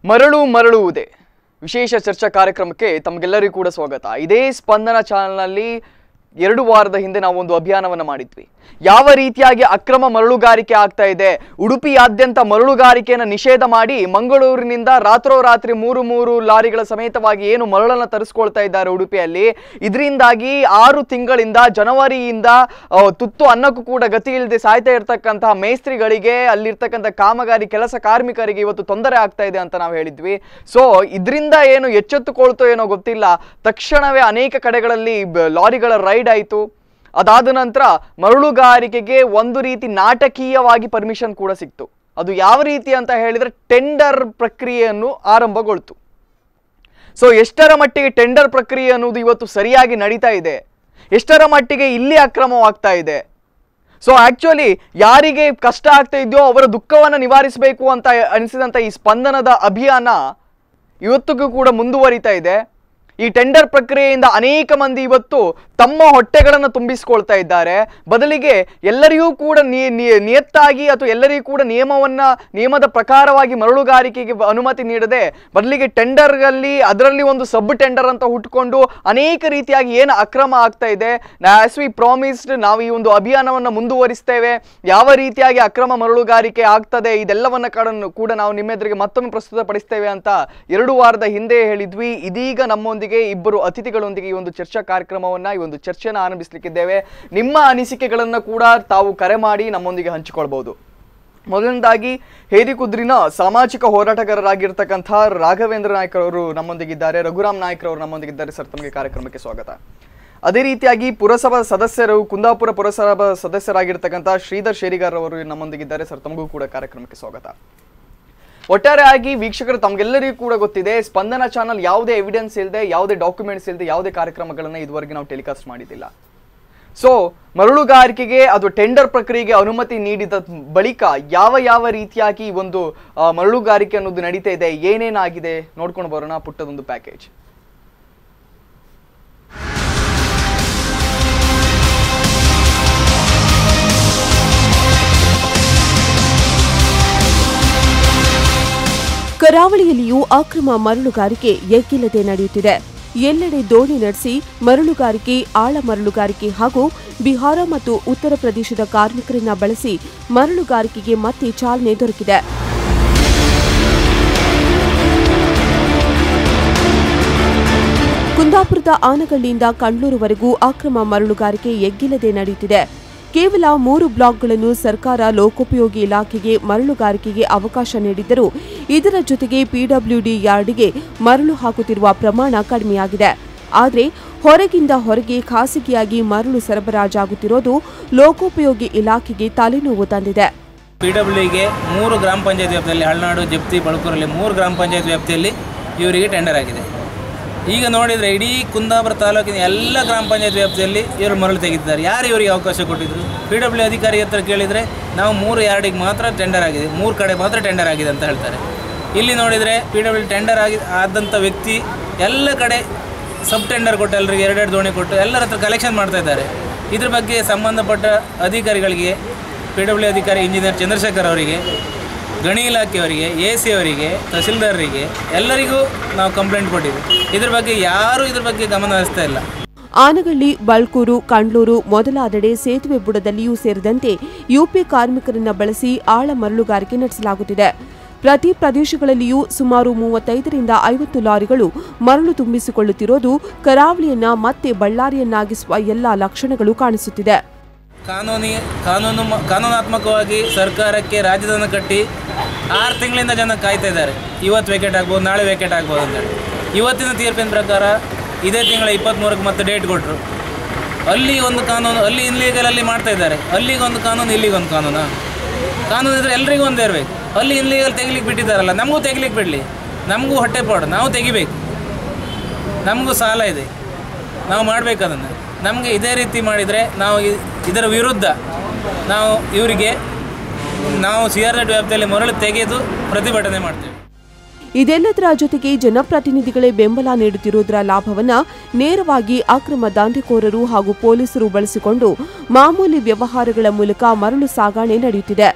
ಮರಳು ಮರಳುವುದೇ ವಿಶೇಷ ಚರ್ಚಾ ಕಾರ್ಯಕ್ರಮಕ್ಕೆ ತಮಗೆಲ್ಲರಿಗೂ ಕೂಡ ಸ್ವಾಗತ. ಇದೇ ಸ್ಪಂದನ ಚಾನೆಲ್ನಲ್ಲಿ 2 ವಾರದ ಹಿಂದೆ ನಾವು ಒಂದು ಅಭಿಯಾನವನ್ನು ಮಾಡಿದ್ವಿ. ಯಾವ ರೀತಿಯಾಗಿ ಅಕ್ರಮ ಮರಳುಗಾರಿಕೆ ಆಗ್ತಾ ಇದೆ, ಉಡುಪಿಯಾದ್ಯಂತ ಮರಳುಗಾರಿಕೆಯನ್ನು ನಿಷೇಧ ಮಾಡಿ ಮಂಗಳೂರಿನಿಂದ ರಾತ್ರೋರಾತ್ರಿ 3 ಲಾರಿಗಳ ಸಮೇತವಾಗಿ ಏನು ಮರಳನ್ನು ತರಿಸ್ಕೊಳ್ತಾ ಇದ್ದಾರೆ ಉಡುಪಿಯಲ್ಲಿ. ಇದರಿಂದಾಗಿ 6 ತಿಂಗಳಿಂದ ಜನವರಿಯಿಂದ ತುತ್ತು ಅನ್ನಕ್ಕೂ ಕೂಡ ಗತಿ ಇಲ್ಲದೆ ಸಾಯ್ತಾ ಇರ್ತಕ್ಕಂತಹ ಮೇಸ್ತ್ರಿಗಳಿಗೆ, ಅಲ್ಲಿರ್ತಕ್ಕಂಥ ಕಾಮಗಾರಿ ಕೆಲಸ ಕಾರ್ಮಿಕರಿಗೆ ಇವತ್ತು ತೊಂದರೆ ಆಗ್ತಾ ಇದೆ ಅಂತ ನಾವು ಹೇಳಿದ್ವಿ. ಸೊ ಇದರಿಂದ ಏನು ಎಚ್ಚೆತ್ತುಕೊಳ್ತೋ ಏನೋ ಗೊತ್ತಿಲ್ಲ, ತಕ್ಷಣವೇ ಅನೇಕ ಕಡೆಗಳಲ್ಲಿ ಲಾರಿಗಳ ರೈಡ್ ಆಯಿತು. ಅದಾದ ನಂತರ ಮರಳುಗಾರಿಕೆಗೆ ಒಂದು ರೀತಿ ನಾಟಕೀಯವಾಗಿ ಪರ್ಮಿಷನ್ ಕೂಡ ಸಿಕ್ತು. ಅದು ಯಾವ ರೀತಿ ಅಂತ ಹೇಳಿದ್ರೆ ಟೆಂಡರ್ ಪ್ರಕ್ರಿಯೆಯನ್ನು ಆರಂಭಗೊಳ್ತು. ಸೊ ಎಷ್ಟರ ಮಟ್ಟಿಗೆ ಟೆಂಡರ್ ಪ್ರಕ್ರಿಯೆ ಅನ್ನೋದು ಇವತ್ತು ಸರಿಯಾಗಿ ನಡೀತಾ ಇದೆ, ಎಷ್ಟರ ಮಟ್ಟಿಗೆ ಇಲ್ಲಿ ಅಕ್ರಮವಾಗ್ತಾ ಇದೆ. ಸೊ ಆಕ್ಚುಲಿ ಯಾರಿಗೆ ಕಷ್ಟ ಆಗ್ತಾ ಇದೆಯೋ ಅವರ ದುಃಖವನ್ನು ನಿವಾರಿಸಬೇಕು ಅಂತ ಅನಿಸಿದಂಥ ಈ ಸ್ಪಂದನದ ಅಭಿಯಾನ ಇವತ್ತಿಗೂ ಕೂಡ ಮುಂದುವರಿತಾ ಇದೆ. ಈ ಟೆಂಡರ್ ಪ್ರಕ್ರಿಯೆಯಿಂದ ಅನೇಕ ಮಂದಿ ಇವತ್ತು ತಮ್ಮ ಹೊಟ್ಟೆಗಳನ್ನು ತುಂಬಿಸಿಕೊಳ್ತಾ ಇದ್ದಾರೆ. ಬದಲಿಗೆ ಎಲ್ಲರಿಗೂ ಕೂಡ ನಿಯತ್ತಾಗಿ ಅಥವಾ ಎಲ್ಲರಿಗೂ ಕೂಡ ನಿಯಮದ ಪ್ರಕಾರವಾಗಿ ಮರಳುಗಾರಿಕೆಗೆ ಅನುಮತಿ ನೀಡದೆ ಬದಲಿಗೆ ಟೆಂಡರ್ಗಳಲ್ಲಿ ಅದರಲ್ಲಿ ಒಂದು ಸಬ್ ಟೆಂಡರ್ ಅಂತ ಹುಟ್ಟುಕೊಂಡು ಅನೇಕ ರೀತಿಯಾಗಿ ಏನು ಅಕ್ರಮ ಆಗ್ತಾ ಇದೆ. ಆಸ್ ವಿ ಪ್ರಾಮಿಸ್ಡ್ ನಾವು ಈ ಒಂದು ಅಭಿಯಾನವನ್ನು ಮುಂದುವರಿಸ್ತೇವೆ. ಯಾವ ರೀತಿಯಾಗಿ ಅಕ್ರಮ ಮರಳುಗಾರಿಕೆ ಆಗ್ತದೆ ಇದೆಲ್ಲವನ್ನ ಕೂಡ ನಾವು ನಿಮ್ಮೆದುರಿಗೆ ಮತ್ತೊಮ್ಮೆ ಪ್ರಸ್ತುತಪಡಿಸ್ತೇವೆ ಅಂತ 2 ವಾರದ ಹಿಂದೆ ಹೇಳಿದ್ವಿ. ಇದೀಗ ನಮ್ಮೊಂದಿಗೆ ಇಬ್ಬರು ಅತಿಥಿಗಳೊಂದಿಗೆ ಈ ಒಂದು ಚರ್ಚಾ ಕಾರ್ಯಕ್ರಮವನ್ನ ಈ ಒಂದು ಚರ್ಚೆಯನ್ನು ಆರಂಭಿಸಲಿಕ್ಕಿದ್ದೇವೆ. ನಿಮ್ಮ ಅನಿಸಿಕೆಗಳನ್ನು ಕೂಡ ತಾವು ಕರೆ ಮಾಡಿ ನಮ್ಮೊಂದಿಗೆ ಹಂಚಿಕೊಳ್ಬಹುದು. ಮೊದಲನೇದಾಗಿ ಹೇದಿಕುದ್ರಿನ ಸಾಮಾಜಿಕ ಹೋರಾಟಗಾರರಾಗಿರ್ತಕ್ಕಂಥ ರಾಘವೇಂದ್ರ ನಾಯ್ಕ ಅವರು ನಮ್ಮೊಂದಿಗಿದ್ದಾರೆ, ರಘುರಾಮ್ ನಾಯ್ಕರವರು ನಮ್ಮೊಂದಿಗಿದ್ದಾರೆ. ಸರ್, ತಮಗೆ ಕಾರ್ಯಕ್ರಮಕ್ಕೆ ಸ್ವಾಗತ. ಅದೇ ರೀತಿಯಾಗಿ ಪುರಸಭಾ ಸದಸ್ಯರು, ಕುಂದಾಪುರ ಪುರಸಭಾ ಸದಸ್ಯರಾಗಿರ್ತಕ್ಕಂಥ ಶ್ರೀಧರ್ ಶೇರಿಗಾರ್ ಅವರು ನಮ್ಮೊಂದಿಗಿದ್ದಾರೆ. ಸರ್, ತಮಗೂ ಕೂಡ ಕಾರ್ಯಕ್ರಮಕ್ಕೆ ಸ್ವಾಗತ. ಒಟ್ಟಾರೆಯಾಗಿ ವೀಕ್ಷಕರು ತಮಗೆಲ್ಲರಿಗೂ ಕೂಡ ಗೊತ್ತಿದೆ, ಸ್ಪಂದನ ಚಾನಲ್ ಯಾವುದೇ ಎವಿಡೆನ್ಸ್ ಇಲ್ಲದೆ, ಯಾವುದೇ ಡಾಕ್ಯುಮೆಂಟ್ಸ್ ಇಲ್ಲದೆ ಯಾವುದೇ ಕಾರ್ಯಕ್ರಮಗಳನ್ನು ಇದುವರೆಗೆ ನಾವು ಟೆಲಿಕಾಸ್ಟ್ ಮಾಡಿದ್ದಿಲ್ಲ. ಸೊ ಮರಳುಗಾರಿಕೆಗೆ ಅದು ಟೆಂಡರ್ ಪ್ರಕ್ರಿಯೆಗೆ ಅನುಮತಿ ನೀಡಿದ ಬಳಿಕ ಯಾವ ರೀತಿಯಾಗಿ ಒಂದು ಮರಳುಗಾರಿಕೆ ಅನ್ನೋದು ನಡೀತಾ ಇದೆ, ಏನೇನಾಗಿದೆ ನೋಡ್ಕೊಂಡು ಬರೋಣ ಪುಟ್ಟದೊಂದು ಪ್ಯಾಕೇಜ್. ಕರಾವಳಿಯಲ್ಲಿಯೂ ಅಕ್ರಮ ಮರಳುಗಾರಿಕೆ ಎಗ್ಗಿಲ್ಲದೆ ನಡೆಯುತ್ತಿದೆ. ಎಲ್ಲೆಡೆ ದೋಣಿ ನಡೆಸಿ ಮರಳುಗಾರಿಕೆ, ಆಳ ಮರಳುಗಾರಿಕೆ ಹಾಗೂ ಬಿಹಾರ ಮತ್ತು ಉತ್ತರ ಪ್ರದೇಶದ ಕಾರ್ಮಿಕರನ್ನ ಬಳಸಿ ಮರಳುಗಾರಿಕೆಗೆ ಮತ್ತೆ ಚಾಲನೆ ದೊರಕಿದೆ. ಕುಂದಾಪುರದ ಆನಗಳ್ಳಿಯಿಂದ ಕಂಡ್ಲೂರುವರೆಗೂ ಅಕ್ರಮ ಮರಳುಗಾರಿಕೆ ಎಗ್ಗಿಲ್ಲದೆ ನಡೆಯುತ್ತಿದೆ. ಕೇವಲ 3 ಬ್ಲಾಕ್ಗಳನ್ನು ಸರ್ಕಾರ ಲೋಕೋಪಯೋಗಿ ಇಲಾಖೆಗೆ ಮರಳುಗಾರಿಕೆಗೆ ಅವಕಾಶ ನೀಡಿದ್ದರೂ ಇದರ ಜೊತೆಗೆ ಪಿಡಬ್ಲ್ಯೂಡಿ ಯಾರ್ಡ್ಗೆ ಮರಳು ಹಾಕುತ್ತಿರುವ ಪ್ರಮಾಣ ಕಡಿಮೆಯಾಗಿದೆ. ಆದರೆ ಹೊರಗಿಂದ ಹೊರಗೆ ಖಾಸಗಿಯಾಗಿ ಮರಳು ಸರಬರಾಜಾಗುತ್ತಿರೋದು ಲೋಕೋಪಯೋಗಿ ಇಲಾಖೆಗೆ ತಲೆನೋವು ತಂದಿದೆ. ಪಿಡಬ್ಲ್ಯೂಗೆ 3 ಗ್ರಾಮ ಪಂಚಾಯತ್ ವ್ಯಾಪ್ತಿಯಲ್ಲಿ, ಹಳ್ನಾಡು, ಜಪ್ತಿ, ಬಳಕೂರಲ್ಲಿ 3 ಗ್ರಾಮ ಪಂಚಾಯತ್ ವ್ಯಾಪ್ತಿಯಲ್ಲಿ ಇವರಿಗೆ ಟೆಂಡರ್ ಆಗಿದೆ. ಈಗ ನೋಡಿದರೆ ಇಡೀ ಕುಂದಾಪುರ ತಾಲೂಕಿನ ಎಲ್ಲ ಗ್ರಾಮ ಪಂಚಾಯತ್ ವ್ಯಾಪ್ತಿಯಲ್ಲಿ ಇವರು ಮರಳು ತೆಗೆದಿದ್ದಾರೆ. ಯಾರು ಇವರಿಗೆ ಅವಕಾಶ ಕೊಟ್ಟಿದ್ರು? ಪಿಡಬ್ಲ್ಯೂ ಅಧಿಕಾರಿ ಹತ್ರ ಕೇಳಿದರೆ ನಾವು 3 ಯಾರ್ಡಿಗೆ ಮಾತ್ರ ಟೆಂಡರ್ ಆಗಿದೆ, 3 ಕಡೆ ಮಾತ್ರ ಟೆಂಡರ್ ಆಗಿದೆ ಅಂತ ಹೇಳ್ತಾರೆ. ಇಲ್ಲಿ ನೋಡಿದರೆ ಪಿಡಬ್ಲ್ಯೂ ಟೆಂಡರ್ ಆದಂಥ ವ್ಯಕ್ತಿ ಎಲ್ಲ ಕಡೆ ಸಬ್ ಟೆಂಡರ್ ಕೊಟ್ಟು ಎಲ್ಲರಿಗೆ 2 ದೋಣಿ ಕೊಟ್ಟು ಎಲ್ಲರ ಹತ್ರ ಕಲೆಕ್ಷನ್ ಮಾಡ್ತಾ ಇದ್ದಾರೆ. ಇದ್ರ ಬಗ್ಗೆ ಸಂಬಂಧಪಟ್ಟ ಅಧಿಕಾರಿಗಳಿಗೆ, ಪಿಡಬ್ಲ್ಯೂ ಅಧಿಕಾರಿ ಇಂಜಿನಿಯರ್ ಚಂದ್ರಶೇಖರ್ ಅವರಿಗೆ, ಗಣಿ ಇಲಾಖೆಯವರಿಗೆ, AC ಅವರಿಗೆ, ತಹಸೀಲ್ದಾರರಿಗೆ ಎಲ್ಲರಿಗೂ ನಾವು ಕಂಪ್ಲೇಂಟ್ ಕೊಟ್ಟಿದ್ದೀವಿ. ಇದ್ರ ಬಗ್ಗೆ ಯಾರೂ ಇದ್ರ ಬಗ್ಗೆ ಗಮನ ಹರಿಸ್ತಾ ಇಲ್ಲ. ಆನಗಳ್ಳಿ, ಬಳ್ಕೂರು, ಕಂಡ್ಲೂರು ಮೊದಲಾದೆಡೆ ಸೇತುವೆ ಬುಡದಲ್ಲಿಯೂ ಸೇರಿದಂತೆ ಯುಪಿ ಕಾರ್ಮಿಕರನ್ನ ಬಳಸಿ ಆಳ ಮರಳುಗಾರಿಕೆ ನಡೆಸಲಾಗುತ್ತಿದೆ. ಪ್ರತಿ ಪ್ರದೇಶಗಳಲ್ಲಿಯೂ ಸುಮಾರು 35ರಿಂದ 50 ಲಾರಿಗಳು ಮರಳು ತುಂಬಿಸಿಕೊಳ್ಳುತ್ತಿರೋದು ಕರಾವಳಿಯನ್ನ ಮತ್ತೆ ಬಳ್ಳಾರಿಯನ್ನಾಗಿಸುವ ಎಲ್ಲಾ ಲಕ್ಷಣಗಳು ಕಾಣಿಸುತ್ತಿದೆ. ಕಾನೂನಾತ್ಮಕವಾಗಿ ಸರ್ಕಾರಕ್ಕೆ ರಾಜಧಾನ ಕಟ್ಟಿ 6 ತಿಂಗಳಿಂದ ಜನ ಕಾಯ್ತಾ ಇದ್ದಾರೆ. ಇವತ್ತು ವೇಕೆಟ್ ಆಗ್ಬೋದು, ನಾಳೆ ವೇಕೆಟ್ ಆಗ್ಬೋದು ಅಂತೇಳಿ. ಇವತ್ತಿನ ತೀರ್ಪಿನ ಪ್ರಕಾರ ಇದೇ ತಿಂಗಳ 23ಕ್ಕೆ ಮತ್ತೆ ಡೇಟ್ ಕೊಟ್ಟರು. ಅಲ್ಲಿ ಒಂದು ಕಾನೂನು, ಅಲ್ಲಿ ಇನ್ಲೀಗಲಲ್ಲಿ ಮಾಡ್ತಾ ಇದ್ದಾರೆ. ಅಲ್ಲಿಗೊಂದು ಕಾನೂನು, ಇಲ್ಲಿಗೊಂದು ಕಾನೂನು ಇದ್ದರೆ ಎಲ್ರಿಗೂ ಒಂದೇ ಇರಬೇಕು. ಅಲ್ಲಿ ಇನ್ಲೀಗಲ್ ತೆಗಿಲಿಕ್ಕೆ ಬಿಟ್ಟಿದ್ದಾರಲ್ಲ, ನಮಗೂ ತೆಗಿಲಿಕ್ಕೆ ಬಿಡಲಿ. ನಮಗೂ ಹೊಟ್ಟೆಪಾಡು, ನಾವು ತೆಗಿಬೇಕು. ನಮಗೂ ಸಾಲ ಇದೆ, ನಾವು ಮಾಡಬೇಕು ಅದನ್ನು. ನಮಗೆ ಇದೇ ರೀತಿ ಮಾಡಿದರೆ ನಾವು ಇದರ ವಿರುದ್ಧ ಇವರಿಗೆ CRZ ವ್ಯಾಪ್ತಿಯಲ್ಲಿ ಮರಳು ತೆಗೆದು ಪ್ರತಿಭಟನೆ ಮಾಡ್ತೇವೆ. ಇದೆಲ್ಲದರ ಜೊತೆಗೆ ಜನಪ್ರತಿನಿಧಿಗಳೇ ಬೆಂಬಲ ನೀಡುತ್ತಿರುವುದರ ಲಾಭವನ್ನ ನೇರವಾಗಿ ಅಕ್ರಮ ದಂಧೆಕೋರರು ಹಾಗೂ ಪೊಲೀಸರು ಬಳಸಿಕೊಂಡು ಮಾಮೂಲಿ ವ್ಯವಹಾರಗಳ ಮೂಲಕ ಮರಳು ಸಾಗಣೆ ನಡೆಯುತ್ತಿದೆ.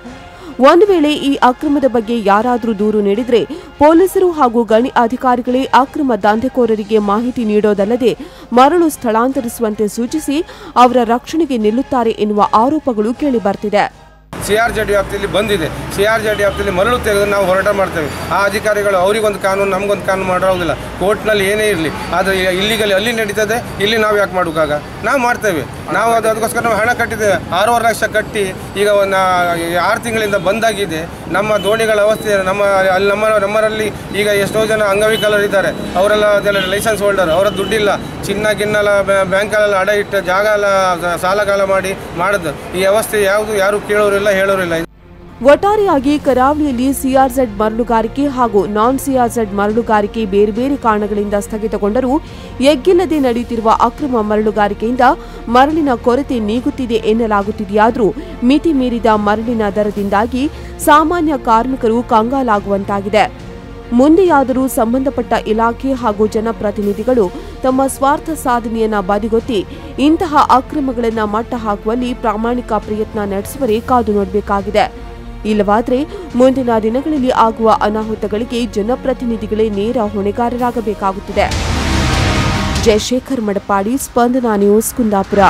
ಒಂದು ವೇಳೆ ಈ ಅಕ್ರಮದ ಬಗ್ಗೆ ಯಾರಾದರೂ ದೂರು ನೀಡಿದರೆ ಪೊಲೀಸರು ಹಾಗೂ ಗಣಿ ಅಧಿಕಾರಿಗಳೇ ಅಕ್ರಮ ದಂಧೆಕೋರರಿಗೆ ಮಾಹಿತಿ ನೀಡೋದಲ್ಲದೆ ಮರಳು ಸ್ಥಳಾಂತರಿಸುವಂತೆ ಸೂಚಿಸಿ ಅವರ ರಕ್ಷಣೆಗೆ ನಿಲ್ಲುತ್ತಾರೆ ಎನ್ನುವ ಆರೋಪಗಳು ಕೇಳಿಬರ್ತಿದೆ. CRZ ವ್ಯಾಪ್ತಿಯಲ್ಲಿ ಬಂದಿದೆ. CRZ ವ್ಯಾಪ್ತಿಯಲ್ಲಿ ಮರಳು ತೆಗೆದು ನಾವು ಹೋರಾಟ ಮಾಡ್ತೇವೆ. ಆ ಅಧಿಕಾರಿಗಳು ಅವರಿಗೊಂದು ಕಾನೂನು ನಮಗೊಂದು ಕಾನೂನು ಮಾಡೋದಿಲ್ಲ. ಕೋರ್ಟ್ನಲ್ಲಿ ಏನೇ ಇರಲಿ, ಆದರೆ ಇಲ್ಲಿಗಲ್ಲಿ ಅಲ್ಲಿ ನಡೀತದೆ, ಇಲ್ಲಿ ನಾವು ಯಾಕೆ ಮಾಡೋಕ್ಕಾಗ? ನಾವು ಮಾಡ್ತೇವೆ. ನಾವು ಅದಕ್ಕೋಸ್ಕರ ನಾವು ಹಣ ಕಟ್ಟಿದ್ದೇವೆ. 6.5 ಲಕ್ಷ ಕಟ್ಟಿ ಈಗ 6 ತಿಂಗಳಿಂದ ಬಂದಾಗಿದೆ. ನಮ್ಮ ದೋಣಿಗಳ ಅವಸ್ಥೆ ಅಲ್ಲಿ ನಮ್ಮರಲ್ಲಿ ಈಗ ಎಷ್ಟೋ ಜನ ಅಂಗವಿಕಲರಿದ್ದಾರೆ. ಅವರೆಲ್ಲ ಲೈಸೆನ್ಸ್ ಹೋಲ್ಡರ್, ಅವರ ದುಡ್ಡಿಲ್ಲ, ಚಿನ್ನ ಗಿನ್ನೆಲ್ಲ ಬ್ಯಾಂಕಲ್ಲೆಲ್ಲ ಅಡ ಇಟ್ಟು ಜಾಗ ಎಲ್ಲ ಸಾಲಗಾಲ ಮಾಡಿದ್ದು. ಈ ವ್ಯವಸ್ಥೆ ಯಾರು ಕೇಳೋರಿಲ್ಲ, ಹೇಳೋರಿಲ್ಲ. ಒಟ್ಟಾರೆಯಾಗಿ ಕರಾವಳಿಯಲ್ಲಿ ಸಿಆರ್ಝೆಡ್ ಮರಳುಗಾರಿಕೆ ಹಾಗೂ ನಾನ್ ಸಿಆರ್ಝೆಡ್ ಮರಳುಗಾರಿಕೆ ಬೇರೆ ಬೇರೆ ಕಾರಣಗಳಿಂದ ಸ್ಥಗಿತಗೊಂಡರೂ ಎಗ್ಗಿಲ್ಲದೆ ನಡೆಯುತ್ತಿರುವ ಅಕ್ರಮ ಮರಳುಗಾರಿಕೆಯಿಂದ ಮರಳಿನ ಕೊರತೆ ನೀಗುತ್ತಿದೆ ಎನ್ನಲಾಗುತ್ತಿದೆಯಾದರೂ ಮಿತಿ ಮೀರಿದ ಮರಳಿನ ದರದಿಂದಾಗಿ ಸಾಮಾನ್ಯ ಕಾರ್ಮಿಕರು ಕಂಗಾಲಾಗುವಂತಾಗಿದೆ. ಮುಂದೆಯಾದರೂ ಸಂಬಂಧಪಟ್ಟ ಇಲಾಖೆ ಹಾಗೂ ಜನಪ್ರತಿನಿಧಿಗಳು ತಮ್ಮ ಸ್ವಾರ್ಥ ಸಾಧನೆಯನ್ನ ಬದಿಗೊತ್ತಿ ಇಂತಹ ಅಕ್ರಮಗಳನ್ನು ಮಟ್ಟ ಹಾಕುವಲ್ಲಿ ಪ್ರಾಮಾಣಿಕ ಪ್ರಯತ್ನ ನಡೆಸುವರೇ ಕಾದು ನೋಡಬೇಕಾಗಿದೆ. ಇಲ್ಲವಾದರೆ ಮುಂದಿನ ದಿನಗಳಲ್ಲಿ ಆಗುವ ಅನಾಹುತಗಳಿಗೆ ಜನಪ್ರತಿನಿಧಿಗಳೇ ನೇರ ಹೊಣೆಗಾರರಾಗಬೇಕಾಗುತ್ತದೆ. ಜಯಶೇಖರ್ ಮಡಪಾಡಿ, ಸ್ಪಂದನ ನ್ಯೂಸ್, ಕುಂದಾಪುರ.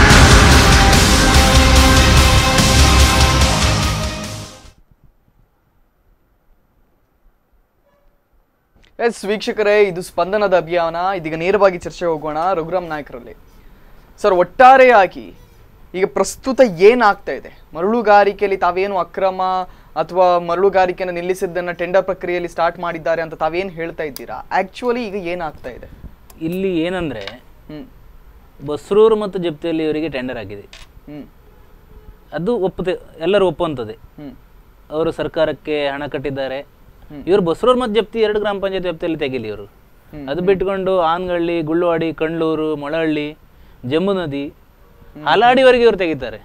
ವೀಕ್ಷಕರೇ, ಇದು ಸ್ಪಂದನದ ಅಭಿಯಾನ. ಇದೀಗ ನೇರವಾಗಿ ಚರ್ಚೆಗೆ ಹೋಗೋಣ ರಘುರಾಮ್ ನಾಯ್ಕರಲ್ಲಿ. ಸರ್, ಒಟ್ಟಾರೆಯಾಗಿ ಈಗ ಪ್ರಸ್ತುತ ಏನಾಗ್ತಾ ಇದೆ ಮರಳುಗಾರಿಕೆಯಲ್ಲಿ? ತಾವೇನು ಅಕ್ರಮ ಅಥವಾ ಮರಳುಗಾರಿಕೆಯನ್ನು ನಿಲ್ಲಿಸಿದ್ದನ್ನು ಟೆಂಡರ್ ಪ್ರಕ್ರಿಯೆಯಲ್ಲಿ ಸ್ಟಾರ್ಟ್ ಮಾಡಿದ್ದಾರೆ ಅಂತ ತಾವೇನು ಹೇಳ್ತಾ ಇದ್ದೀರಾ? ಆಕ್ಚುಲಿ ಈಗ ಏನಾಗ್ತಾ ಇದೆ ಇಲ್ಲಿ ಏನಂದ್ರೆ, ಬಸ್ರೂರು ಮತ್ತು ಜಪ್ತಿಯಲ್ಲಿ ಇವರಿಗೆ ಟೆಂಡರ್ ಆಗಿದೆ. ಅದು ಎಲ್ಲರೂ ಒಪ್ಪುವಂಥದ್ದೇ. ಅವರು ಸರ್ಕಾರಕ್ಕೆ ಹಣ ಕಟ್ಟಿದ್ದಾರೆ. ಇವರು ಬಸ್ರೂರು ಮತ್ತು ಜಪ್ತಿ 2 ಗ್ರಾಮ ಪಂಚಾಯತ್ ವ್ಯಾಪ್ತಿಯಲ್ಲಿ ತೆಗಿಲಿ ಇವರು. ಅದು ಬಿಟ್ಕೊಂಡು ಆನ್ಗಳ್ಳಿ, ಗುಳ್ಳುವಾಡಿ, ಕಂಡ್ಲೂರು, ಮೊಳಹಳ್ಳಿ, ಜಂಬು ನದಿ, ಹಾಲಾಡಿವರೆಗೆ ಇವರು ತೆಗಿತಾರೆ.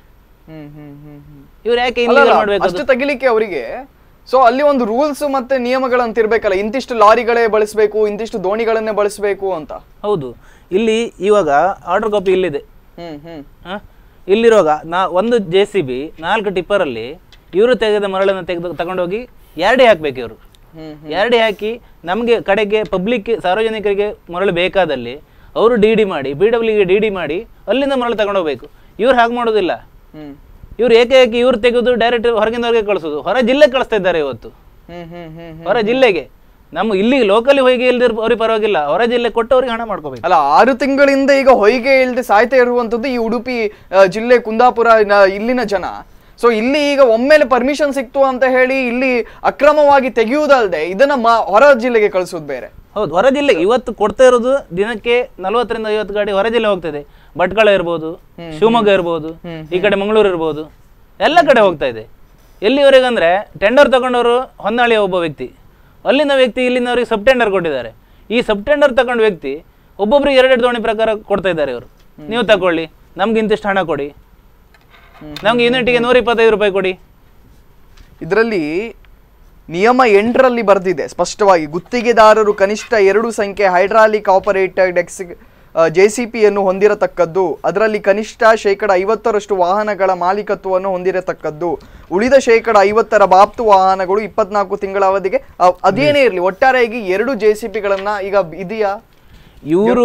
ಇವ್ರು ಯಾಕೆ ಮಾಡ್ಬೇಕು ಅಷ್ಟು ತೆಗಿಲಿಕ್ಕೆ ಅವರಿಗೆ? ಸೊ ಅಲ್ಲಿ ಒಂದು ರೂಲ್ಸ್ ಮತ್ತೆ ನಿಯಮಗಳಂತ ಇರ್ಬೇಕಲ್ಲ, ಇಂತಿಷ್ಟು ಲಾರಿಗಳೇ ಬಳಸಬೇಕು, ಇಂತಿಷ್ಟು ದೋಣಿಗಳನ್ನೇ ಬಳಸಬೇಕು ಅಂತ. ಹೌದು. ಇಲ್ಲಿ ಇವಾಗ ಆರ್ಡರ್ ಕಾಪಿ ಇಲ್ಲಿದೆ. ಇಲ್ಲಿರುವಾಗ ಒಂದು JCB 4 ಟಿಪ್ಪರಲ್ಲಿ ಇವರು ತೆಗೆದ ಮರಳನ್ನು ತಗೊಂಡೋಗಿ ಯಾರ್ಡಿ ಹಾಕ್ಬೇಕು. ಇವರು ಯಾರ್ಡಿ ಹಾಕಿ ನಮಗೆ ಕಡೆಗೆ ಪಬ್ಲಿಕ್ ಸಾರ್ವಜನಿಕರಿಗೆ ಮರಳು ಬೇಕಾದಲ್ಲಿ ಅವರು DD ಮಾಡಿ, BWಗೆ DD ಮಾಡಿ ಅಲ್ಲಿಂದ ಮರಳು ತಗೊಂಡೋಗ್ಬೇಕು. ಇವ್ರು ಹಾಗೆ ಮಾಡೋದಿಲ್ಲ. ಇವ್ರು ಏಕಾಏಕಿ ಇವ್ರು ತೆಗೆದು ಡೈರೆಕ್ಟ್ ಹೊರಗಿನವರಿಗೆ ಕಳಿಸೋದು. ಹೊರ ಜಿಲ್ಲೆಗೆ ಕಳಿಸ್ತಾ ಇದ್ದಾರೆ ಇವತ್ತು. ಹೊರ ಜಿಲ್ಲೆಗೆ ನಮ್ಮ ಇಲ್ಲಿ ಲೋಕಲಿ ಹೊಯ್ಗೆ ಇಲ್ದಿರ ಅವ್ರಿಗೆ ಪರವಾಗಿಲ್ಲ, ಹೊರ ಜಿಲ್ಲೆ ಕೊಟ್ಟು ಅವ್ರಿಗೆ ಹಣ ಮಾಡ್ಕೋಬೇಕು. ಅಲ್ಲ, 6 ತಿಂಗಳಿಂದ ಈಗ ಹೊಯ್ಗೆ ಇಲ್ಲದೆ ಸಾಯ್ತಾ ಇರುವಂತದ್ದು ಈ ಉಡುಪಿ ಜಿಲ್ಲೆ, ಕುಂದಾಪುರ ಇಲ್ಲಿನ ಜನ. ಸೊ ಇಲ್ಲಿ ಈಗ ಒಮ್ಮೆಲೆ ಪರ್ಮಿಷನ್ ಸಿಕ್ತು ಅಂತ ಹೇಳಿ ಇಲ್ಲಿ ಅಕ್ರಮವಾಗಿ ತೆಗೆಯುವುದಲ್ಲದೆ ಇದನ್ನ ಹೊರ ಜಿಲ್ಲೆಗೆ ಕಳಿಸೋದು ಬೇರೆ. ಹೌದು, ಹೊರ ಜಿಲ್ಲೆಗೆ ಇವತ್ತು ಕೊಡ್ತಾ ಇರೋದು ದಿನಕ್ಕೆ 40 ರಿಂದ 50 ಗಾಡಿ ಹೊರ ಜಿಲ್ಲೆ ಹೋಗ್ತಾ ಇದೆ. ಭಟ್ಕಳ ಇರ್ಬೋದು, ಶಿವಮೊಗ್ಗ ಇರ್ಬೋದು, ಈ ಕಡೆ ಮಂಗಳೂರು ಇರ್ಬೋದು, ಎಲ್ಲ ಕಡೆ ಹೋಗ್ತಾ ಇದೆ. ಎಲ್ಲಿವರೆಗೆ ಅಂದ್ರೆ ಟೆಂಡರ್ ತಗೊಂಡವರು ಹೊನ್ನಾಳಿಯ ಒಬ್ಬ ವ್ಯಕ್ತಿ, ಅಲ್ಲಿನ ವ್ಯಕ್ತಿ ಇಲ್ಲಿನವ್ರಿಗೆ ಸಬ್ ಟೆಂಡರ್ ಕೊಟ್ಟಿದ್ದಾರೆ. ಈ ಸಬ್ ಟೆಂಡರ್ ತಗೊಂಡ ವ್ಯಕ್ತಿ ಒಬ್ಬೊಬ್ರಿಗೆ 2 ದೋಣಿ ಪ್ರಕಾರ ಕೊಡ್ತಾ ಇದ್ದಾರೆ. ಇವರು ನೀವು ತಗೊಳ್ಳಿ, ನಮ್ಗೆ ಇಂತಿಷ್ಟು ಹಣ ಕೊಡಿ, ನಮ್ಗೆ ಯೂನಿಟ್ಗೆ 125 ರೂಪಾಯಿ ಕೊಡಿ. ಇದರಲ್ಲಿ ನಿಯಮ 8ರಲ್ಲಿ ಬರೆದಿದೆ ಸ್ಪಷ್ಟವಾಗಿ, ಗುತ್ತಿಗೆದಾರರು ಕನಿಷ್ಠ 2 ಸಂಖ್ಯೆ ಹೈಡ್ರಾಲಿಕ್ ಆಪರೇಟೆಡ್ JCPಯನ್ನು ಹೊಂದಿರತಕ್ಕದ್ದು, ಅದರಲ್ಲಿ ಕನಿಷ್ಠ 50% ವಾಹನಗಳ ಮಾಲೀಕತ್ವವನ್ನು ಹೊಂದಿರತಕ್ಕದ್ದು, ಉಳಿದ 50% ಬಾಪ್ತು ವಾಹನಗಳು 24 ತಿಂಗಳ ಅವಧಿಗೆ. ಅದೇನೇ ಇರಲಿ, ಒಟ್ಟಾರೆಯಾಗಿ 2 JCPಗಳನ್ನ ಈಗ ಇದೆಯಾ? ಇವರು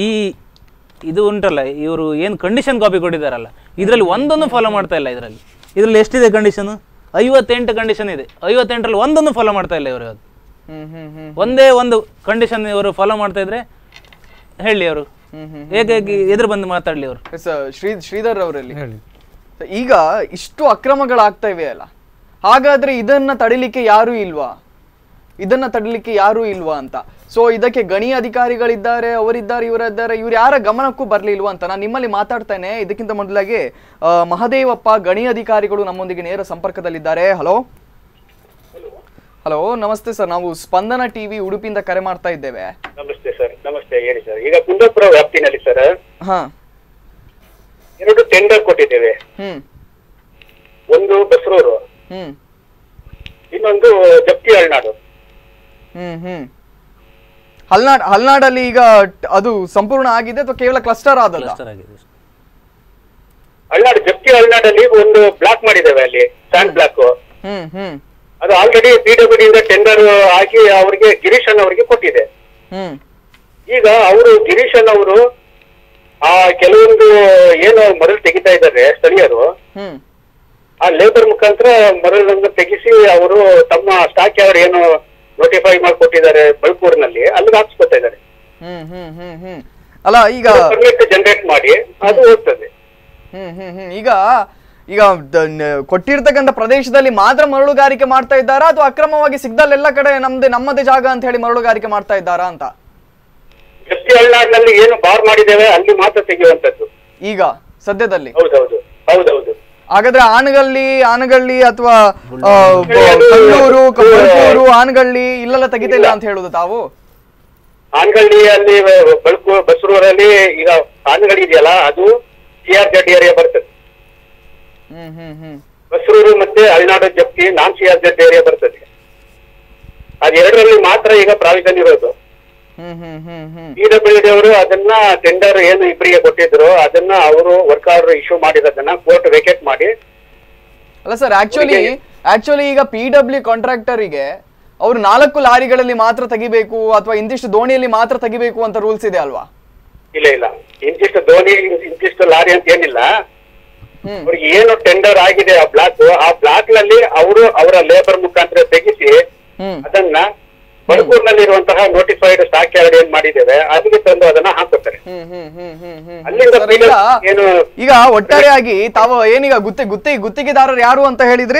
ಇದು ಉಂಟಲ್ಲ, ಇವರು ಏನು ಕಂಡೀಷನ್ ಕಾಪಿ ಕೊಟ್ಟಿದ್ದಾರಲ್ಲ, ಇದರಲ್ಲಿ ಒಂದನ್ನು ಫಾಲೋ ಮಾಡ್ತಾ ಇಲ್ಲ. ಇದರಲ್ಲಿ ಎಷ್ಟಿದೆ ಕಂಡೀಷನ್? 58 ಕಂಡೀಷನ್ ಇದೆ. 58ರಲ್ಲಿ ಒಂದನ್ನು ಫಾಲೋ ಮಾಡ್ತಾ ಇಲ್ಲ ಇವರು. ಒಂದೇ ಒಂದು ಕಂಡೀಷನ್ ಇವರು ಫಾಲೋ ಮಾಡ್ತಾ ಇದ್ರೆ ಹೇಳಿ, ಅವರು ಹೇಗೆ ಎದುರು ಬಂದು ಮಾತಾಡ್ಲಿ ಅವರು. ಶ್ರೀಧರ್ ಅವರಲ್ಲಿ ಈಗ ಇಷ್ಟು ಅಕ್ರಮಗಳಾಗ್ತಾ ಇವೆ ಅಲ್ಲ, ಹಾಗಾದ್ರೆ ಇದನ್ನ ತಡಿಲಿಕ್ಕೆ ಯಾರು ಇಲ್ವಾ ಅಂತ. ಸೊ ಇದಕ್ಕೆ ಗಣಿ ಅಧಿಕಾರಿಗಳಿದ್ದಾರೆ, ಅವರಿದ್ದಾರೆ, ಇವರಿದ್ದಾರೆ, ಇವ್ರು ಯಾರ ಗಮನಕ್ಕೂ ಬರ್ಲಿಲ್ವಾ ಅಂತ ನಾನು ನಿಮ್ಮಲ್ಲಿ ಮಾತಾಡ್ತೇನೆ. ಇದಕ್ಕಿಂತ ಮೊದಲಾಗಿ ಮಹದೇವಪ್ಪ, ಗಣಿ ಅಧಿಕಾರಿಗಳು ನಮ್ಮೊಂದಿಗೆ ನೇರ ಸಂಪರ್ಕದಲ್ಲಿದ್ದಾರೆ. ಹಲೋ, ನಮಸ್ತೆ ಸರ್. ನಾವು ಸ್ಪಂದನ ಟಿವಿ ಉಡುಪಿಯಿಂದ ಕರೆ ಮಾಡ್ತಾ ಇದ್ದೇವೆ. ನಮಸ್ತೆ ಸರ್. ನಮಸ್ತೆ, ಹೇಳಿ ಸರ್. ಈಗ ಕುಂದಾಪುರ ವ್ಯಾಪ್ತಿನಲ್ಲಿ ಸರ್ 2 ಟೆಂಡರ್ ಕೊಟ್ಟಿದ್ದೇವೆ. ಒಂದು ಬಸ್ರೂರು, ಇನ್ನೊಂದು ಜಪ್ತಿ ಹಳ್ನಾಡು. ಹಲ್ನಾಡಲ್ಲಿ ಈಗ ಅದು ಸಂಪೂರ್ಣ ಆಗಿದೆ ಅಥವಾ ಕೇವಲ ಕ್ಲಸ್ಟರ್ ಆದಲ್ಲ? ಹಳ್ನಾಡು, ಜಪ್ತಿ ಹಳ್ನಾಡಲ್ಲಿ ಒಂದು ಬ್ಲಾಕ್ ಮಾಡಿದ್ದೇವೆ, ಅಲ್ಲಿ ಸ್ಯಾಂಡ್ ಬ್ಲಾಕ್. ಅದು ಆಲ್ರೆಡಿ PWD ಇಂದ ಟೆಂಡರ್ ಆಗಿ ಅವರಿಗೆ ಗಿರೀಶನ್ ಅವರಿಗೆ ಕೊಟ್ಟಿದೆ. ಈಗ ಅವರು ಗಿರೀಶನ್ ಅವರು ಆ ಕೆಲವೊಂದು ಏನು ಮರಳು ತೆಗಿತಾ ಇದ್ದಾರೆ ಸ್ಥಳೀಯರು, ಆ ಲೇಬರ್ ಮುಖಾಂತರ ಮರಳನ್ನು ತೆಗಿಸಿ ಅವರು ತಮ್ಮ ಸ್ಟಾಕ್ ಯಾರು ಏನು ನೋಟಿಫೈ ಮಾಡಿಕೊಟ್ಟಿದ್ದಾರೆ ಬಳ್ಕೂರಿನಲ್ಲಿ ಅಲ್ಲಿಗೆ ಹಾಕ್ಸ್ಕೊತಾ ಇದ್ದಾರೆ. ಅಲ್ಲ ಈಗ ಪರ್ಮಿಟ್ ಜನರೇಟ್ ಮಾಡಿ ಅದು ಹೋಗ್ತದೆ. ಈಗ ಈಗ ಕೊಟ್ಟಿರ್ತಕ್ಕಂಥ ಪ್ರದೇಶದಲ್ಲಿ ಮಾತ್ರ ಮರಳುಗಾರಿಕೆ ಮಾಡ್ತಾ ಇದ್ದಾರಾ ಅಥವಾ ಅಕ್ರಮವಾಗಿ ಸಿಗ್ದಲ್ಲೆಲ್ಲ ಕಡೆ ನಮ್ಮದೇ ಜಾಗ ಅಂತ ಹೇಳಿ ಮರಳುಗಾರಿಕೆ ಮಾಡ್ತಾ ಇದ್ದಾರಾ ಅಂತ? ಜಪ್ತಿ ಹಳ್ನಾಡಿನಲ್ಲಿ ಏನು ಬಾರ್ ಮಾಡಿದ್ದೇವೆ ಅಲ್ಲಿ ಮಾತ್ರ ತೆಗೆಯುವಂತದ್ದು ಈಗ ಸದ್ಯದಲ್ಲಿ. ಹೌದೌದು. ಹಾಗಾದ್ರೆ ಆನಗಳ್ಳಿ ಅಥವಾ ಕಲ್ಲೂರು, ಬಳ್ಕೂರು, ಆನಗಳ್ಳಿ ಇಲ್ಲೆಲ್ಲ ತೆಗಿತಿಲ್ಲ ಅಂತ ಹೇಳುದು ತಾವು? ಆನಗಳ್ಳಿಯಲ್ಲಿ ಬಸರೂರಲ್ಲಿ ಈಗ ಆನಗಳ್ಳಿ ಇದೆಯಲ್ಲ ಅದು CRZ ಏರಿಯಾ ಬರ್ತದೆ. ಬಸರೂರು ಮತ್ತೆ ಹಳ್ನಾಡು ಜಪ್ತಿ ನಾನ್ CRZ ಏರಿಯಾ ಬರ್ತದೆ. ಅದೆರಡರಲ್ಲಿ ಮಾತ್ರ ಈಗ ಪ್ರಾವಿಷನ್ ಇರೋದು. PWD ಅವರು ಅದನ್ನ ಟೆಂಡರ್ ಏನು ಇಬ್ಬರಿಗೆ ಕೊಟ್ಟಿದ್ರು ಅದನ್ನ ಅವರು ವರ್ಕ್ ಆರ್ಡರ್ ಇಶ್ಯೂ ಮಾಡಿರೋದನ್ನ ಕೋರ್ಟ್ ವೇಕೆಟ್ ಮಾಡಿ. ಅಲ್ಲ ಸರ್, ಆಕ್ಚುಲಿ ಈಗ PW ಕಾಂಟ್ರಾಕ್ಟರಿಗೆ ಅವ್ರು 4 ಲಾರಿಗಳಲ್ಲಿ ಮಾತ್ರ ತೆಗಿಬೇಕು ಅಥವಾ ಇಂತಿಷ್ಟು ದೋಣಿಯಲ್ಲಿ ಮಾತ್ರ ತೆಗಿಬೇಕು ಅಂತ ರೂಲ್ಸ್ ಇದೆ ಅಲ್ವಾ? ಇಲ್ಲ, ಇಂತಿಷ್ಟು ದೋಣಿ ಇಂತಿಷ್ಟು ಲಾರಿ ಅಂತ ಏನಿಲ್ಲ. ಅವ್ರಿಗೆ ಏನು ಟೆಂಡರ್ ಆಗಿದೆ ಆ ಬ್ಲಾಕ್ ನಲ್ಲಿ ಅವರು ಅವರ ಲೇಬರ್ ಮುಖಾಂತರ ತೆಗಿಸಿ ಅದನ್ನ ಬಳ್ಕೂರಿನಲ್ಲಿರುವಂತಹ ನೋಟಿಫೈಡ್ ಸ್ಟಾಕ್ ಯಾರ್ಡ್ ಏನ್ ಮಾಡಿದ್ದೇವೆ ಅದಕ್ಕೆ ತಂದು ಅದನ್ನ ಹಾಕುತ್ತಾರೆ. ಈಗ ಒಟ್ಟಾರೆಯಾಗಿ ತಾವು ಏನೀಗ ಗುತ್ತಿಗೆದಾರರು ಯಾರು ಅಂತ ಹೇಳಿದ್ರಿ?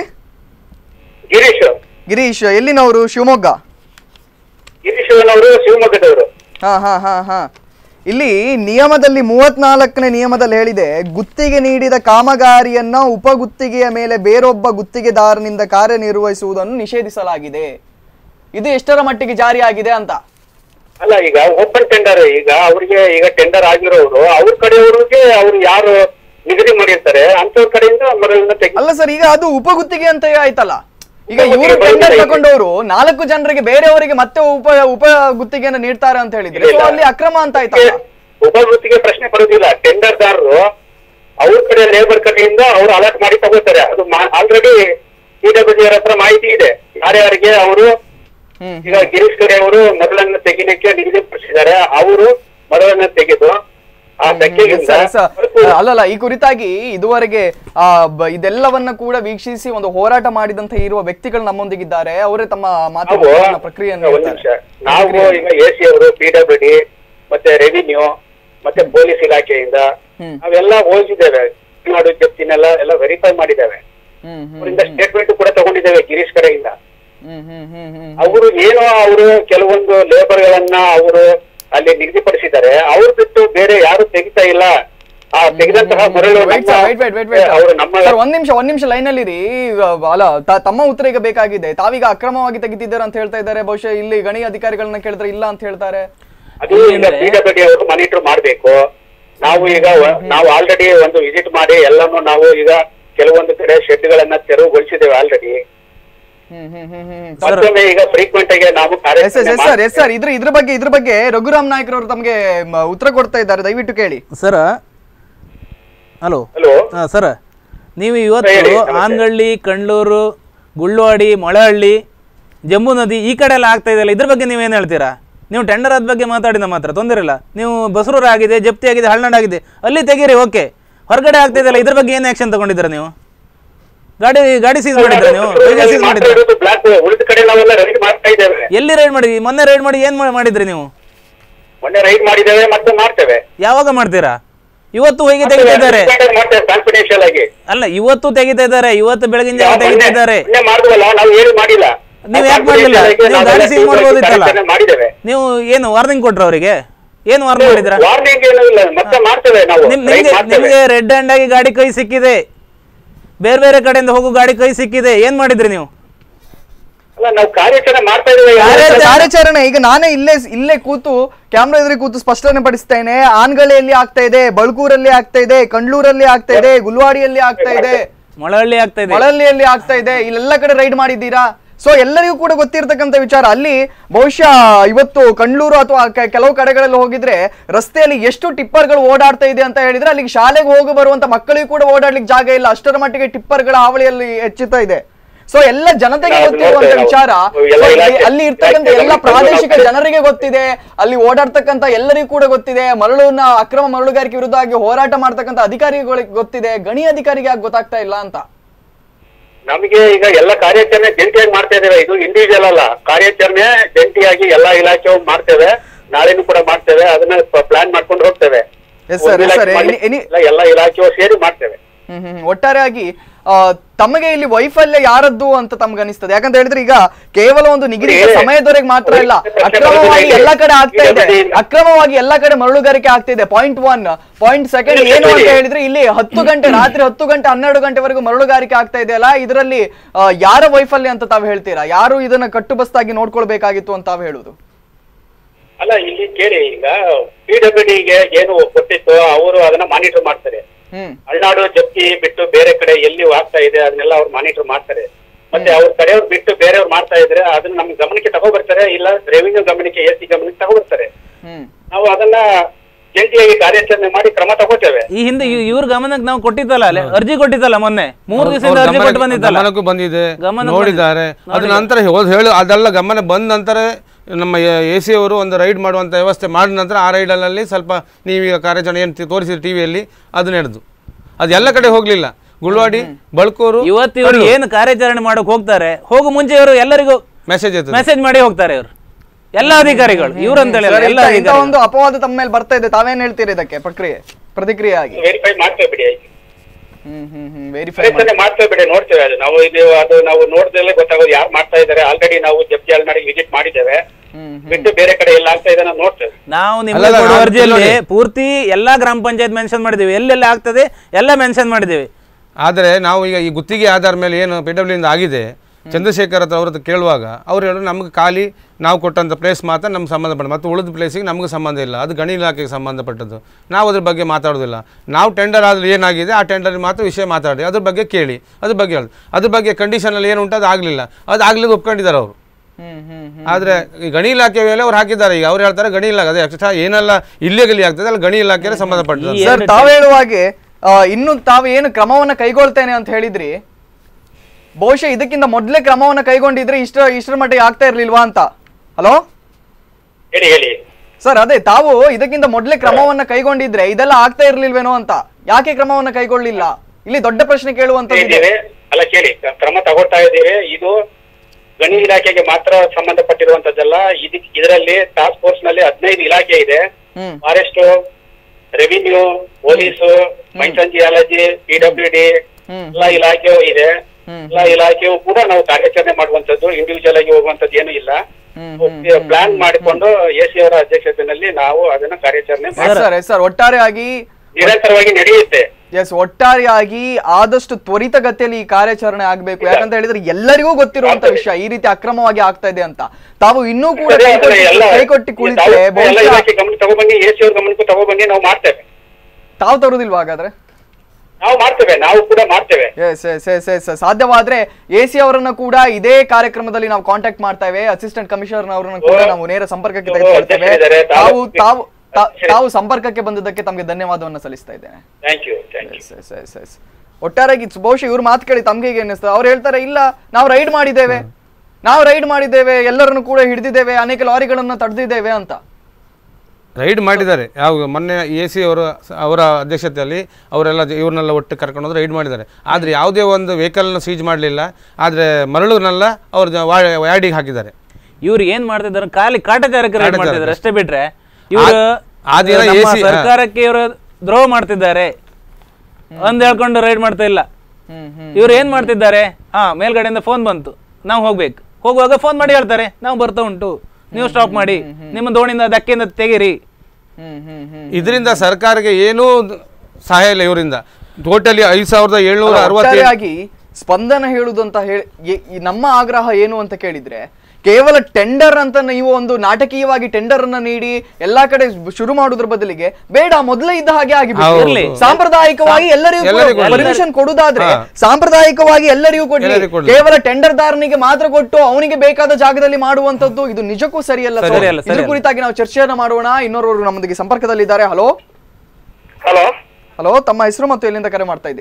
ಗಿರೀಶ್ ಎಲ್ಲಿನವರು? ಶಿವಮೊಗ್ಗ. ಗಿರೀಶ್ ಅವರು ಶಿವಮೊಗ್ಗದವರು. ಇಲ್ಲಿ ನಿಯಮದಲ್ಲಿ 34ನೇ ನಿಯಮದಲ್ಲಿ ಹೇಳಿದೆ, ಗುತ್ತಿಗೆ ನೀಡಿದ ಕಾಮಗಾರಿಯನ್ನ ಉಪಗುತ್ತಿಗೆಯ ಮೇಲೆ ಬೇರೊಬ್ಬ ಗುತ್ತಿಗೆದಾರನಿಂದ ಕಾರ್ಯನಿರ್ವಹಿಸುವುದನ್ನು ನಿಷೇಧಿಸಲಾಗಿದೆ. ಇದು ಎಷ್ಟರ ಮಟ್ಟಿಗೆ ಜಾರಿಯಾಗಿದೆ ಅಂತ? ಅಲ್ಲ, ಈಗ ಓಪನ್ ಟೆಂಡರ್ ಈಗ ಅವ್ರಿಗೆ ಈಗ ಟೆಂಡರ್ ಆಗಿರೋರು ಅವ್ರ ಕಡೆಯವ್ರಿಗೆ ಅವ್ರು ಯಾರು ನಿಗದಿ ಮಾಡಿರ್ತಾರೆ ಅಂತವ್ರ ಕಡೆಯಿಂದ ಮರಳನ್ನ ತೆಗಿ. ಅಲ್ಲ ಸರ್, ಈಗ ಅದು ಉಪಗುತ್ತಿಗೆ ಅಂತ ಆಯ್ತಲ್ಲ. ಈಗ ಇವರು ಟೆಂಡರ್ ತಗೊಂಡವರು 4 ಜನರಿಗೆ ಬೇರೆಯವರಿಗೆ ಮತ್ತೆ ಉಪ ಗುತ್ತಿಗೆಯನ್ನು ನೀಡ್ತಾರೆ ಅಂತ ಹೇಳಿದ್ರೆ ಅಲ್ಲಿ ಅಕ್ರಮ ಅಂತ ಆಯ್ತಲ್ಲ. ಉಪಗುತ್ತಿಗೆ ಪ್ರಶ್ನೆ ಬರುದಿಲ್ಲ. ಟೆಂಡರ್ದಾರರು ಅವ್ರ ಕಡೆ ಲೇಬರ್ ಕಡೆಯಿಂದ ಅವ್ರು ಅಲರ್ಟ್ ಮಾಡಿ ತಗೋತಾರೆ. ಅದು ಆಲ್ರೆಡಿ PWD ಅವರ ಹತ್ರ ಮಾಹಿತಿ ಇದೆ ಯಾರ್ಯಾರಿಗೆ ಅವರು. ಈಗ ಗಿರೀಶ್ ಕಡೆ ಅವರು ಮರಳನ್ನು ತೆಗಿಲಿಕ್ಕೆ ನಿಗದಿಪಡಿಸಿದ್ದಾರೆ. ಅವರು ಮರಳನ್ನು ತೆಗೆದು ಅಲ್ಲಲ್ಲ, ಈ ಕುರಿತಾಗಿ ಇದುವರೆಗೆ ಇದೆಲ್ಲವನ್ನ ಕೂಡ ವೀಕ್ಷಿಸಿ ಒಂದು ಹೋರಾಟ ಮಾಡಿದಂತ ಇರುವ ವ್ಯಕ್ತಿಗಳು ನಮ್ಮೊಂದಿಗಿದ್ದಾರೆ. ಅವರೇ ತಮ್ಮ ಮಾತುಕತೆ ಪ್ರಕ್ರಿಯೆಯನ್ನು ನಾವು ಈಗ AC ಅವರು PWD ಮತ್ತೆ ರೆವಿನ್ಯೂ ಮತ್ತೆ ಪೊಲೀಸ್ ಇಲಾಖೆಯಿಂದ ನಾವೆಲ್ಲ ಹೋಗಿದ್ದೇವೆ. ನಾಡು ಜಪ್ತಿನೆಲ್ಲ ಎಲ್ಲ ವೆರಿಫೈ ಮಾಡಿದ್ದೇವೆ. ಅವರಿಂದ ಸ್ಟೇಟ್ಮೆಂಟ್ ಕೂಡ ತಗೊಂಡಿದ್ದೇವೆ ಗಿರೀಶ್ ಕಡೆಯಿಂದ. ಅವರು ಏನೋ ಅವರು ಕೆಲವೊಂದು ಲೇಬರ್ ಗಳನ್ನ ಅವರು ಅಲ್ಲಿ ನಿಗದಿಪಡಿಸಿದ್ದಾರೆ. ಅವ್ರು ಬಿಟ್ಟು ಬೇರೆ ಯಾರು ತೆಗಿತಾ ಇಲ್ಲ. ಆ ತೆಗೆದಂತಹ ಮರಳು ಒಂದ್ ನಿಮಿಷ ಲೈನ್ ಅಲ್ಲಿ ಇರಿ. ಅಲ್ಲ, ತಮ್ಮ ಉತ್ತರ ಈಗ ಬೇಕಾಗಿದೆ. ತಾವೀಗ ಅಕ್ರಮವಾಗಿ ತೆಗಿತಿದ್ದಾರೆ ಅಂತ ಹೇಳ್ತಾ ಇದ್ದಾರೆ. ಬಹುಶಃ ಇಲ್ಲಿ ಗಣಿ ಅಧಿಕಾರಿಗಳನ್ನ ಕೇಳಿದ್ರೆ ಇಲ್ಲ ಅಂತ ಹೇಳ್ತಾರೆ. ಅದು ಈಗ PWD ಅವರು ಮಾನಿಟರ್ ಮಾಡ್ಬೇಕು. ನಾವು ಆಲ್ರೆಡಿ ಒಂದು ವಿಸಿಟ್ ಮಾಡಿ ಎಲ್ಲಾನು ನಾವು ಈಗ ಕೆಲವೊಂದು ಕಡೆ ಶೆಡ್ ಗಳನ್ನ ತೆರವುಗೊಳಿಸಿದ್ದೇವೆ ಆಲ್ರೆಡಿ. ಈಗ ಫ್ರೀಕ್ವೆಂಟ್ ಆಗಿ ನಾವು ಇದ್ರ ಬಗ್ಗೆ ರಘುರಾಮ್ ನಾಯ್ಕರವರು ತಮಗೆ ಉತ್ತರ ಕೊಡ್ತಾ ಇದ್ದಾರೆ, ದಯವಿಟ್ಟು ಕೇಳಿ ಸರ್. ಹಲೋ ಸರ್, ನೀವು ಇವತ್ತು ಆನಗಳ್ಳಿ, ಕಂಡ್ಲೂರು, ಗುಳ್ಳುವಾಡಿ, ಮೊಳಹಳ್ಳಿ, ಜಂಬೂ ನದಿ ಈ ಕಡೆ ಎಲ್ಲ ಆಗ್ತಾ ಇದೆಯಲ್ಲ, ಇದ್ರ ಬಗ್ಗೆ ನೀವೇನು ಹೇಳ್ತೀರಾ? ನೀವು ಟೆಂಡರ್ ಅದ ಬಗ್ಗೆ ಮಾತಾಡಿ ನಮ್ಮ ಹತ್ರ ತೊಂದರೆ ಇಲ್ಲ. ನೀವು ಬಸರೂರು ಆಗಿದೆ, ಜಪ್ತಿ ಆಗಿದೆ, ಹಳ್ನಾಡು ಆಗಿದೆ, ಅಲ್ಲಿ ತೆಗೀರಿ, ಓಕೆ. ಹೊರಗಡೆ ಆಗ್ತಾ ಇದೆಯಲ್ಲ, ಇದ್ರ ಬಗ್ಗೆ ಏನು ಆಕ್ಷನ್ ತಗೊಂಡಿದ್ದೀರಾ ನೀವು? ಗಾಡಿ ಸೀಸ್ ಮಾಡಿದ್ರೆ ನೀವು? ಎಲ್ಲಿ ರೈಡ್ ಮಾಡಿ? ಮೊನ್ನೆ ರೈಡ್ ಮಾಡಿ ಏನ್ ಮಾಡಿದ್ರಿ ನೀವು? ಮೊನ್ನೆ ರೈಡ್ ಮಾಡಿದ್ದೇವೆ, ಮತ್ತೆ ಮಾಡ್ತೇವೆ. ಯಾವಾಗ ಮಾಡ್ತೀರಾ? ಇವತ್ತು ಹೋಗಿ ತೆಗಿತಾ ಇದ್ದಾರೆ. ಅಲ್ಲ, ಇವತ್ತು ತೆಗಿತಾ ಇದ್ದಾರೆ. ಇವತ್ತು ಬೆಳಗಿನ ಜಾವ ತೆಗಿತಾ ಇದ್ದಾರೆ. ನೀವು ಯಾಕೆ ಮಾಡಲಿಲ್ಲ? ನೀವು ಗಾಡಿ ಸೀಸ್ ಮಾಡ್ಬೋದಿತ್ತಲ್ಲ. ನೀವು ಏನು ವಾರ್ನಿಂಗ್ ಕೊಟ್ರ ಅವರಿಗೆ? ಏನು ವಾರ್ನಿಂಗ್ ಮಾಡಿದ್ರ? ನಿಮಗೆ ರೆಡ್ ಹ್ಯಾಂಡ್ ಆಗಿ ಗಾಡಿ ಕೈ ಸಿಕ್ಕಿದೆ, ಬೇರೆ ಬೇರೆ ಕಡೆಯಿಂದ ಹೋಗೋ ಗಾಡಿ ಕೈ ಸಿಕ್ಕಿದೆ, ಏನ್ ಮಾಡಿದ್ರಿ ನೀವು? ಕಾರ್ಯಾಚರಣೆ ಈಗ ನಾನೇ ಇಲ್ಲೇ ಕೂತು ಕ್ಯಾಮ್ರಾ ಎದುರಿಗೆ ಕೂತು ಸ್ಪಷ್ಟನೆ ಪಡಿಸ್ತೇನೆ. ಆನಗಳ್ಳಿಯಲ್ಲಿ ಆಗ್ತಾ ಇದೆ, ಬಳ್ಕೂರಲ್ಲಿ ಆಗ್ತಾ ಇದೆ, ಕಂಡ್ಲೂರಲ್ಲಿ ಆಗ್ತಾ ಇದೆ, ಗುಲ್ವಾಡಿಯಲ್ಲಿ ಆಗ್ತಾ ಇದೆ, ಮೊಳಹಳ್ಳಿಯಲ್ಲಿ ಆಗ್ತಾ ಇದೆ. ಇಲ್ಲೆಲ್ಲ ಕಡೆ ರೈಡ್ ಮಾಡಿದ್ದೀರಾ. ಸೊ ಎಲ್ಲರಿಗೂ ಕೂಡ ಗೊತ್ತಿರತಕ್ಕಂಥ ವಿಚಾರ. ಅಲ್ಲಿ ಬಹುಶಃ ಇವತ್ತು ಕಂಡ್ಲೂರು ಅಥವಾ ಕೆಲವು ಕಡೆಗಳಲ್ಲಿ ಹೋಗಿದ್ರೆ ರಸ್ತೆಯಲ್ಲಿ ಎಷ್ಟು ಟಿಪ್ಪರ್ಗಳು ಓಡಾಡ್ತಾ ಇದೆ ಅಂತ ಹೇಳಿದ್ರೆ ಅಲ್ಲಿಗೆ ಶಾಲೆಗೆ ಹೋಗಿ ಬರುವಂತ ಮಕ್ಕಳಿಗೂ ಕೂಡ ಓಡಾಡ್ಲಿಕ್ಕೆ ಜಾಗ ಇಲ್ಲ. ಅಷ್ಟರ ಮಟ್ಟಿಗೆ ಟಿಪ್ಪರ್ಗಳ ಹಾವಳಿಯಲ್ಲಿ ಹೆಚ್ಚುತ್ತಾ ಇದೆ. ಸೊ ಎಲ್ಲ ಜನತೆಗೆ ಗೊತ್ತಿರುವಂತ ವಿಚಾರ. ಅಲ್ಲಿ ಇರ್ತಕ್ಕಂಥ ಎಲ್ಲ ಪ್ರಾದೇಶಿಕ ಜನರಿಗೆ ಗೊತ್ತಿದೆ, ಅಲ್ಲಿ ಓಡಾಡ್ತಕ್ಕಂಥ ಎಲ್ಲರಿಗೂ ಕೂಡ ಗೊತ್ತಿದೆ, ಅಕ್ರಮ ಮರಳುಗಾರಿಕೆ ವಿರುದ್ಧ ಹೋರಾಟ ಮಾಡ್ತಕ್ಕಂಥ ಅಧಿಕಾರಿಗಳಿಗೆ ಗೊತ್ತಿದೆ, ಗಣಿ ಅಧಿಕಾರಿಗೆ ಯಾಕೆ ಗೊತ್ತಾಗ್ತಾ ಇಲ್ಲ ಅಂತ. ನಮಗೆ ಈಗ ಎಲ್ಲ ಕಾರ್ಯಾಚರಣೆ ಜಂಟಿಯಾಗಿ ಮಾಡ್ತಾ ಇದ್ದೇವೆ, ಇದು ಇಂಡಿವಿಜುವಲ್ ಅಲ್ಲ, ಕಾರ್ಯಾಚರಣೆ ಜಂಟಿಯಾಗಿ ಎಲ್ಲಾ ಇಲಾಖೆ ಮಾಡ್ತೇವೆ, ನಾಳೆನೂ ಕೂಡ ಮಾಡ್ತೇವೆ, ಅದನ್ನ ಪ್ಲಾನ್ ಮಾಡ್ಕೊಂಡು ಹೋಗ್ತೇವೆ. ಎಲ್ಲ ಇಲಾಖೆಯವರು ಸೇರಿ ಮಾಡ್ತೇವೆ. ಒಟ್ಟಾರೆಯಾಗಿ ತಮಗೆ ಇಲ್ಲಿ ವೈಫಲ್ಯ ಯಾರದ್ದು ಅಂತ ತಮ್ಗೆ ಅನಿಸ್ತದೆ? ಯಾಕಂತ ಹೇಳಿದ್ರೆ ಈಗ ಕೇವಲ ಒಂದು ನಿಗದಿತ ಸಮಯದವರೆಗೆ ಮಾತ್ರ ಇಲ್ಲ, ಅಕ್ರಮವಾಗಿ ಎಲ್ಲ ಕಡೆ ಆಗ್ತಾ ಇದೆ, ಅಕ್ರಮವಾಗಿ ಎಲ್ಲ ಕಡೆ ಮರಳುಗಾರಿಕೆ ಆಗ್ತಿದೆ. ಪಾಯಿಂಟ್ 1. ಪಾಯಿಂಟ್ 2 ಏನು ಅಂತ ಹೇಳಿದ್ರೆ ಇಲ್ಲಿ 10 ಗಂಟೆ ರಾತ್ರಿ 10 ಗಂಟೆ 12 ಗಂಟೆವರೆಗೂ ಮರಳುಗಾರಿಕೆ ಆಗ್ತಾ ಇದೆಯಲ್ಲ, ಇದರಲ್ಲಿ ಯಾರ ವೈಫಲ್ಯ ಅಂತ ತಾವು ಹೇಳ್ತೀರಾ? ಯಾರು ಇದನ್ನ ಕಟ್ಟುಬಸ್ತಾಗಿ ನೋಡ್ಕೊಳ್ಬೇಕಾಗಿತ್ತು ಅಂತ ತಾವು ಹೇಳುದು? ಅಲ್ಲ, ಇಲ್ಲಿ ಕೇಳಿ, ಈಗ PWDಗೆ ಏನು ಕೊಟ್ಟಿತ್ತು ಅವರು ಅದನ್ನ ಮಾನಿಟರ್ ಮಾಡ್ತಾರೆ. ಅಳ್ನಾಡು ಜಪ್ತಿ ಬಿಟ್ಟು ಬೇರೆ ಕಡೆ ಎಲ್ಲಿ ಆಗ್ತಾ ಇದೆ ಅದನ್ನೆಲ್ಲ ಅವ್ರು ಮಾನಿಟರ್ ಮಾಡ್ತಾರೆ. ಮತ್ತೆ ಅವ್ರ ಕಡೆಯವ್ರು ಬಿಟ್ಟು ಬೇರೆಯವ್ರು ಮಾಡ್ತಾ ಇದ್ರೆ ಅದನ್ನ ನಮ್ ಗಮನಕ್ಕೆ ತಗೋಬರ್ತಾರೆ, ಇಲ್ಲ ರೆವಿನ್ಯೂ ಗಮನಕ್ಕೆ AC ಗಮನಕ್ಕೆ ತಗೋಬರ್ತಾರೆ. ನಾವು ಅದನ್ನ ಜಂಟಿಯಾಗಿ ಕಾರ್ಯಾಚರಣೆ ಮಾಡಿ ಕ್ರಮ ತಗೋತೇವೆ. ಈ ಹಿಂದೆ ಇವ್ರ ಗಮನಕ್ಕೆ ನಾವು ಕೊಟ್ಟಿದ್ದಲ್ಲ, ಅರ್ಜಿ ಕೊಟ್ಟಿದ್ದಲ್ಲ, ಮೊನ್ನೆ 3 ದಿವಸದಿಂದ ಅರ್ಜಿ ಕೊಟ್ಟು ಬಂದಿದ್ದಲ್ಲ, ಗಮನಕ್ಕೂ ಬಂದಿದೆ, ನೋಡಿದ್ದಾರೆ. ಅದ್ರ ನಂತರ ಹೇಳು ಅದೆಲ್ಲ ಗಮನ ಬಂದ ನಂತರ ನಮ್ಮ AC ಅವರು ಒಂದು ರೈಡ್ ಮಾಡುವಂಥ ವ್ಯವಸ್ಥೆ ಮಾಡಿದ ನಂತರ ಆ ರೈಡಲ್ಲಿ ಸ್ವಲ್ಪ ನೀವೀಗ ಕಾರ್ಯಾಚರಣೆ ಏನು ತೋರಿಸಿದ ಟಿವಿಯಲ್ಲಿ ಅದು ನಡೆದು ಅದು ಎಲ್ಲ ಕಡೆ ಹೋಗ್ಲಿಲ್ಲ. ಗುಳ್ವಾಡಿ, ಬಳ್ಕೂರು, ಇವತ್ತು ಇವರು ಏನು ಕಾರ್ಯಾಚರಣೆ ಮಾಡಕ್ ಹೋಗ್ತಾರೆ, ಹೋಗು ಮುಂಚೆ ಇವರು ಎಲ್ಲರಿಗೂ ಮೆಸೇಜ್ ಮಾಡಿ ಹೋಗ್ತಾರೆ ಇವರು, ಎಲ್ಲ ಅಧಿಕಾರಿಗಳು ಇವ್ರು ಅಂತ ಹೇಳಿ. ಇಂಥ ಒಂದು ಅಪವಾದ ತಮ್ಮ ಮೇಲೆ ಬರ್ತಾ ಇದೆ, ತಾವೇನ್ ಹೇಳ್ತೀರಿ ಇದಕ್ಕೆ ಪ್ರತಿಕ್ರಿಯೆ ಆಗಿ? ವೆರಿಫೈ ಮಾಡ್ತೇವೆ ಬಿಡಿ, ವೆರಿಫೈ ಮಾಡ್ತೇವೆ ಬಿಡಿ, ನೋಡ್ತೇವೆ ಅದು. ನಾವು ಅದು ನಾವು ನೋಡಿದ್ರೆ ಗೊತ್ತಾಗೋದು ಯಾರು ಮಾಡ್ತಾ ಇದ್ದಾರೆ. ಆಲ್ರೆಡಿ ನಾವು ಜಪ್ತಿ ಅಲ್ನಾಡಿಗೆ ವಿಸಿಟ್ ಮಾಡಿದ್ದೇವೆ, ಬಿಟ್ಟು ಬೇರೆ ಕಡೆ ಎಲ್ಲ ಆಗ್ತಾ ಇದೆ ನೋಡ್ತೇವೆ. ನಾವು ನಿಮ್ಮ ಅರ್ಜಿಯಲ್ಲಿ ಪೂರ್ತಿ ಎಲ್ಲಾ ಗ್ರಾಮ ಪಂಚಾಯತ್ ಮೆನ್ಷನ್ ಮಾಡಿದೀವಿ, ಎಲ್ಲೆಲ್ಲ ಆಗ್ತದೆ ಎಲ್ಲ ಮೆನ್ಷನ್ ಮಾಡಿದೀವಿ. ಆದರೆ ನಾವು ಈಗ ಈ ಗುತ್ತಿಗೆ ಆಧಾರ ಮೇಲೆ ಏನು PWD ಆಗಿದೆ, ಚಂದ್ರಶೇಖರ್ ಅವ್ರದ್ದು ಕೇಳುವಾಗ ಅವ್ರು ಹೇಳಿದ್ರು ನಮ್ಗೆ ಖಾಲಿ ನಾವು ಕೊಟ್ಟಂಥ ಪ್ಲೇಸ್ ಮಾತ್ರ ನಮ್ಗೆ ಸಂಬಂಧಪಟ್ಟ, ಮತ್ತು ಉಳಿದ ಪ್ಲೇಸಿಗೆ ನಮಗೆ ಸಂಬಂಧ ಇಲ್ಲ, ಅದು ಗಣಿ ಇಲಾಖೆಗೆ ಸಂಬಂಧಪಟ್ಟದ್ದು, ನಾವು ಅದ್ರ ಬಗ್ಗೆ ಮಾತಾಡೋದಿಲ್ಲ. ನಾವು ಟೆಂಡರ್ ಆದ್ರೆ ಏನಾಗಿದೆ ಆ ಟೆಂಡರ್ ಮಾತ್ರ ವಿಷಯ ಮಾತಾಡಿ, ಅದ್ರ ಬಗ್ಗೆ ಕೇಳಿ, ಅದ್ರ ಬಗ್ಗೆ ಹೇಳಿ, ಅದ್ರ ಬಗ್ಗೆ ಕಂಡೀಷನಲ್ಲಿ ಏನು ಉಂಟು ಅದು ಆಗಲಿಲ್ಲ, ಅದು ಆಗ್ಲಿದ್ದು ಒಪ್ಕೊಂಡಿದ್ದಾರೆ ಅವರು. ಆದರೆ ಈ ಗಣಿ ಇಲಾಖೆ ಮೇಲೆ ಅವ್ರು ಹಾಕಿದ್ದಾರೆ. ಈಗ ಅವ್ರು ಹೇಳ್ತಾರೆ ಗಣಿ ಇಲಾಖೆ ಅದೇ ಅಕ್ಷರ ಏನೆಲ್ಲ ಇಲ್ಲಿಗಲಿ ಆಗ್ತದೆ ಅಲ್ಲ ಗಣಿ ಇಲಾಖೆಗೆ ಸಂಬಂಧಪಟ್ಟದ್ದು. ಸರ್, ತಾವು ಹೇಳುವಾಗೆ ಇನ್ನು ತಾವು ಏನು ಕ್ರಮವನ್ನ ಕೈಗೊಳ್ತೇನೆ ಅಂತ ಹೇಳಿದ್ರಿ, ಬಹುಶಃ ಇದಕ್ಕಿಂತ ಮೊದಲೇ ಕ್ರಮವನ್ನ ಕೈಗೊಂಡಿದ್ರೆ ಇಷ್ಟರ ಮಟ್ಟಿಗೆ ಆಗ್ತಾ ಇರ್ಲಿಲ್ವಾ ಅಂತ. ಹಲೋ ಹೇಳಿ ಸರ್, ಅದೇ ತಾವು ಇದಕ್ಕಿಂತ ಮೊದಲೇ ಕ್ರಮವನ್ನ ಕೈಗೊಂಡಿದ್ರೆ ಇದೆಲ್ಲ ಆಗ್ತಾ ಇರ್ಲಿಲ್ವೇನೋ ಅಂತ, ಯಾಕೆ ಕ್ರಮವನ್ನ ಕೈಗೊಳ್ಳಿಲ್ಲ? ಇಲ್ಲಿ ದೊಡ್ಡ ಪ್ರಶ್ನೆ ಕೇಳುವಂತದ್ದು. ಅಲ್ಲ ಕೇಳಿ, ಕ್ರಮ ತಗೊಳ್ತಾ ಇದ್ದೇವೆ. ಇದು ಗಣಿ ಇಲಾಖೆಗೆ ಮಾತ್ರ ಸಂಬಂಧಪಟ್ಟಿರುವಂತದ್ದಲ್ಲ. ಇದರಲ್ಲಿ ಟಾಸ್ಕ್ ಫೋರ್ಸ್ ನಲ್ಲಿ 15 ಇಲಾಖೆ ಇದೆ. Forest, revenue, police, mines geology, PWD ಎಲ್ಲ ಇಲಾಖೆಯೂ ಇದೆ. ಎಲ್ಲ ಇಲಾಖೆಯೂ ಕೂಡ ನಾವು ಕಾರ್ಯಾಚರಣೆ ಮಾಡುವಂತದ್ದು, ಇಂಡಿವಿಜುವಲ್ ಆಗಿ ಹೋಗುವಂತದ್ದು ಏನು ಇಲ್ಲ. ಪ್ಲಾನ್ ಮಾಡಿಕೊಂಡು AC ಅವರ ಅಧ್ಯಕ್ಷತೆಯಲ್ಲಿ ನಾವು ಅದನ್ನ ಕಾರ್ಯಾಚರಣೆ ಒಟ್ಟಾರೆಯಾಗಿ ನಿರಂತರವಾಗಿ ನಡೆಯುತ್ತೆ. ಒಟ್ಟಾರೆಯಾಗಿ ಆದಷ್ಟು ತ್ವರಿತಗತಿಯಲ್ಲಿ ಈ ಕಾರ್ಯಾಚರಣೆ ಆಗ್ಬೇಕು. ಯಾಕಂತ ಹೇಳಿದ್ರೆ ಎಲ್ಲರಿಗೂ ಗೊತ್ತಿರುವಂತ ವಿಷಯ ಈ ರೀತಿ ಅಕ್ರಮವಾಗಿ ಆಗ್ತಾ ಇದೆ ಅಂತ. ತಾವು ಇನ್ನೂ ಕೂಡ ಕೈಕೊಟ್ಟಿ ಕುಳಿತರೆ ಗಮನ ತಗೊಬನ್ನಿ, AC ಅವ್ರ ಗಮನಕ್ಕೂ ತಗೊಬನ್ನಿ, ನಾವು ಮಾಡ್ತೇವೆ. ತಾವು ತರುದಿಲ್ವಾ ಹಾಗಾದ್ರೆ? ನಾವು ಮಾಡ್ತೇವೆ, ನಾವು ಕೂಡ ಮಾಡ್ತೇವೆ. ಸಾಧ್ಯವಾದ್ರೆ AC ಅವರನ್ನ ಕೂಡ ಇದೇ ಕಾರ್ಯಕ್ರಮದಲ್ಲಿ ನಾವು ಕಾಂಟ್ಯಾಕ್ಟ್ ಮಾಡ್ತೇವೆ. ಅಸಿಸ್ಟೆಂಟ್ ಕಮಿಷನರ್ ಅವರನ್ನು ಕೂಡ ನಾವು ನೇರ ಸಂಪರ್ಕಕ್ಕೆ ತೆಗೆದುಕೊಳ್ತೇವೆ. ತಾವು ಸಂಪರ್ಕಕ್ಕೆ ಬಂದದಕ್ಕೆ ತಮಗೆ ಧನ್ಯವಾದವನ್ನ ಸಲ್ಲಿಸ್ತಾ ಇದ್ದೇನೆ. ಒಟ್ಟಾರೆಯಾಗಿ ಬಹುಶಃ ಇವ್ರ ಮಾತು ಕೇಳಿ ತಮ್ಗೆ ಹೇಗೆ ಅನ್ನಿಸ್ತದೆ? ಅವ್ರು ಹೇಳ್ತಾರೆ ಇಲ್ಲ, ನಾವು ರೈಡ್ ಮಾಡಿದ್ದೇವೆ, ಎಲ್ಲರನ್ನು ಕೂಡ ಹಿಡಿದಿದ್ದೇವೆ, ಅನೇಕ ಲಾರಿಗಳನ್ನ ತಡೆದಿದ್ದೇವೆ ಅಂತ. ರೈಡ್ ಮಾಡಿದ್ದಾರೆ. ಯಾವ ಮೊನ್ನೆ AC ಅವರ ಅಧ್ಯಕ್ಷತೆಯಲ್ಲಿ ಅವರೆಲ್ಲ ಇವ್ರನ್ನೆಲ್ಲ ಒಟ್ಟು ಕರ್ಕೊಂಡು ರೈಡ್ ಮಾಡಿದ್ದಾರೆ. ಆದರೆ ಯಾವುದೇ ಒಂದು ವೆಹಿಕಲ್ನ ಸೀಜ್ ಮಾಡಲಿಲ್ಲ. ಆದರೆ ಮರಳುನೆಲ್ಲ ಅವ್ರ ಯಾರ್ಡಿಗೆ ಹಾಕಿದ್ದಾರೆ. ಇವ್ರು ಏನ್ ಮಾಡ್ತಿದ್ದಾರೆ, ಖಾಲಿ ಕಾಟಾಚಾರಕ್ಕೆ ರೈಡ್ ಮಾಡ್ತಿದ್ದಾರೆ ಅಷ್ಟೇ ಬಿಟ್ರೆ ಇವರು ಸರ್ಕಾರಕ್ಕೆ ಇವರು ದ್ರೋಹ ಮಾಡ್ತಿದ್ದಾರೆ ಅಂದ್ ಹೇಳ್ಕೊಂಡು ರೈಡ್ ಮಾಡ್ತಾ ಇಲ್ಲ. ಇವ್ರು ಏನ್ ಮಾಡ್ತಿದ್ದಾರೆ, ಮೇಲ್ಗಡೆಯಿಂದ ಫೋನ್ ಬಂತು, ನಾವು ಹೋಗುವಾಗ ಫೋನ್ ಮಾಡಿ ಹೇಳ್ತಾರೆ ನಾವು ಬರ್ತಾ ಉಂಟು, ನೀವು ಸ್ಟಾಪ್ ಮಾಡಿ, ನಿಮ್ಮ ದೋಣಿಯಿಂದ ಧಕ್ಕೆಯಿಂದ ತೆಗೀರಿ. ಇದರಿಂದ ಸರ್ಕಾರಕ್ಕೆ ಏನೂ ಸಹಾಯ ಇಲ್ಲ. ಇವರಿಂದ ಟೋಟಲಿ 5760 ಸ್ಪಂದನ ಹೇಳುದು ಅಂತ ಹೇಳಿ ನಮ್ಮ ಆಗ್ರಹ ಏನು ಅಂತ ಕೇಳಿದ್ರೆ, ಕೇವಲ ಟೆಂಡರ್ ಅಂತ ನೀವು ಒಂದು ನಾಟಕೀಯವಾಗಿ ಟೆಂಡರ್ ಅನ್ನ ನೀಡಿ ಎಲ್ಲಾ ಕಡೆ ಶುರು ಮಾಡುದ್ರ ಬದಲಿಗೆ ಬೇಡ, ಮೊದಲೇ ಇದ್ದ ಹಾಗೆ ಆಗಿಬಿಡಲಿ. ಸಾಂಪ್ರದಾಯಿಕವಾಗಿ ಎಲ್ಲರಿಗೂ ಪರ್ಮಿಷನ್ ಕೊಡುದಾದ್ರೆ ಸಾಂಪ್ರದಾಯಿಕವಾಗಿ ಎಲ್ಲರಿಗೂ ಕೊಡ್ಲಿ. ಕೇವಲ ಟೆಂಡರ್ ದಾರನಿಗೆ ಮಾತ್ರ ಕೊಟ್ಟು ಅವನಿಗೆ ಬೇಕಾದ ಜಾಗದಲ್ಲಿ ಮಾಡುವಂತದ್ದು ಇದು ನಿಜಕ್ಕೂ ಸರಿಯಲ್ಲ. ಇದ್ರ ಕುರಿತಾಗಿ ನಾವು ಚರ್ಚೆಯನ್ನ ಮಾಡೋಣ. ಇನ್ನೋರ್ವರು ನಮ್ಮೊಂದಿಗೆ ಸಂಪರ್ಕದಲ್ಲಿದ್ದಾರೆ. ಹಲೋ, ತಮ್ಮ ಹೆಸರು ಮತ್ತು ಎಲ್ಲಿಂದ ಕರೆ ಮಾಡ್ತಾ ಇದ್ದೀರಾ?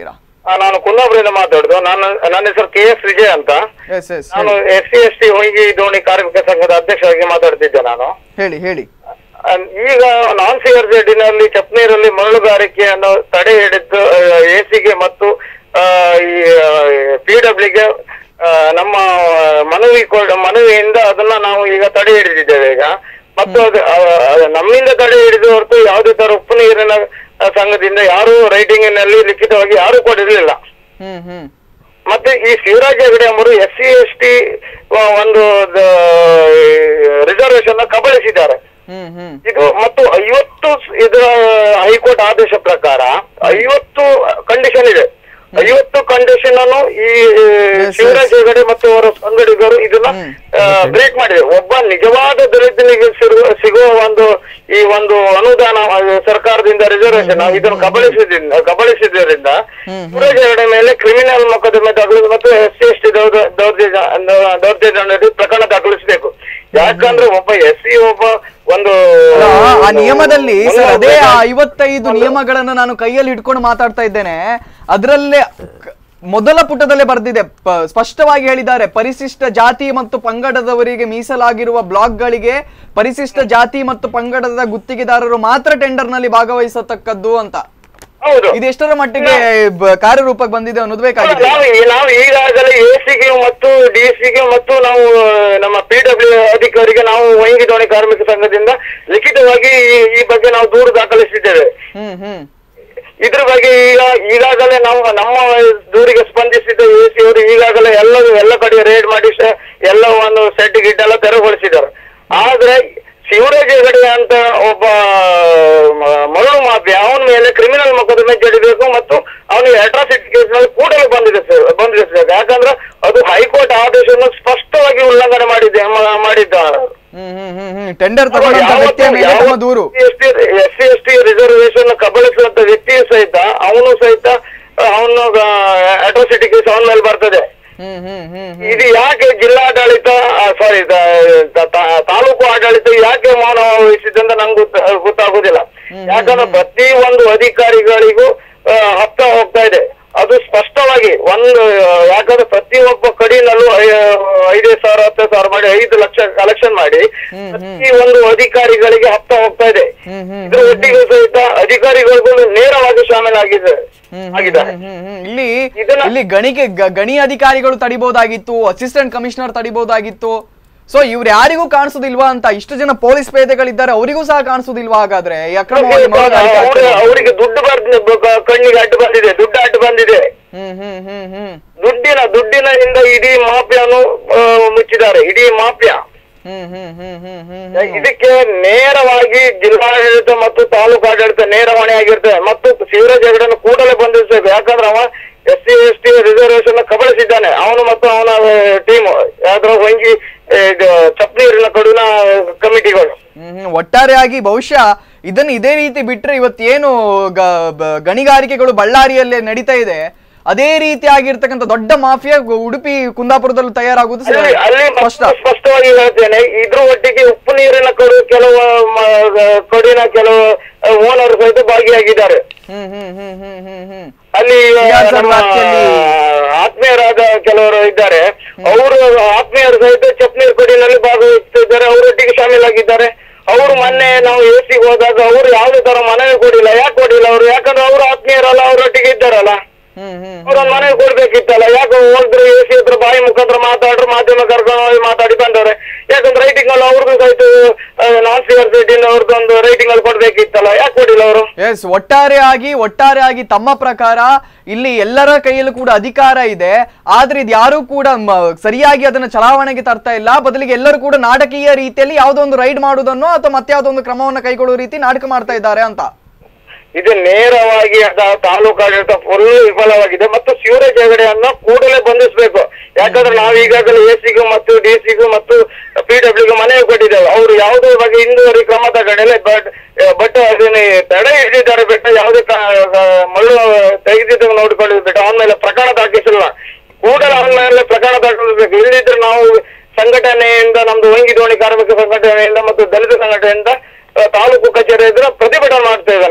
ನಾನು ಕುಂದಾಪುರದಿಂದ ಮಾತಾಡುದು. ನನ್ನ ಹೆಸರು KS ವಿಜಯ್ ಅಂತ. ನಾನು SC/ST ಹೊಯ್ಗೆ ದೋಣಿ ಕಾರ್ಮಿಕ ಸಂಘದ ಅಧ್ಯಕ್ಷರಾಗಿ ಮಾತಾಡ್ತಿದ್ದೆ ನಾನು. ಹೇಳಿ. ಈಗ ನಾನ್ CRZ ನಲ್ಲಿ ಚಪ್ನೀರಲ್ಲಿ ಮರಳುಗಾರಿಕೆಯನ್ನು ತಡೆ ಹಿಡಿದು AC ಮತ್ತು ಈ PWಗೆ ನಮ್ಮ ಮನವಿಯಿಂದ ಅದನ್ನ ನಾವು ಈಗ ತಡೆ ಹಿಡಿದಿದ್ದೇವೆ ಈಗ. ಮತ್ತು ಅದು ನಮ್ಮಿಂದ ತಡೆ ಹಿಡಿದು ಹೊರತು ಯಾವುದೇ ತರ ಉಪ್ಪು ನೀರಿನ ಸಂಘದಿಂದ ಯಾರು ರೈಟಿಂಗಿನಲ್ಲಿ ಲಿಖಿತವಾಗಿ ಯಾರು ಕೊಡಿರ್ಲಿಲ್ಲ. ಮತ್ತೆ ಈ ಶಿವರಾಜ್ ಹೆಗಡೆ ಅವರು SC/ST ಒಂದು ರಿಸರ್ವೇಶನ್ ಕಬಳಿಸಿದ್ದಾರೆ. ಇದು ಮತ್ತು 50 ಇದರ ಹೈಕೋರ್ಟ್ ಆದೇಶ ಪ್ರಕಾರ 50 ಕಂಡೀಷನ್ ಇದೆ. 50 ಕಂಡೀಷನ್ ಅನ್ನು ಈ ಶಿವರಾಜ್ ಹೆಗಡೆ ಮತ್ತು ಅವರ ಸಂಗಡಿಗರು ಇದನ್ನ ಬ್ರೇಕ್ ಮಾಡಿದೆ. ಒಬ್ಬ ನಿಜವಾದ ದಲಿತನಿಗೆ ಸಿಗುವ ಈ ಒಂದು ಅನುದಾನ ಸರ್ಕಾರದಿಂದ ರಿಸರ್ವೇಶನ್ ಇದನ್ನು ಕಬಳಿಸಿದ್ದರಿಂದ ಶಿವರಾಜ್ ಹೆಗಡೆ ಮೇಲೆ ಕ್ರಿಮಿನಲ್ ಮೊಕದ್ದಮೆ ದಾಖಲಿಸಿ ಮತ್ತು SC/ST ದೌರ್ಜನ್ಯ ಪ್ರಕರಣ ದಾಖಲಿಸಬೇಕು. ಯಾಕಂದ್ರೆ ಒಬ್ಬ SC ಆ ನಿಯಮದಲ್ಲಿ ಸರ್ ಅದೇ 55 ನಿಯಮಗಳನ್ನ ನಾನು ಕೈಯಲ್ಲಿ ಹಿಡ್ಕೊಂಡು ಮಾತಾಡ್ತಾ ಇದ್ದೇನೆ. ಅದರಲ್ಲೇ ಮೊದಲ ಪುಟದಲ್ಲೇ ಬರೆದಿದೆ, ಸ್ಪಷ್ಟವಾಗಿ ಹೇಳಿದ್ದಾರೆ, ಪರಿಶಿಷ್ಟ ಜಾತಿ ಮತ್ತು ಪಂಗಡದವರಿಗೆ ಮೀಸಲಾಗಿರುವ ಬ್ಲಾಕ್ಗಳಿಗೆ ಪರಿಶಿಷ್ಟ ಜಾತಿ ಮತ್ತು ಪಂಗಡದ ಗುತ್ತಿಗೆದಾರರು ಮಾತ್ರ ಟೆಂಡರ್ ನಲ್ಲಿ ಭಾಗವಹಿಸತಕ್ಕದ್ದು ಅಂತ. ಇದು ಎಷ್ಟರ ಮಟ್ಟಿಗೆ ಕಾರ್ಯರೂಪಕ್ಕೆ ಬಂದಿದೆ ಅನ್ನೋದು ಬೇಕಾಗಿದೆ. ನಾವು ಈಗಾಗಲೇ AC ಮತ್ತು DC ಮತ್ತು ನಾವು ನಮ್ಮ PW ಅಧಿಕಾರಿಗೆ ನಾವು ಹೊಯ್ಗೆ ದೋಣಿ ಕಾರ್ಮಿಕ ಸಂಘದಿಂದ ಲಿಖಿತವಾಗಿ ಈ ಬಗ್ಗೆ ನಾವು ದೂರು ದಾಖಲಿಸಿದ್ದೇವೆ. ಇದ್ರ ಬಗ್ಗೆ ಈಗಾಗಲೇ ನಾವು ನಮ್ಮ ದೂರಿಗೆ ಸ್ಪಂದಿಸಿದ್ದ AC ಅವರು ಈಗಾಗಲೇ ಎಲ್ಲ ಕಡೆ ರೇಡ್ ಮಾಡಿ ಎಲ್ಲ ಒಂದು ಸೆಟ್ ಗಿಟ್ ಎಲ್ಲ ತೆರವುಗೊಳಿಸಿದ್ದಾರೆ. ಆದ್ರೆ ಶಿವರಾಜ್ ಹೆಗಡೆ ಅಂತ ಒಬ್ಬ ಮರಳು ಮಾಫಿಯಾ ಅವನ ಮೇಲೆ ಕ್ರಿಮಿನಲ್ ಮೊಕದ್ದಮೆ ಜಡಿಬೇಕು ಮತ್ತು ಅವನಿಗೆ ಅಟ್ರಾಸಿಟಿ ಕೇಸ್ ನಲ್ಲಿ ಕೂಡಲೇ ಬಂದಿದೆ. ಯಾಕಂದ್ರೆ ಅದು ಹೈಕೋರ್ಟ್ ಆದೇಶವನ್ನು ಸ್ಪಷ್ಟವಾಗಿ ಉಲ್ಲಂಘನೆ ಮಾಡಿದ್ದಾರೆ. ಟೆಂಡರ್ ದೂರು SC/ST ರಿಸರ್ವೇಶನ್ ಕಬಳಿಸುವಂತ ವ್ಯಕ್ತಿಯು ಸಹಿತ ಅವನು ಅಟ್ರಾಸಿಟಿ ಕೇಸ್ ಅವನ ಮೇಲೆ ಬರ್ತದೆ. ಇದು ಯಾಕೆ ಜಿಲ್ಲಾಡಳಿತ ತಾಲೂಕು ಆಡಳಿತ ಯಾಕೆ ಮೌನ ವಹಿಸಿದೆ ಅಂತ ನಂಗೆ ಗೊತ್ತಾಗುದಿಲ್ಲ. ಯಾಕಂದ್ರೆ ಪ್ರತಿ ಒಂದು ಅಧಿಕಾರಿಗಳಿಗೂ ಹಪ್ತಾ ಹೋಗ್ತಾ ಇದೆ. ಅದು ಸ್ಪಷ್ಟವಾಗಿ ಯಾಕಂದ್ರೆ ಪ್ರತಿಯೊಬ್ಬ ಕಡಿನಲ್ಲೂ 5,000 10,000 ಮಾಡಿ 5 ಲಕ್ಷ ಕಲೆಕ್ಷನ್ ಮಾಡಿ ಪ್ರತಿ ಒಂದು ಅಧಿಕಾರಿಗಳಿಗೆ ಹಪ್ತಾ ಹೋಗ್ತಾ ಇದೆ. ಇದ್ರ ಒಟ್ಟಿಗೆ ಸಹಿತ ಅಧಿಕಾರಿಗಳಿಗೂ ನೇರವಾಗಿ ಶಾಮೀಲಾಗಿದ್ದಾರೆ. ಇಲ್ಲಿ ಗಣಿ ಅಧಿಕಾರಿಗಳು ತಡಿಬಹುದಾಗಿತ್ತು, ಅಸಿಸ್ಟೆಂಟ್ ಕಮಿಷನರ್ ತಡಿಬಹುದಾಗಿತ್ತು. ಸೊ ಇವ್ರು ಯಾರಿಗೂ ಕಾಣಿಸೋದಿಲ್ವಾ ಅಂತ ಇಷ್ಟು ಜನ ಪೊಲೀಸ್ ಪೇದೆಗಳಿದ್ದಾರೆ, ಅವರಿಗೂ ಸಹ ಕಾಣಿಸೋದಿಲ್ವಾ? ಹಾಗಾದ್ರೆ ಅವರಿಗೆ ದುಡ್ಡು ಕಣ್ಣಿಗೆ ಅಡ್ಡು ಬಂದಿದೆ, ದುಡ್ಡು ಅಡ್ಡು ಬಂದಿದೆ. ದುಡ್ಡಿನಿಂದ ಇಡೀ ಮಾಫಿಯಾನು ಮುಚ್ಚಿದ್ದಾರೆ, ಇಡೀ ಮಾಫಿಯಾ. ಇದಕ್ಕೆ ನೇರವಾಗಿ ಜಿಲ್ಲಾಡಳಿತ ಮತ್ತು ತಾಲೂಕು ಆಡಳಿತ ನೇರ ಹೊಣೆ ಆಗಿರ್ತದೆ. ಮತ್ತು ಶಿವರಾಜ್ ಹೆಗಡೆಯನ್ನು ಕೂಡಲೇ ಬಂಧಿಸಬೇಕು. ಯಾಕಂದ್ರೆ ಅವ SC/ST ರಿಸರ್ವೇಶನ್ ಕಬಳಿಸಿದ್ದಾನೆ, ಅವನು ಮತ್ತು ಅವನ ಟೀಮ್ ಯಾವ್ದ್ರ ಹೊಂಗಿ ಚಪ್ನೀರಿನ ಕಡುನ ಕಮಿಟಿಗಳು. ಒಟ್ಟಾರೆಯಾಗಿ ಬಹುಶಃ ಇದನ್ನು ಇದೇ ರೀತಿ ಬಿಟ್ರೆ ಇವತ್ತೇನು ಗಣಿಗಾರಿಕೆಗಳು ಬಳ್ಳಾರಿಯಲ್ಲೇ ನಡೀತಾ ಇದೆ ಅದೇ ರೀತಿಯಾಗಿರ್ತಕ್ಕಂಥ ದೊಡ್ಡ ಮಾಫಿಯಾ ಉಡುಪಿ ಕುಂದಾಪುರದಲ್ಲೂ ತಯಾರಾಗುವುದು ಸ್ಪಷ್ಟವಾಗಿ ಹೇಳ್ತೇನೆ. ಇದ್ರ ಒಟ್ಟಿಗೆ ಉಪ್ಪು ನೀರಿನ ಕೆಲವು ಓನರ್ ಸಹಿತ ಭಾಗಿಯಾಗಿದ್ದಾರೆ. ಅಲ್ಲಿ ಆತ್ಮೀಯರಾದ ಕೆಲವರು ಇದ್ದಾರೆ, ಅವರು ಆತ್ಮೀಯರು ಸಹಿತ ಚಪ್ನೀರ್ ಕೊಡಿನಲ್ಲಿ ಭಾಗವಹಿಸುತ್ತಿದ್ದಾರೆ, ಅವರೊಟ್ಟಿಗೆ ಶಾಮೀಲಾಗಿದ್ದಾರೆ. ಅವರು ಮೊನ್ನೆ ನಾವು AC ಹೋದಾಗ ಅವರು ಯಾವುದೇ ತರ ಮನವಿ ಕೊಡಿಲ್ಲ. ಯಾಕೆ ಕೊಡಿಲ್ಲ ಅವರು? ಯಾಕಂದ್ರೆ ಅವರು ಆತ್ಮೀಯರಲ್ಲ, ಅವರೊಟ್ಟಿಗೆ ಇದ್ದಾರಲ್ಲ, ಅವ್ರೊಂದು ಮನವಿ ಕೊಡ್ಬೇಕಿತ್ತಲ್ಲ. ಯಾಕೆ ಹೋದ್ರು AC ಹತ್ರ ಬಾಯಿ ಮುಖಾಂತರ ಮಾತಾಡ್ರು, ಮಾಧ್ಯಮ ಕರ್ಕೊಂಡು ಮಾತಾಡಿ ಬಂದವ್ರೆ. ಯಾಕಂದ್ರೆ ರೈಟಿಂಗ್ ಅಲ್ಲಿ ಅವ್ರಿಗೂ ಸಹಿತ ನಾನ್ CRZ ಅವ್ರದ್ದೊಂದು ರೈಟಿಂಗ್ ಅಲ್ಲಿ ಕೊಡ್ಬೇಕಿತ್ತಲ್ಲ, ಯಾಕೆ ಕೊಡಿಲ್ಲ ಅವರು? ಎಸ್, ಒಟ್ಟಾರೆಯಾಗಿ ತಮ್ಮ ಪ್ರಕಾರ ಇಲ್ಲಿ ಎಲ್ಲರ ಕೈಯಲ್ಲೂ ಕೂಡ ಅಧಿಕಾರ ಇದೆ, ಆದ್ರೆ ಇದು ಯಾರು ಕೂಡ ಸರಿಯಾಗಿ ಅದನ್ನ ಚಲಾವಣೆಗೆ ತರ್ತಾ ಇಲ್ಲ. ಬದಲಿಗೆ ಎಲ್ಲರೂ ಕೂಡ ನಾಟಕೀಯ ರೀತಿಯಲ್ಲಿ ಯಾವುದೋ ಒಂದು ರೈಡ್ ಮಾಡುವುದನ್ನು ಅಥವಾ ಮತ್ತೆ ಯಾವುದೋ ಒಂದು ಕ್ರಮವನ್ನು ಕೈಗೊಳ್ಳುವ ರೀತಿ ನಾಟಕ ಮಾಡ್ತಾ ಇದ್ದಾರೆ ಅಂತ. ಇದು ನೇರವಾಗಿ ತಾಲೂಕು ಆಡಳಿತ ಫುಲ್ ವಿಫಲವಾಗಿದೆ. ಮತ್ತು ಶಿವರಾಜ್ ಹೆಗಡೆಯನ್ನ ಕೂಡಲೇ ಬಂಧಿಸಬೇಕು. ಯಾಕಂದ್ರೆ ನಾವು ಈಗಾಗಲೇ AC ಮತ್ತು DC ಮತ್ತು PW ಮನವಿ ಕೊಟ್ಟಿದ್ದೇವೆ. ಅವರು ಯಾವುದೇ ಬಗ್ಗೆ ಇನ್ನೂವರೆ ಕ್ರಮ ತಗೊಂಡಿಲ್ಲ. ಬಟ್ ಅದನ್ನ ತಡೆ ಹಿಡಿದಿದ್ದಾರೆ ಬಿಟ್ಟು ಯಾವುದೇ ಮರಳು ತೆಗೆದಿದ್ದ ನೋಡಿಕೊಳ್ಳಿ ಬಿಟ್ಟು ಅವನ ಮೇಲೆ ಪ್ರಕರಣ ದಾಖಲಿಸಿಲ್ಲ. ಕೂಡಲೇ ಅವನ ಮೇಲೆ ಪ್ರಕರಣ ದಾಖಲಿಸಬೇಕು. ಇಲ್ಲಿದ್ರೆ ನಾವು ಸಂಘಟನೆಯಿಂದ, ನಮ್ದು ಹೊಯ್ಗೆ ದೋಣಿ ಕಾರ್ಮಿಕ ಸಂಘಟನೆಯಿಂದ ಮತ್ತು ದಲಿತ ಸಂಘಟನೆಯಿಂದ ತಾಲೂಕು ಕಚೇರಿ ಎದುರು ಪ್ರತಿಭಟನೆ ಮಾಡ್ತೇವೆ ನಾವು.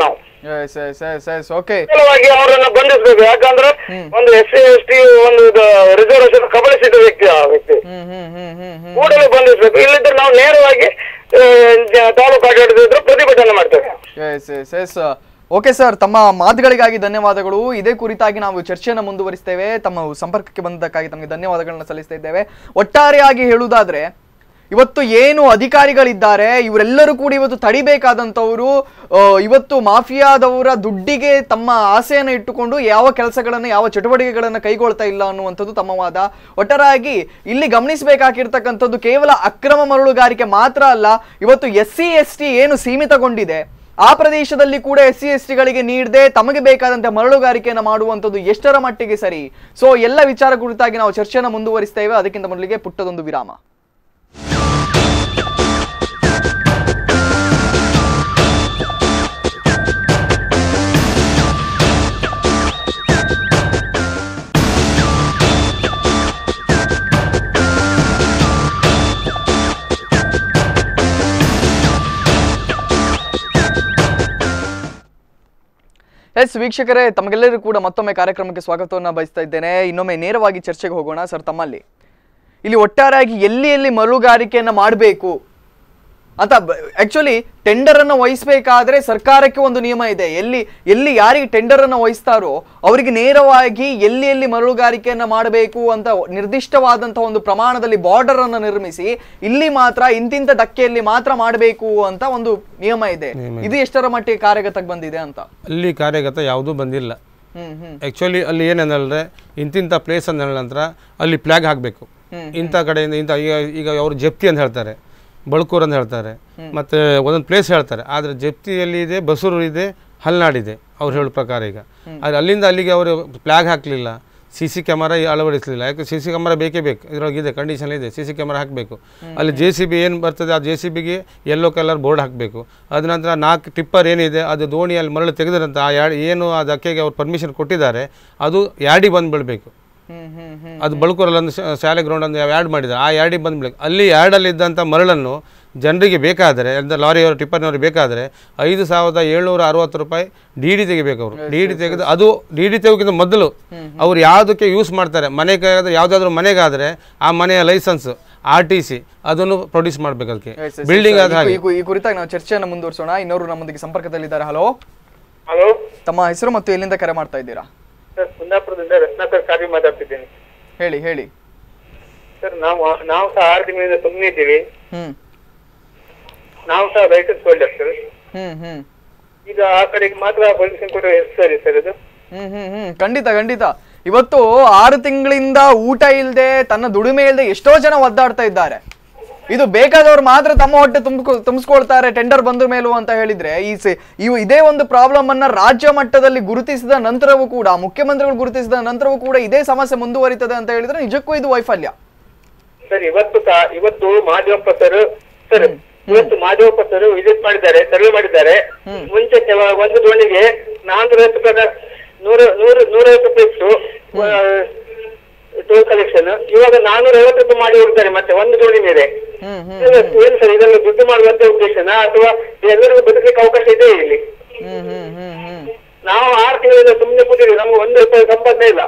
ಓಕೆ ಅವರನ್ನ ಬಂಧಿಸಬೇಕು. ಯಾಕಂದ್ರೆ ಒಂದು SC ST ಒಂದು ರಿಸರ್ವೇಶನ್ ಕಬಳಿಸಿದ ವ್ಯಕ್ತಿ ಆ ವ್ಯಕ್ತಿ ಕೂಡಲೇ ಬಂಧಿಸಬೇಕು. ಇಲ್ಲಿದ್ರೆ ನಾವು ನೇರವಾಗಿ ತಾಲೂಕು ಆಡಳಿತ ಪ್ರತಿಭಟನೆ ಮಾಡ್ತೇವೆ. ಓಕೆ ಸರ್, ತಮ್ಮ ಮಾತುಗಳಿಗಾಗಿ ಧನ್ಯವಾದಗಳು. ಇದೇ ಕುರಿತಾಗಿ ನಾವು ಚರ್ಚೆಯನ್ನು ಮುಂದುವರಿಸ್ತೇವೆ. ತಮ್ಮ ಸಂಪರ್ಕಕ್ಕೆ ಬಂದಕ್ಕಾಗಿ ತಮಗೆ ಧನ್ಯವಾದಗಳನ್ನ ಸಲ್ಲಿಸ್ತಾ ಇದ್ದೇವೆ. ಒಟ್ಟಾರೆಯಾಗಿ ಹೇಳುವುದಾದ್ರೆ ಇವತ್ತು ಏನು ಅಧಿಕಾರಿಗಳಿದ್ದಾರೆ ಇವರೆಲ್ಲರೂ ಕೂಡ ಇವತ್ತು ತಡಿಬೇಕಾದಂಥವರು ಇವತ್ತು ಮಾಫಿಯಾದವರ ದುಡ್ಡಿಗೆ ತಮ್ಮ ಆಸೆಯನ್ನು ಇಟ್ಟುಕೊಂಡು ಯಾವ ಕೆಲಸಗಳನ್ನು ಯಾವ ಚಟುವಟಿಕೆಗಳನ್ನು ಕೈಗೊಳ್ತಾ ಇಲ್ಲ ಅನ್ನುವಂಥದ್ದು ತಮ್ಮ ವಾದ. ಒಟ್ಟಾರೆಯಾಗಿ ಇಲ್ಲಿ ಗಮನಿಸಬೇಕಾಗಿರ್ತಕ್ಕಂಥದ್ದು ಕೇವಲ ಅಕ್ರಮ ಮರಳುಗಾರಿಕೆ ಮಾತ್ರ ಅಲ್ಲ, ಇವತ್ತು SC ST ಏನು ಸೀಮಿತಗೊಂಡಿದೆ ಆ ಪ್ರದೇಶದಲ್ಲಿ ಕೂಡ SC ST ಗಳಿಗೆ ನೀಡದೆ ತಮಗೆ ಬೇಕಾದಂತೆ ಮರಳುಗಾರಿಕೆಯನ್ನು ಮಾಡುವಂಥದ್ದು ಎಷ್ಟರ ಮಟ್ಟಿಗೆ ಸರಿ. ಸೊ ಎಲ್ಲ ವಿಚಾರ ಕುರಿತಾಗಿ ನಾವು ಚರ್ಚೆಯನ್ನು ಮುಂದುವರಿಸ್ತೇವೆ. ಅದಕ್ಕಿಂತ ಮೊದಲಿಗೆ ಪುಟ್ಟದೊಂದು ವಿರಾಮ. ವೀಕ್ಷಕರೇ, ತಮಗೆಲ್ಲರಿಗೂ ಕೂಡ ಮತ್ತೊಮ್ಮೆ ಕಾರ್ಯಕ್ರಮಕ್ಕೆ ಸ್ವಾಗತವನ್ನು ಬಯಸ್ತಾ ಇದ್ದೇನೆ. ಇನ್ನೊಮ್ಮೆ ನೇರವಾಗಿ ಚರ್ಚೆಗೆ ಹೋಗೋಣ. ಸರ್, ತಮ್ಮಲ್ಲಿ ಇಲ್ಲಿ ಒಟ್ಟಾರೆಯಾಗಿ ಎಲ್ಲಿ ಮರಳುಗಾರಿಕೆಯನ್ನು ಮಾಡಬೇಕು ಅಂತ ಆಕ್ಚುಲಿ ಟೆಂಡರ್ ಅನ್ನು ವಹಿಸಬೇಕಾದ್ರೆ ಸರ್ಕಾರಕ್ಕೆ ಒಂದು ನಿಯಮ ಇದೆ. ಎಲ್ಲಿ ಯಾರಿಗೆ ಟೆಂಡರ್ ಅನ್ನು ವಹಿಸ್ತಾರೋ ಅವರಿಗೆ ನೇರವಾಗಿ ಎಲ್ಲಿ ಮರಳುಗಾರಿಕೆಯನ್ನ ಮಾಡಬೇಕು ಅಂತ ನಿರ್ದಿಷ್ಟವಾದಂತಹ ಒಂದು ಪ್ರಮಾಣದಲ್ಲಿ ಬಾರ್ಡರ್ ಅನ್ನು ನಿರ್ಮಿಸಿ ಇಲ್ಲಿ ಮಾತ್ರ ಇಂತಿಂತ ಧಕ್ಕೆಯಲ್ಲಿ ಮಾತ್ರ ಮಾಡಬೇಕು ಅಂತ ಒಂದು ನಿಯಮ ಇದೆ. ಇದು ಎಷ್ಟರ ಮಟ್ಟಿಗೆ ಕಾರ್ಯಗತಕ್ಕೆ ಬಂದಿದೆ ಅಂತ? ಅಲ್ಲಿ ಕಾರ್ಯಗತ ಯಾವುದೂ ಬಂದಿಲ್ಲ. ಆಕ್ಚುಲಿ ಅಲ್ಲಿ ಏನಂದ್ರೆ ಇಂತಿಂಥ ಪ್ಲೇಸ್ ಅಂತ ಹೇಳ ನಂತರ ಅಲ್ಲಿ ಫ್ಲಾಗ್ ಹಾಕಬೇಕು. ಇಂಥ ಕಡೆಯಿಂದ ಇಂಥ ಈಗ ಅವರು ಜಪ್ತಿ ಅಂತ ಹೇಳ್ತಾರೆ, ಬಳ್ಕೂರು ಅಂತ ಹೇಳ್ತಾರೆ, ಮತ್ತು ಒಂದೊಂದು ಪ್ಲೇಸ್ ಹೇಳ್ತಾರೆ. ಆದರೆ ಜಪ್ತಿಯಲ್ಲಿ ಇದೆ, ಬಸೂರು ಇದೆ, ಹಲ್ನಾಡಿದೆ ಅವ್ರು ಹೇಳೋ ಪ್ರಕಾರ. ಈಗ ಆದರೆ ಅಲ್ಲಿಂದ ಅಲ್ಲಿಗೆ ಅವರು ಫ್ಲಾಗ್ ಹಾಕಲಿಲ್ಲ, CC ಕ್ಯಾಮರಾ ಅಳವಡಿಸಲಿಲ್ಲ. ಯಾಕೆ CC ಕ್ಯಾಮರಾ ಬೇಕೇ ಬೇಕು, ಇದರೊಳಗಿದೆ ಕಂಡೀಷನ್ ಇದೆ, CC ಕ್ಯಾಮರಾ ಹಾಕಬೇಕು. ಅಲ್ಲಿ JCB ಏನು ಬರ್ತದೆ ಆ JCBಗೆ ಯೆಲ್ಲೋ ಕಲರ್ ಬೋರ್ಡ್ ಹಾಕಬೇಕು. ಅದ ನಂತರ 4 ಟಿಪ್ಪರ್ ಏನಿದೆ ಅದು ದೋಣಿಯಲ್ಲಿ ಮರಳು ತೆಗೆದ್ರಂತ ಏನು ಆ ಧಕ್ಕೆಗೆ ಅವ್ರು ಪರ್ಮಿಷನ್ ಕೊಟ್ಟಿದ್ದಾರೆ ಅದು ಯಾಡಿ ಬಂದು ಬೀಳಬೇಕು. ಅದು ಬಳ್ಕೂರಲ್ಲಿ ಒಂದು ಶಾಲೆ ಗ್ರೌಂಡ್ ಒಂದು ಯಾಡ್ ಮಾಡಿದ್ದಾರೆ, ಆ ಯಾಡಿ ಬಂದ್ಬಿಡ್ಬೇಕು. ಅಲ್ಲಿ ಯಾರ್ಡಲ್ಲಿ ಇದ್ದಂಥ ಮರಳನ್ನು ಜನರಿಗೆ ಬೇಕಾದರೆ ಅಂದರೆ ಲಾರಿಯವರು ಟಿಪ್ಪರ್ನವ್ರಿಗೆ ಬೇಕಾದರೆ 5,760 ರೂಪಾಯಿ DD ತೆಗಿಬೇಕು. ಅವರು DD ತೆಗೆದು ಅದು DD ತೆಗೋಕ್ಕಿಂತ ಮೊದಲು ಅವ್ರು ಯಾವುದಕ್ಕೆ ಯೂಸ್ ಮಾಡ್ತಾರೆ, ಮನೆಗೆ ಯಾವುದಾದ್ರೂ ಮನೆಗಾದರೆ ಆ ಮನೆಯ ಲೈಸೆನ್ಸ್ RTC ಅದನ್ನು ಪ್ರೊಡ್ಯೂಸ್ ಮಾಡಬೇಕು. ಅದಕ್ಕೆ ಬಿಲ್ಡಿಂಗ್ ಈ ಕುರಿತಾಗಿ ನಾವು ಚರ್ಚೆಯನ್ನು ಮುಂದುವರಿಸೋಣ. ಇನ್ನೊರು ನಮ್ಮೊಂದಿಗೆ ಸಂಪರ್ಕದಲ್ಲಿದ್ದಾರೆ. ಹಲೋ, ತಮ್ಮ ಹೆಸರು ಮತ್ತು ಎಲ್ಲಿಂದ ಕರೆ ಮಾಡ್ತಾ ಇದ್ದೀರಾ? ಸರ್, ಕುಂದಾಪುರದಿಂದ ರತ್ನಾಕರ್ ಕಾವಿ ಮಾತಾಡ್ತಿದ್ದೀನಿ. ಹೇಳಿ ಸರ್, ನಾವು ಸಹ 6 ತಿಂಗಳಿಂದ ಸುಮ್ಮನೆ ಇದ್ದೀವಿ. ನಾವು ಸಹ ವೆಹಿಕಲ್ಸ್ ಹೋಲ್ಡರ್ ಸರ್. ಈಗ ಆ ಕಡೆಗೆ ಮಾತ್ರ ಪರ್ಮಿಷನ್ ಕೊಟ್ಟರೆ ಎಷ್ಟು ಸರಿ ಸರ್ ಅದು? ಖಂಡಿತ. ಇವತ್ತು 6 ತಿಂಗಳಿಂದ ಊಟ ಇಲ್ಲದೆ ತನ್ನ ದುಡಿಮೆ ಇಲ್ಲದೆ ಎಷ್ಟೋ ಜನ ಒದ್ದಾಡ್ತಾ ಇದ್ದಾರೆ. ಇದು ಬೇಕಾದವ್ರು ಮಾತ್ರ ತಮ್ಮ ಹೊಟ್ಟೆ ತುಂಬಿಸ್ಕೊಳ್ತಾರೆ ಟೆಂಡರ್ ಬಂದ ಮೇಲೂ ಅಂತ ಹೇಳಿದ್ರೆ ಇದೇ ಒಂದು ಪ್ರಾಬ್ಲಮ್ ಅನ್ನ ರಾಜ್ಯ ಮಟ್ಟದಲ್ಲಿ ಗುರುತಿಸಿದ ನಂತರವೂ ಕೂಡ, ಮುಖ್ಯಮಂತ್ರಿಗಳು ಗುರುತಿಸಿದ ನಂತರವೂ ಕೂಡ ಇದೇ ಸಮಸ್ಯೆ ಮುಂದುವರಿತದೆ ಅಂತ ಹೇಳಿದ್ರೆ ನಿಜಕ್ಕೂ ಇದು ವೈಫಲ್ಯ ಸರ್. ಇವತ್ತು ಮಾದೇವಪ್ಪ ಸರ್ ವಿಸಿಟ್ ಮಾಡಿದ್ದಾರೆ, ಸರ್ವೆ ಮಾಡಿದ್ದಾರೆ. ಮುಂಚೆ ಒಂದು ದೋಣಿಗೆ 150 ರೂಪಾಯಿ ಟೋಲ್ ಕಲೆಕ್ಷನ್, ಇವಾಗ 450 ರೂಪಾಯಿ ಮಾಡಿ ಹೋಗ್ತಾರೆ ಮತ್ತೆ ಒಂದು ದೋಣಿ ಮೇಲೆ. ಏನ್ ಸರ್, ಇದನ್ನು ದುಡ್ಡು ಮಾಡುವಂತ ಉದ್ದೇಶನಾ ಅಥವಾ ಎಲ್ಲರಿಗೂ ಬದುಕಲಿಕ್ಕೆ ಅವಕಾಶ ಇದೆ ಇಲ್ಲಿ? ನಾವು 6 ತಿಂಗಳಿಂದ ಸುಮ್ಮನೆ ಕೂತಿದ್ದೀವಿ, ನಮ್ಗೆ 1 ರೂಪಾಯಿ ಸಂಪಾದನೆ ಇಲ್ಲ.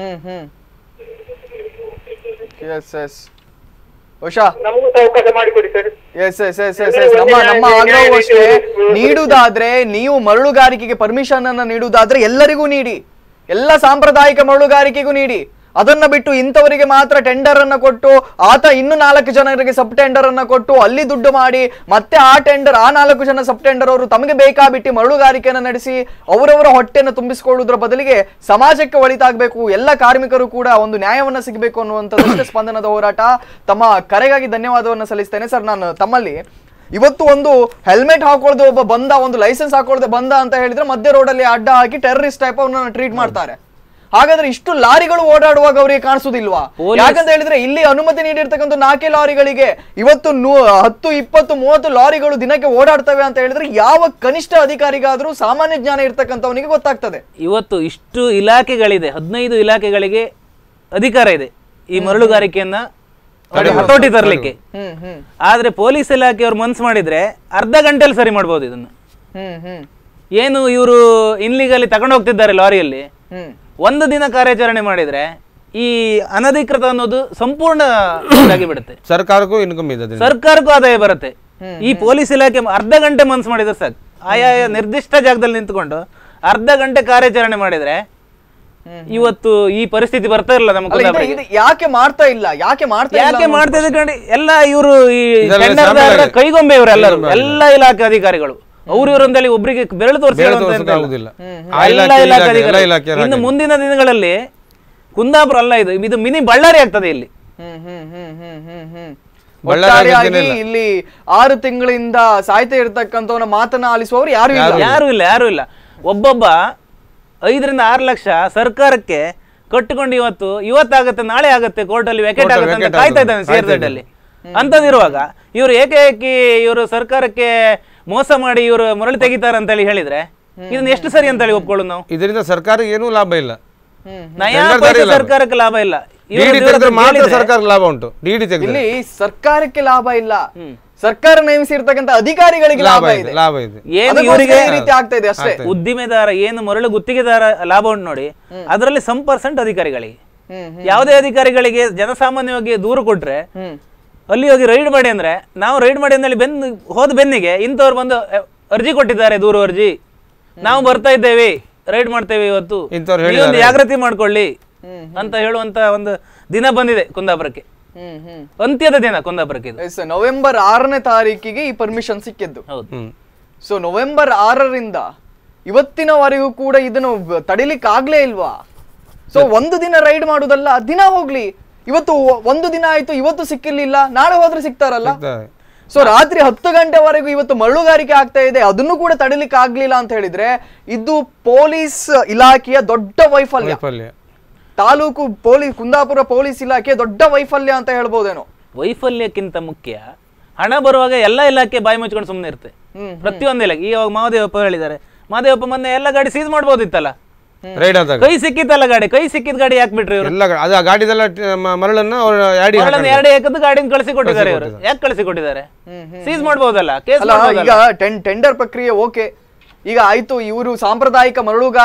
ನಮಗೂ ಅವಕಾಶ ಮಾಡಿಕೊಡಿ ಸರ್. ನಮ್ಮ ಆಗ್ರಹವೂ ಅಷ್ಟೇ. ನೀಡುವುದಾದ್ರೆ ನೀವು ಮರಳುಗಾರಿಕೆಗೆ ಪರ್ಮಿಷನ್ ಅನ್ನ ನೀಡುವುದಾದ್ರೆ ಎಲ್ಲರಿಗೂ ನೀಡಿ, ಎಲ್ಲ ಸಾಂಪ್ರದಾಯಿಕ ಮರಳುಗಾರಿಕೆಗೂ ನೀಡಿ. ಅದನ್ನ ಬಿಟ್ಟು ಇಂಥವರಿಗೆ ಮಾತ್ರ ಟೆಂಡರ್ ಅನ್ನ ಕೊಟ್ಟು ಆತ ಇನ್ನು 4 ಜನರಿಗೆ ಸಬ್ ಟೆಂಡರ್ ಅನ್ನ ಕೊಟ್ಟು ಅಲ್ಲಿ ದುಡ್ಡು ಮಾಡಿ ಮತ್ತೆ ಆ 4 ಜನ ಸಬ್ ಟೆಂಡರ್ ಅವರು ತಮಗೆ ಬೇಕಾಬಿಟ್ಟು ಮರಳುಗಾರಿಕೆಯನ್ನು ನಡೆಸಿ ಅವರವರ ಹೊಟ್ಟೆಯನ್ನು ತುಂಬಿಸಿಕೊಳ್ಳುವುದರ ಬದಲಿಗೆ ಸಮಾಜಕ್ಕೆ ಒಳಿತಾಗಬೇಕು, ಎಲ್ಲ ಕಾರ್ಮಿಕರು ಕೂಡ ಒಂದು ನ್ಯಾಯವನ್ನ ಸಿಗಬೇಕು ಅನ್ನುವಂಥದ್ದು ಸ್ಪಂದನದ ಹೋರಾಟ. ತಮ್ಮ ಕರೆಗಾಗಿ ಧನ್ಯವಾದವನ್ನು ಸಲ್ಲಿಸ್ತೇನೆ. ಸರ್, ನಾನು ತಮ್ಮಲ್ಲಿ ಇವತ್ತು ಒಂದು ಹೆಲ್ಮೆಟ್ ಹಾಕೊಳ್ಳದೆ ಒಬ್ಬ ಬಂದ, ಒಂದು ಲೈಸೆನ್ಸ್ ಹಾಕೊಳ್ಳದೆ ಬಂದ ಅಂತ ಹೇಳಿದ್ರೆ ಮಧ್ಯ ರೋಡಲ್ಲಿ ಅಡ್ಡ ಹಾಕಿ ಟೆರರಿಸ್ಟ್ ಟೈಪ್ ಅವನ್ನ ಟ್ರೀಟ್ ಮಾಡ್ತಾರೆ. ಹಾಗಾದ್ರೆ ಇಷ್ಟು ಲಾರಿಗಳು ಓಡಾಡುವಾಗ ಅವರಿಗೆ ಕಾಣಿಸುದಿಲ್ವಾ? ಯಾಕಂತ ಹೇಳಿದ್ರೆ ಇಲ್ಲಿ ಅನುಮತಿ ನೀಡಿರ್ತಕ್ಕಂಥ 4 ಲಾರಿಗಳಿಗೆ ಇವತ್ತು 10, 20, 30 ಲಾರಿಗಳು ದಿನಕ್ಕೆ ಓಡಾಡ್ತವೆ ಅಂತ ಹೇಳಿದ್ರೆ ಯಾವ ಕನಿಷ್ಠ ಅಧಿಕಾರಿಗಾದ್ರೂ ಸಾಮಾನ್ಯ ಜ್ಞಾನ ಇರ್ತಕ್ಕಂಥವನಿಗೆ ಗೊತ್ತಾಗ್ತದೆ. ಇವತ್ತು ಇಷ್ಟು ಇಲಾಖೆಗಳಿದೆ, 15 ಇಲಾಖೆಗಳಿಗೆ ಅಧಿಕಾರ ಇದೆ ಈ ಮರಳುಗಾರಿಕೆಯನ್ನ ಹತೋಟಿ ತರಲಿಕ್ಕೆ. ಆದ್ರೆ ಪೊಲೀಸ್ ಇಲಾಖೆಯವರು ಮನ್ಸು ಮಾಡಿದ್ರೆ ಅರ್ಧ ಗಂಟೆಯಲ್ಲಿ ಸರಿ ಮಾಡ್ಬೋದು ಇದನ್ನ. ಏನು ಇವರು ಇನ್ಲೀಗಲಿ ತಗೊಂಡು ಹೋಗ್ತಿದ್ದಾರೆ ಲಾರಿಯಲ್ಲಿ, ಒಂದು ದಿನ ಕಾರ್ಯಾಚರಣೆ ಮಾಡಿದ್ರೆ ಈ ಅನಧಿಕೃತ ಅನ್ನೋದು ಸಂಪೂರ್ಣ ಬಿಡುತ್ತೆ. ಸರ್ಕಾರಕ್ಕೂ ಇನ್ಕಮ್ ಇದೆ, ಸರ್ಕಾರಕ್ಕೂ ಆದಾಯ ಬರುತ್ತೆ. ಈ ಪೊಲೀಸ್ ಇಲಾಖೆ ಅರ್ಧ ಗಂಟೆ ಮನ್ಸು ಮಾಡಿದ್ರೆ ಸಾಕು, ಆಯಾ ನಿರ್ದಿಷ್ಟ ಜಾಗದಲ್ಲಿ ನಿಂತ್ಕೊಂಡು ಅರ್ಧ ಗಂಟೆ ಕಾರ್ಯಾಚರಣೆ ಮಾಡಿದ್ರೆ ಇವತ್ತು ಈ ಪರಿಸ್ಥಿತಿ ಬರ್ತಾ ಇರಲ್ಲ. ನಮ್ಮ ಯಾಕೆ ಮಾಡ್ತಾ ಇಲ್ಲ, ಯಾಕೆ ಮಾಡ್ತಾ ಇದ್ರೆ ಎಲ್ಲ ಇವರು ಈ ಕೈಗೊಂಬೆ ಇವರೆಲ್ಲರೂ, ಎಲ್ಲ ಇಲಾಖೆ ಅಧಿಕಾರಿಗಳು ಅವ್ರು ಇವರೊಂದಲ್ಲಿ ಒಬ್ಬರಿಗೆ ಬೆರಳು ತೋರಿಸಿ ಇನ್ನು ಮುಂದಿನ ದಿನಗಳಲ್ಲಿ ಕುಂದಾಪುರ ಅಲ್ಲ, ಇದು ಮಿನಿ ಬಳ್ಳಾರಿ ಆಗ್ತದೆ. ಇಲ್ಲಿ ಇಲ್ಲಿ 6 ತಿಂಗಳಿಂದ ಸಾಯ್ತಾ ಇರ್ತಕ್ಕಂಥವನ್ನ ಮಾತನ್ನ ಆಲಿಸುವವರು ಯಾರು ಇಲ್ಲ. ಒಬ್ಬೊಬ್ಬ 5 ರಿಂದ 6 ಲಕ್ಷ ಸರ್ಕಾರಕ್ಕೆ ಕಟ್ಟಿಕೊಂಡು ಇವತ್ತಾಗತ್ತೆ ನಾಳೆ ಆಗತ್ತೆ ಕೋರ್ಟಲ್ಲಿ ವೆಕೆಟ್ ಆಗುತ್ತೆ ಅಂತ ಕಾಯ್ತಾ ಇದ್ದಾನೆ CRZ ಅಲ್ಲಿ. ಅಂತದಿರುವಾಗ ಇವರು ಏಕಾಏಕಿ ಇವರು ಸರ್ಕಾರಕ್ಕೆ ಮೋಸ ಮಾಡಿ ಇವರು ಮರಳಿ ತೆಗಿತಾರೆ ಅಂತ ಹೇಳಿ ಹೇಳಿದ್ರೆ ಇದನ್ನ ಎಷ್ಟು ಸರಿ ಅಂತ ಹೇಳಿ ಒಪ್ಕೊಳ್ಳೋದು ನಾವು? ಇದರಿಂದ ಸರ್ಕಾರಕ್ಕೆ ಏನೂ ಲಾಭ ಇಲ್ಲ, ಸರ್ಕಾರಕ್ಕೆ ಲಾಭ ಇಲ್ಲ, ಸರ್ಕಾರಕ್ಕೆ ಲಾಭ ಉಂಟು. ಇಲ್ಲಿ ಸರ್ಕಾರಕ್ಕೆ ಲಾಭ ಇಲ್ಲ, ಸರ್ಕಾರ ನೇಮಿಸಿರ್ತಕ್ಕಂಥ ಅಧಿಕಾರಿಗಳಿಗೆ ಲಾಭ ಇದೆ. ಏನು ಇವರಿಗೆ ಆಗ್ತಾ ಇದೆ ಅಷ್ಟೇ. ಉದ್ದಿಮೆದಾರ ಏನು ಮರಳು ಗುತ್ತಿಗೆದಾರ ಲಾಭ ಉಂಟು ನೋಡಿ, ಅದರಲ್ಲಿ 1% ಅಧಿಕಾರಿಗಳಿಗೆ. ಯಾವುದೇ ಅಧಿಕಾರಿಗಳಿಗೆ ಜನಸಾಮಾನ್ಯವಾಗಿ ದೂರು ಕೊಟ್ರೆ ಅಲ್ಲಿ ಹೋಗಿ ರೈಡ್ ಮಾಡಿ ಅಂದ್ರೆ, ನಾವು ರೈಡ್ ಮಾಡಿ ಅಂದಲ್ಲಿ ಹೋದ ಬೆನ್ನಿಗೆ ಇಂಥವ್ರು ಬಂದು ಅರ್ಜಿ ಕೊಟ್ಟಿದ್ದಾರೆ, ದೂರು ಅರ್ಜಿ, ನಾವು ಬರ್ತಾ ಇದ್ದೇವೆ, ರೈಡ್ ಮಾಡ್ತೇವೆ, ಇವತ್ತು ಒಂದು ಜಾಗೃತಿ ಮಾಡ್ಕೊಳ್ಳಿ ಅಂತ ಹೇಳುವಂತ ಒಂದು ದಿನ ಬಂದಿದೆ ಕುಂದಾಪುರಕ್ಕೆ. ಅಂತ್ಯದ ದಿನ ಕುಂದಾಪುರಕ್ಕೆ. ನವೆಂಬರ್ 6ನೇ ತಾರೀಕಿಗೆ ಈ ಪರ್ಮಿಷನ್ ಸಿಕ್ಕಿದ್ದು. ಸೊ ನವೆಂಬರ್ 6ರಿಂದ ಇವತ್ತಿನವರೆಗೂ ಕೂಡ ಇದನ್ನು ತಡಿಲಿಕ್ಕೆ ಆಗ್ಲೇ ಇಲ್ವಾ? ಸೊ ಒಂದು ದಿನ ರೈಡ್ ಮಾಡುದಲ್ಲ, ದಿನ ಹೋಗ್ಲಿ, ಇವತ್ತು ಒಂದು ದಿನ ಆಯ್ತು, ಇವತ್ತು ಸಿಕ್ಕಿರ್ಲಿಲ್ಲ, ನಾಳೆ ಹೋದ್ರೆ ಸಿಗ್ತಾರಲ್ಲ. ಸೊ ರಾತ್ರಿ 10 ಗಂಟೆವರೆಗೂ ಇವತ್ತು ಮರಳುಗಾರಿಕೆ ಆಗ್ತಾ ಇದೆ, ಅದನ್ನು ಕೂಡ ತಡಿಲಿಕ್ಕೆ ಆಗ್ಲಿಲ್ಲ ಅಂತ ಹೇಳಿದ್ರೆ ಇದು ಪೊಲೀಸ್ ಇಲಾಖೆಯ ದೊಡ್ಡ ವೈಫಲ್ಯ. ತಾಲೂಕು ಕುಂದಾಪುರ ಪೊಲೀಸ್ ಇಲಾಖೆ ದೊಡ್ಡ ವೈಫಲ್ಯ ಅಂತ ಹೇಳ್ಬೋದೇನೋ. ವೈಫಲ್ಯಕ್ಕಿಂತ ಮುಖ್ಯ ಹಣ ಬರುವಾಗ ಎಲ್ಲ ಇಲಾಖೆ ಬಾಯಿ ಮುಚ್ಕೊಂಡು ಸುಮ್ಮನೆ ಇರುತ್ತೆ. ಪ್ರತಿಯೊಂದು ಇಲಾಖೆ, ಈಗ ಮಹದೇವಪ್ಪ ಹೇಳಿದ್ದಾರೆ, ಮಹದೇವಪ್ಪ ಮೊನ್ನೆ ಎಲ್ಲ ಗಾಡಿ ಸೀಸ್ ಮಾಡ್ಬೋದಿತ್ತಲ್ಲ, ಕೈ ಸಿಕ್ಕಿತ್ತಲ್ಲ ಗಾಡಿ, ಕೈ ಸಿಕ್ಕಿದ ಗಾಡಿ ಯಾಕೆ ಬಿಟ್ರಿ ಇವರು? ಮರಳನ್ನು 2 ಏಕದ ಗಾಡಿನ ಕಳಿಸಿ ಕೊಟ್ಟಿದ್ದಾರೆ ಇವರು. ಯಾಕೆ ಕಳಿಸಿ ಕೊಟ್ಟಿದ್ದಾರೆ? ಸೀಸ್ ಮಾಡ್ಬೋದಲ್ಲ. ಈಗ ಟೆಂಡರ್ ಪ್ರಕ್ರಿಯೆ ಓಕೆ, ಈಗ ಆಯ್ತು, ಇವರು ಸಾಂಪ್ರದಾಯಿಕ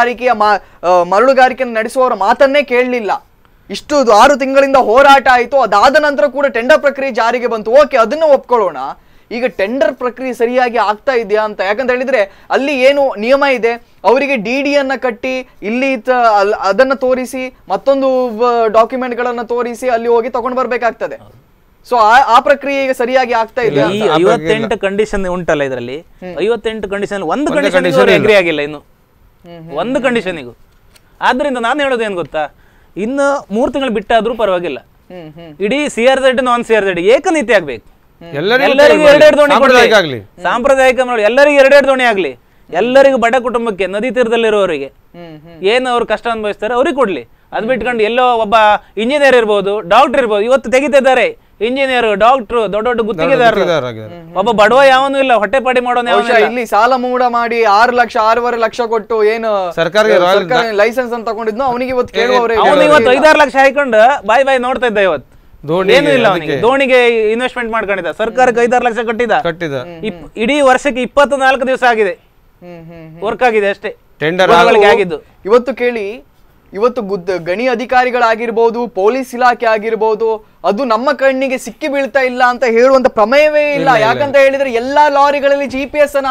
ಮರಳುಗಾರಿಕೆಯನ್ನು ನಡೆಸುವವರ ಮಾತನ್ನೇ ಕೇಳಲಿಲ್ಲ. ಇಷ್ಟು 6 ತಿಂಗಳಿಂದ ಹೋರಾಟ ಆಯ್ತು, ಅದಾದ ನಂತರ ಕೂಡ ಟೆಂಡರ್ ಪ್ರಕ್ರಿಯೆ ಜಾರಿಗೆ ಬಂತು, ಓಕೆ, ಅದನ್ನ ಒಪ್ಕೊಳ್ಳೋಣ. ಈಗ ಟೆಂಡರ್ ಪ್ರಕ್ರಿಯೆ ಸರಿಯಾಗಿ ಆಗ್ತಾ ಇದೆಯಾ ಅಂತ, ಯಾಕಂತ ಹೇಳಿದ್ರೆ ಅಲ್ಲಿ ಏನು ನಿಯಮ ಇದೆ, ಅವರಿಗೆ DD ಅನ್ನ ಕಟ್ಟಿ ಇಲ್ಲಿ ಅದನ್ನ ತೋರಿಸಿ ಮತ್ತೊಂದು ಡಾಕ್ಯುಮೆಂಟ್ಗಳನ್ನ ತೋರಿಸಿ ಅಲ್ಲಿ ಹೋಗಿ ತಗೊಂಡು ಬರ್ಬೇಕಾಗ್ತದೆ. ಸೊ ಆ ಪ್ರಕ್ರಿಯೆ ಈಗ ಸರಿಯಾಗಿ ಆಗ್ತಾ ಇದೆ. 58 ಕಂಡೀಷನ್ ಉಂಟಲ್ಲ ಇದರಲ್ಲಿ, 58 ಕಂಡೀಷನ್ ಒಂದು ಕಂಡೀಷನ್ ಅಗ್ರಿ ಆಗಿಲ್ಲ ಇನ್ನು, ಒಂದು ಕಂಡೀಷನಿಗೂ. ಆದ್ರಿಂದ ನಾನು ಹೇಳೋದು ಏನ್ ಗೊತ್ತಾ, ಇನ್ನು 3 ತಿಂಗಳು ಬಿಟ್ಟಾದ್ರೂ ಪರವಾಗಿಲ್ಲ, ಇಡೀ CRZ ನಾನ್ CRZ ಏಕನೀತಿ ಆಗ್ಬೇಕು. ಎಲ್ಲರಿಗೂ 2 ದೋಣಿ ಕೊಡ್ಲಿ, ಸಾಂಪ್ರದಾಯಿಕ ಎಲ್ಲರಿಗೂ 2 ದೋಣಿ ಆಗ್ಲಿ, ಎಲ್ಲರಿಗೂ ಬಡ ಕುಟುಂಬಕ್ಕೆ ನದಿ ತೀರದಲ್ಲಿರುವವರಿಗೆ ಏನು ಅವ್ರು ಕಷ್ಟ ಅನುಭವಿಸ್ತಾರೆ ಅವ್ರಿಗೆ ಕೊಡ್ಲಿ. ಅದ್ ಬಿಟ್ಕೊಂಡು ಎಲ್ಲೋ ಒಬ್ಬ ಇಂಜಿನಿಯರ್ ಇರ್ಬೋದು, ಡಾಕ್ಟರ್ ಇರ್ಬೋದು, ಇವತ್ತು ತೆಗಿತಿದ್ದಾರೆ ಇಂಜಿನಿಯರ್, ಡಾಕ್ಟರ್, ದೊಡ್ಡ ದೊಡ್ಡ ಗುತ್ತಿಗೆದಾರರು. ಒಬ್ಬ ಬಡವ ಯಾವನು ಇಲ್ಲ, ಹೊಟ್ಟೆಪಾಡಿ ಮಾಡೋನು. ಇಲ್ಲಿ ಸಾಲ ಮೂಡ ಮಾಡಿ 6 ಲಕ್ಷ 6.5 ಲಕ್ಷ ಕೊಟ್ಟು ಏನು ಸರ್ಕಾರ ಲೈಸೆನ್ಸ್ ಅಂತ ತಗೊಂಡಿದ್ನು, ಅವನಿಗೆ ಇವತ್ತು ಕೇಳುವವರೇ, ಅವನು ಇವತ್ತು 5-6 ಲಕ್ಷ ಹಾಕೊಂಡು ಬಾಯ್ ನೋಡ್ತಾ ಇದ್ದ. ಇವತ್ತು ಏನು ಇಲ್ಲ, ಅವನಿಗೆ ದೋಣಿಗೆ ಇನ್ವೆಸ್ಟ್ಮೆಂಟ್ ಮಾಡ್ಕೊಂಡಿದ್ದ, ಸರ್ಕಾರಕ್ಕೆ 5-6 ಲಕ್ಷ ಕಟ್ಟಿದ. ಇಡೀ ವರ್ಷಕ್ಕೆ 24 ದಿವಸ ಆಗಿದೆ, ವರ್ಕ್ ಆಗಿದೆ ಅಷ್ಟೇ ಟೆಂಡರ್ ಆಗಿದ್ದು. ಇವತ್ತು ಕೇಳಿ, ಇವತ್ತು ಗಣಿ ಅಧಿಕಾರಿಗಳಾಗಿರ್ಬೋದು, ಪೊಲೀಸ್ ಇಲಾಖೆ ಆಗಿರ್ಬೋದು, ಅದು ನಮ್ಮ ಕಣ್ಣಿಗೆ ಸಿಕ್ಕಿ ಬೀಳ್ತಾ ಇಲ್ಲ ಅಂತ ಹೇಳುವಂತ ಪ್ರಮೇಯವೇ ಇಲ್ಲ. ಯಾಕಂತ ಹೇಳಿದ್ರೆ ಎಲ್ಲಾ ಲಾರಿಗಳಲ್ಲಿ GPS ಅನ್ನು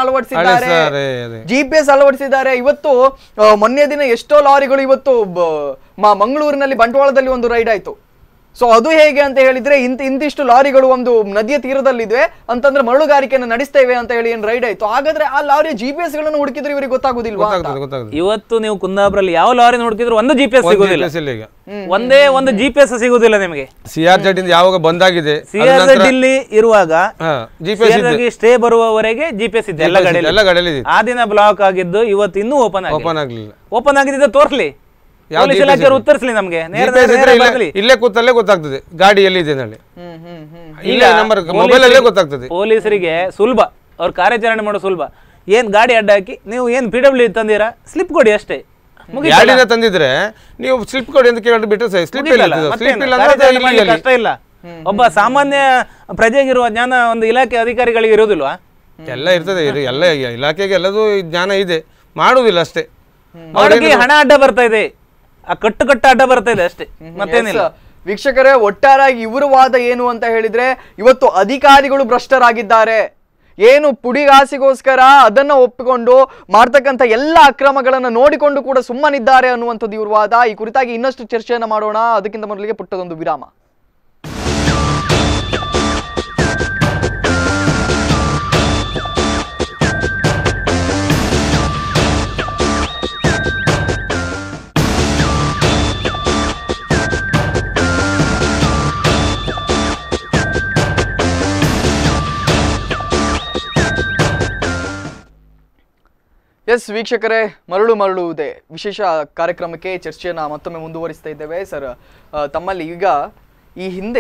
ಅಳವಡಿಸಿದ್ದಾರೆ. ಇವತ್ತು ಮೊನ್ನೆ ದಿನ ಎಷ್ಟೋ ಲಾರಿಗಳು ಇವತ್ತು ಮಂಗಳೂರಿನಲ್ಲಿ ಬಂಟ್ವಾಳದಲ್ಲಿ ಒಂದು ರೈಡ್ ಆಯ್ತು. ಸೊ ಅದು ಹೇಗೆ ಅಂತ ಹೇಳಿದ್ರೆ ಇಂತಿಷ್ಟು ಲಾರಿಗಳು ಒಂದು ನದಿಯ ತೀರದಲ್ಲಿದೆ ಅಂತಂದ್ರೆ ಮರಳುಗಾರಿಕೆಯನ್ನು ನಡೆಸ್ತೇವೆ ಅಂತ ಹೇಳಿ ಏನ್ ರೈಡ್ ಆಯ್ತು. ಹಾಗಾದ್ರೆ ಆ ಲಾರಿಯ GPS ಗಳನ್ನು ಹುಡುಕಿದ್ರೆ ಇವರಿಗೆ ಗೊತ್ತಾಗುದಿಲ್ವಾ? ಇವತ್ತು ನೀವು ಕುಂದಾಪುರಲ್ಲಿ ಯಾವ ಲಾರಿ ಹುಡುಕಿದ್ರು ಒಂದು GPS ಸಿಗುದಿಲ್ಲ, ಒಂದೇ ಒಂದು GPS ಸಿಗುದಿಲ್ಲ ನಿಮಗೆ. CRZ ಇಂದ ಯಾವಾಗ ಬಂದಾಗಿದೆ, CRZ ಇಲ್ಲಿ ಇರುವಾಗ ಸ್ಟೇ ಬರುವವರೆಗೆ GPS ಇದೆ ಎಲ್ಲ ಗಾಡಿಯಲ್ಲಿ. ಆ ದಿನ ಬ್ಲಾಕ್ ಆಗಿದ್ದು ಇವತ್ತು ಇನ್ನೂ ಓಪನ್ ಆಗಲಿಲ್ಲ. ಓಪನ್ ಆಗಿದ್ದು ತೋರ್ಸ್ಲಿ, ಉತ್ತರಿಸಲಿ ನಮ್ಗೆ, ಇಲ್ಲೇ ಕೂತಲ್ಲೇ ಗೊತ್ತಾಗ್ತದೆ ಗಾಡಿ ಎಲ್ಲಿದೆ ಹೇಳಿ. ಪೊಲೀಸರಿಗೆ ಸುಲಭ, ಅವ್ರ ಕಾರ್ಯಾಚರಣೆ ಮಾಡೋ ಸುಲಭ. ಏನ್ ಗಾಡಿ ಅಡ್ಡ ಹಾಕಿ ನೀವು ಏನ್ PW ತಂದಿರಾ, ಸ್ಲಿಪ್ ಕೊಡಿ ಅಷ್ಟೇ. ಗಾಡಿನ ತಂದಿದ್ರೆ ನೀವು ಸ್ಲಿಪ್ ಕೊಡಿ ಅಂತ ಕೇಳಿ ಬಿಟ್ಟರೆ ಸ್ಲಿಪ್ ಕಷ್ಟ ಇಲ್ಲ. ಒಬ್ಬ ಸಾಮಾನ್ಯ ಪ್ರಜೆಗಿರುವ ಜ್ಞಾನ ಒಂದು ಇಲಾಖೆ ಅಧಿಕಾರಿಗಳಿಗೆ ಇರೋದಿಲ್ವಾ? ಎಲ್ಲ ಇರ್ತದೆ, ಎಲ್ಲ ಇಲಾಖೆಗೆ ಎಲ್ಲದೂ ಜ್ಞಾನ ಇದೆ. ಮಾಡುವುದಿಲ್ಲ ಅಷ್ಟೇ. ಅವ್ರಿಗೆ ಹಣ ಅಡ್ಡ ಬರ್ತಾ ಇದೆ, ಆ ಕಟ್ಟು ಅಡ್ಡ ಬರ್ತಾ ಇದೆ ಅಷ್ಟೇ, ಮತ್ತೇನಿಲ್ಲ. ವೀಕ್ಷಕರೇ, ಒಟ್ಟಾರೆಯಾಗಿ ಇವರ ವಾದ ಏನು ಅಂತ ಹೇಳಿದ್ರೆ, ಇವತ್ತು ಅಧಿಕಾರಿಗಳು ಭ್ರಷ್ಟರಾಗಿದ್ದಾರೆ, ಏನು ಪುಡಿಗಾಸಿಗೋಸ್ಕರ ಅದನ್ನ ಒಪ್ಪಿಕೊಂಡು ಮಾಡ್ತಕ್ಕಂಥ ಎಲ್ಲ ಅಕ್ರಮಗಳನ್ನ ನೋಡಿಕೊಂಡು ಕೂಡ ಸುಮ್ಮನಿದ್ದಾರೆ ಅನ್ನುವಂಥದ್ದು ಇವ್ರ ವಾದ. ಈ ಕುರಿತಾಗಿ ಇನ್ನಷ್ಟು ಚರ್ಚೆಯನ್ನ ಮಾಡೋಣ. ಅದಕ್ಕಿಂತ ಮೊದಲಿಗೆ ಪುಟ್ಟದೊಂದು ವಿರಾಮ. ಎಸ್ ವೀಕ್ಷಕರೇ, ಮರಳುವುದೇ ವಿಶೇಷ ಕಾರ್ಯಕ್ರಮಕ್ಕೆ ಚರ್ಚೆಯನ್ನು ಮತ್ತೊಮ್ಮೆ ಮುಂದುವರಿಸ್ತಾ ಇದ್ದೇವೆ. ಸರ್, ತಮ್ಮಲ್ಲಿ ಈಗ ಈ ಹಿಂದೆ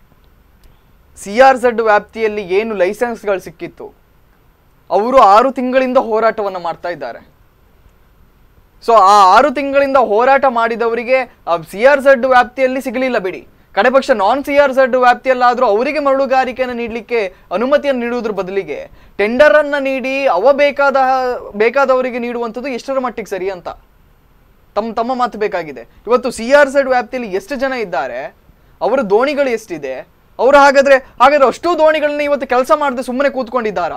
CRZ ವ್ಯಾಪ್ತಿಯಲ್ಲಿ ಏನು ಲೈಸೆನ್ಸ್ಗಳು ಸಿಕ್ಕಿತ್ತು, ಅವರು 6 ತಿಂಗಳಿಂದ ಹೋರಾಟವನ್ನು ಮಾಡ್ತಾ ಇದ್ದಾರೆ. ಸೊ ಆ 6 ತಿಂಗಳಿಂದ ಹೋರಾಟ ಮಾಡಿದವರಿಗೆ CRZ ವ್ಯಾಪ್ತಿಯಲ್ಲಿ ಸಿಗಲಿಲ್ಲ ಬಿಡಿ, ಕಡೆಪಕ್ಷ ನಾನ್ CRZ ವ್ಯಾಪ್ತಿಯಲ್ಲಾದರೂ ಅವರಿಗೆ ಮರಳುಗಾರಿಕೆಯನ್ನು ನೀಡಲಿಕ್ಕೆ ಅನುಮತಿಯನ್ನು ನೀಡುವುದ್ರ ಬದಲಿಗೆ ಟೆಂಡರ್ ಅನ್ನ ನೀಡಿ ಬೇಕಾದವರಿಗೆ ನೀಡುವಂಥದ್ದು ಎಷ್ಟರ ಮಟ್ಟಿಗೆ ಸರಿ ಅಂತ ತಮ್ಮ ಮಾತು ಬೇಕಾಗಿದೆ. ಇವತ್ತು CRZ ವ್ಯಾಪ್ತಿಯಲ್ಲಿ ಎಷ್ಟು ಜನ ಇದ್ದಾರೆ, ಅವರ ದೋಣಿಗಳು ಎಷ್ಟಿದೆ, ಅವರು ಹಾಗಾದ್ರೆ ಅಷ್ಟು ದೋಣಿಗಳನ್ನ ಇವತ್ತು ಕೆಲಸ ಮಾಡದೆ ಸುಮ್ಮನೆ ಕೂತ್ಕೊಂಡಿದ್ದಾರಾ?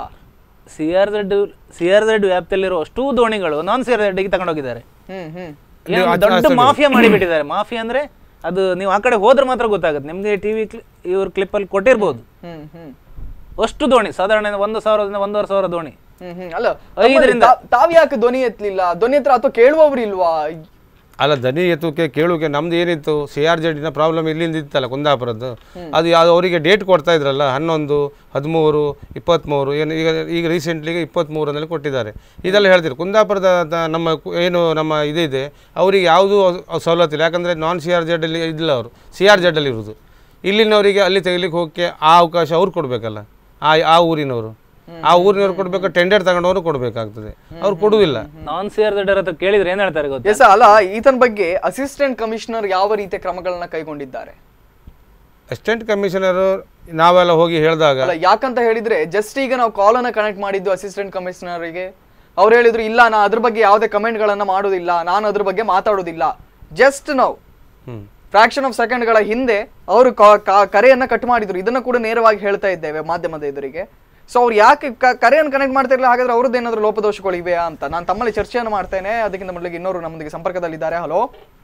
CRZ ವ್ಯಾಪ್ತಿಯಲ್ಲಿರೋ ಅಷ್ಟೂ ದೋಣಿಗಳು ನಾನ್ CRZ ಗೆ ತಗೊಂಡೋಗಿದ್ದಾರೆ. ದೊಡ್ಡ ಮಾಫಿಯಾ ಮಾಡಿಬಿಟ್ಟಿದ್ದಾರೆ. ಮಾಫಿಯಾ ಅಂದ್ರೆ ಅದು ನೀವು ಆ ಕಡೆ ಹೋದ್ರೆ ಮಾತ್ರ ಗೊತ್ತಾಗುತ್ತೆ ನಿಮ್ಗೆ. ಟಿವಿ ಇವ್ರ ಕ್ಲಿಪ್ ಅಲ್ಲಿ ಕೊಟ್ಟಿರ್ಬೋದು. ಅಷ್ಟು ದೋಣಿ, ಸಾಧಾರಣ 1,000 1,500 ದೋಣಿ. ಅಲ್ಲ, ತಾವ್ ಯಾಕೆ ಧ್ವನಿ ಎತ್ತಲಿಲ್ಲ? ಧ್ವನಿ ಹತ್ರ ಅಥವಾ ಕೇಳುವವರು ಇಲ್ವಾ? ಅಲ್ಲ, ಧ್ವನಿ ಎತ್ತುಕ್ಕೆ ಕೇಳುಕ್ಕೆ ನಮ್ದು ಏನಿತ್ತು, CRZ ಪ್ರಾಬ್ಲಮ್ ಇಲ್ಲಿಂದ ಇತ್ತಲ್ಲ ಕುಂದಾಪುರದ್ದು, ಅದು ಯಾವ್ದು ಅವರಿಗೆ ಡೇಟ್ ಕೊಡ್ತಾ ಇದ್ರಲ್ಲ, 11, 13, 23, ಏನು ಈಗ ರೀಸೆಂಟ್ಲಿಗೆ 23 ಕೊಟ್ಟಿದ್ದಾರೆ. ಇದೆಲ್ಲ ಹೇಳ್ತೀರಿ. ಕುಂದಾಪುರದ ನಮ್ಮ ಇದಿದೆ, ಅವರಿಗೆ ಯಾವುದೂ ಸವಲತ್ತಿಲ್ಲ. ಯಾಕಂದರೆ ನಾನ್ CRZ ಅಲ್ಲಿ ಇದಿಲ್ಲ, ಅವರು CRZ ಅಲ್ಲಿ ಇರೋದು. ಇಲ್ಲಿನವರಿಗೆ ಅಲ್ಲಿ ತೆಗಿಲಿಕ್ಕೆ ಹೋಗಕ್ಕೆ ಆ ಅವಕಾಶ ಅವ್ರು ಕೊಡಬೇಕಲ್ಲ, ಆ ಊರಿನವರು ಕೊಡ್ಬೇಕು, ಟೆಂಡರ್ ತಗೊಂಡವರು ಕೊಡಬೇಕಾಗ್ತದೆ, ಅವ್ರು ಕೊಡುವುದಿಲ್ಲ. ನಾನ್ CRZ ಹತ್ರ ಕೇಳಿದ್ರೆ ಏನ್ ಹೇಳ್ತಾರೆ ಗೊತ್ತಾ? ಎಸ್ ಅಲ್ಲ, ಈತನ ಬಗ್ಗೆ ಅಸಿಸ್ಟೆಂಟ್ ಕಮಿಷನರ್ ಯಾವ ರೀತಿಯ ಕ್ರಮಗಳನ್ನ ಕೈಗೊಂಡಿದ್ದಾರೆ? ಅಸಿಸ್ಟೆಂಟ್ ಕಮಿಷನರ್ ನಾವೆಲ್ಲ ಹೋಗಿ ಹೇಳಿದಾಗ, ಯಾಕಂತ ಹೇಳಿದ್ರೆ ಜಸ್ಟ್ ಈಗ ನಾವು ಕಾಲ್ ಅನ್ನ ಕನೆಕ್ಟ್ ಮಾಡಿದ್ದು ಅಸಿಸ್ಟೆಂಟ್ ಕಮಿಷನರ್ಗೆ, ಅವ್ರು ಹೇಳಿದ್ರು ಇಲ್ಲ, ನಾ ಅದ್ರ ಬಗ್ಗೆ ಯಾವುದೇ ಕಮೆಂಟ್ ಗಳನ್ನ ಮಾಡೋದಿಲ್ಲ, ನಾನು ಅದ್ರ ಬಗ್ಗೆ ಮಾತಾಡೋದಿಲ್ಲ. ಜಸ್ಟ್ ನಾವು ಫ್ರಾಕ್ಷನ್ ಆಫ್ ಸೆಕೆಂಡ್ಗಳ ಹಿಂದೆ ಅವರು ಕರೆಯನ್ನ ಕಟ್ ಮಾಡಿದ್ರು. ಇದನ್ನ ಕೂಡ ನೇರವಾಗಿ ಹೇಳ್ತಾ ಇದ್ದೇವೆ ಮಾಧ್ಯಮದ ಎದುರಿಗೆ. ಸೊ ಅವ್ರು ಯಾಕೆ ಕರೆಯನ್ನು ಕನೆಕ್ಟ್ ಮಾಡ್ತಿರ್ಲಿಲ್ಲ? ಹಾಗಾದ್ರೆ ಅವ್ರದ್ದು ಏನಾದ್ರು ಲೋಪದೋಷಗಳು ಇವೆಯಾ ಅಂತ ನಾನು ತಮ್ಮಲ್ಲಿ ಚರ್ಚೆಯನ್ನು ಮಾಡ್ತೇನೆ. ಅದಕ್ಕಿಂತ ಮೊದಲಿಗೆ ಇನ್ನೊರು ನಮ್ಮೊಂದಿಗೆ ಸಂಪರ್ಕದಲ್ಲಿದ್ದಾರೆ. ಹಲೋ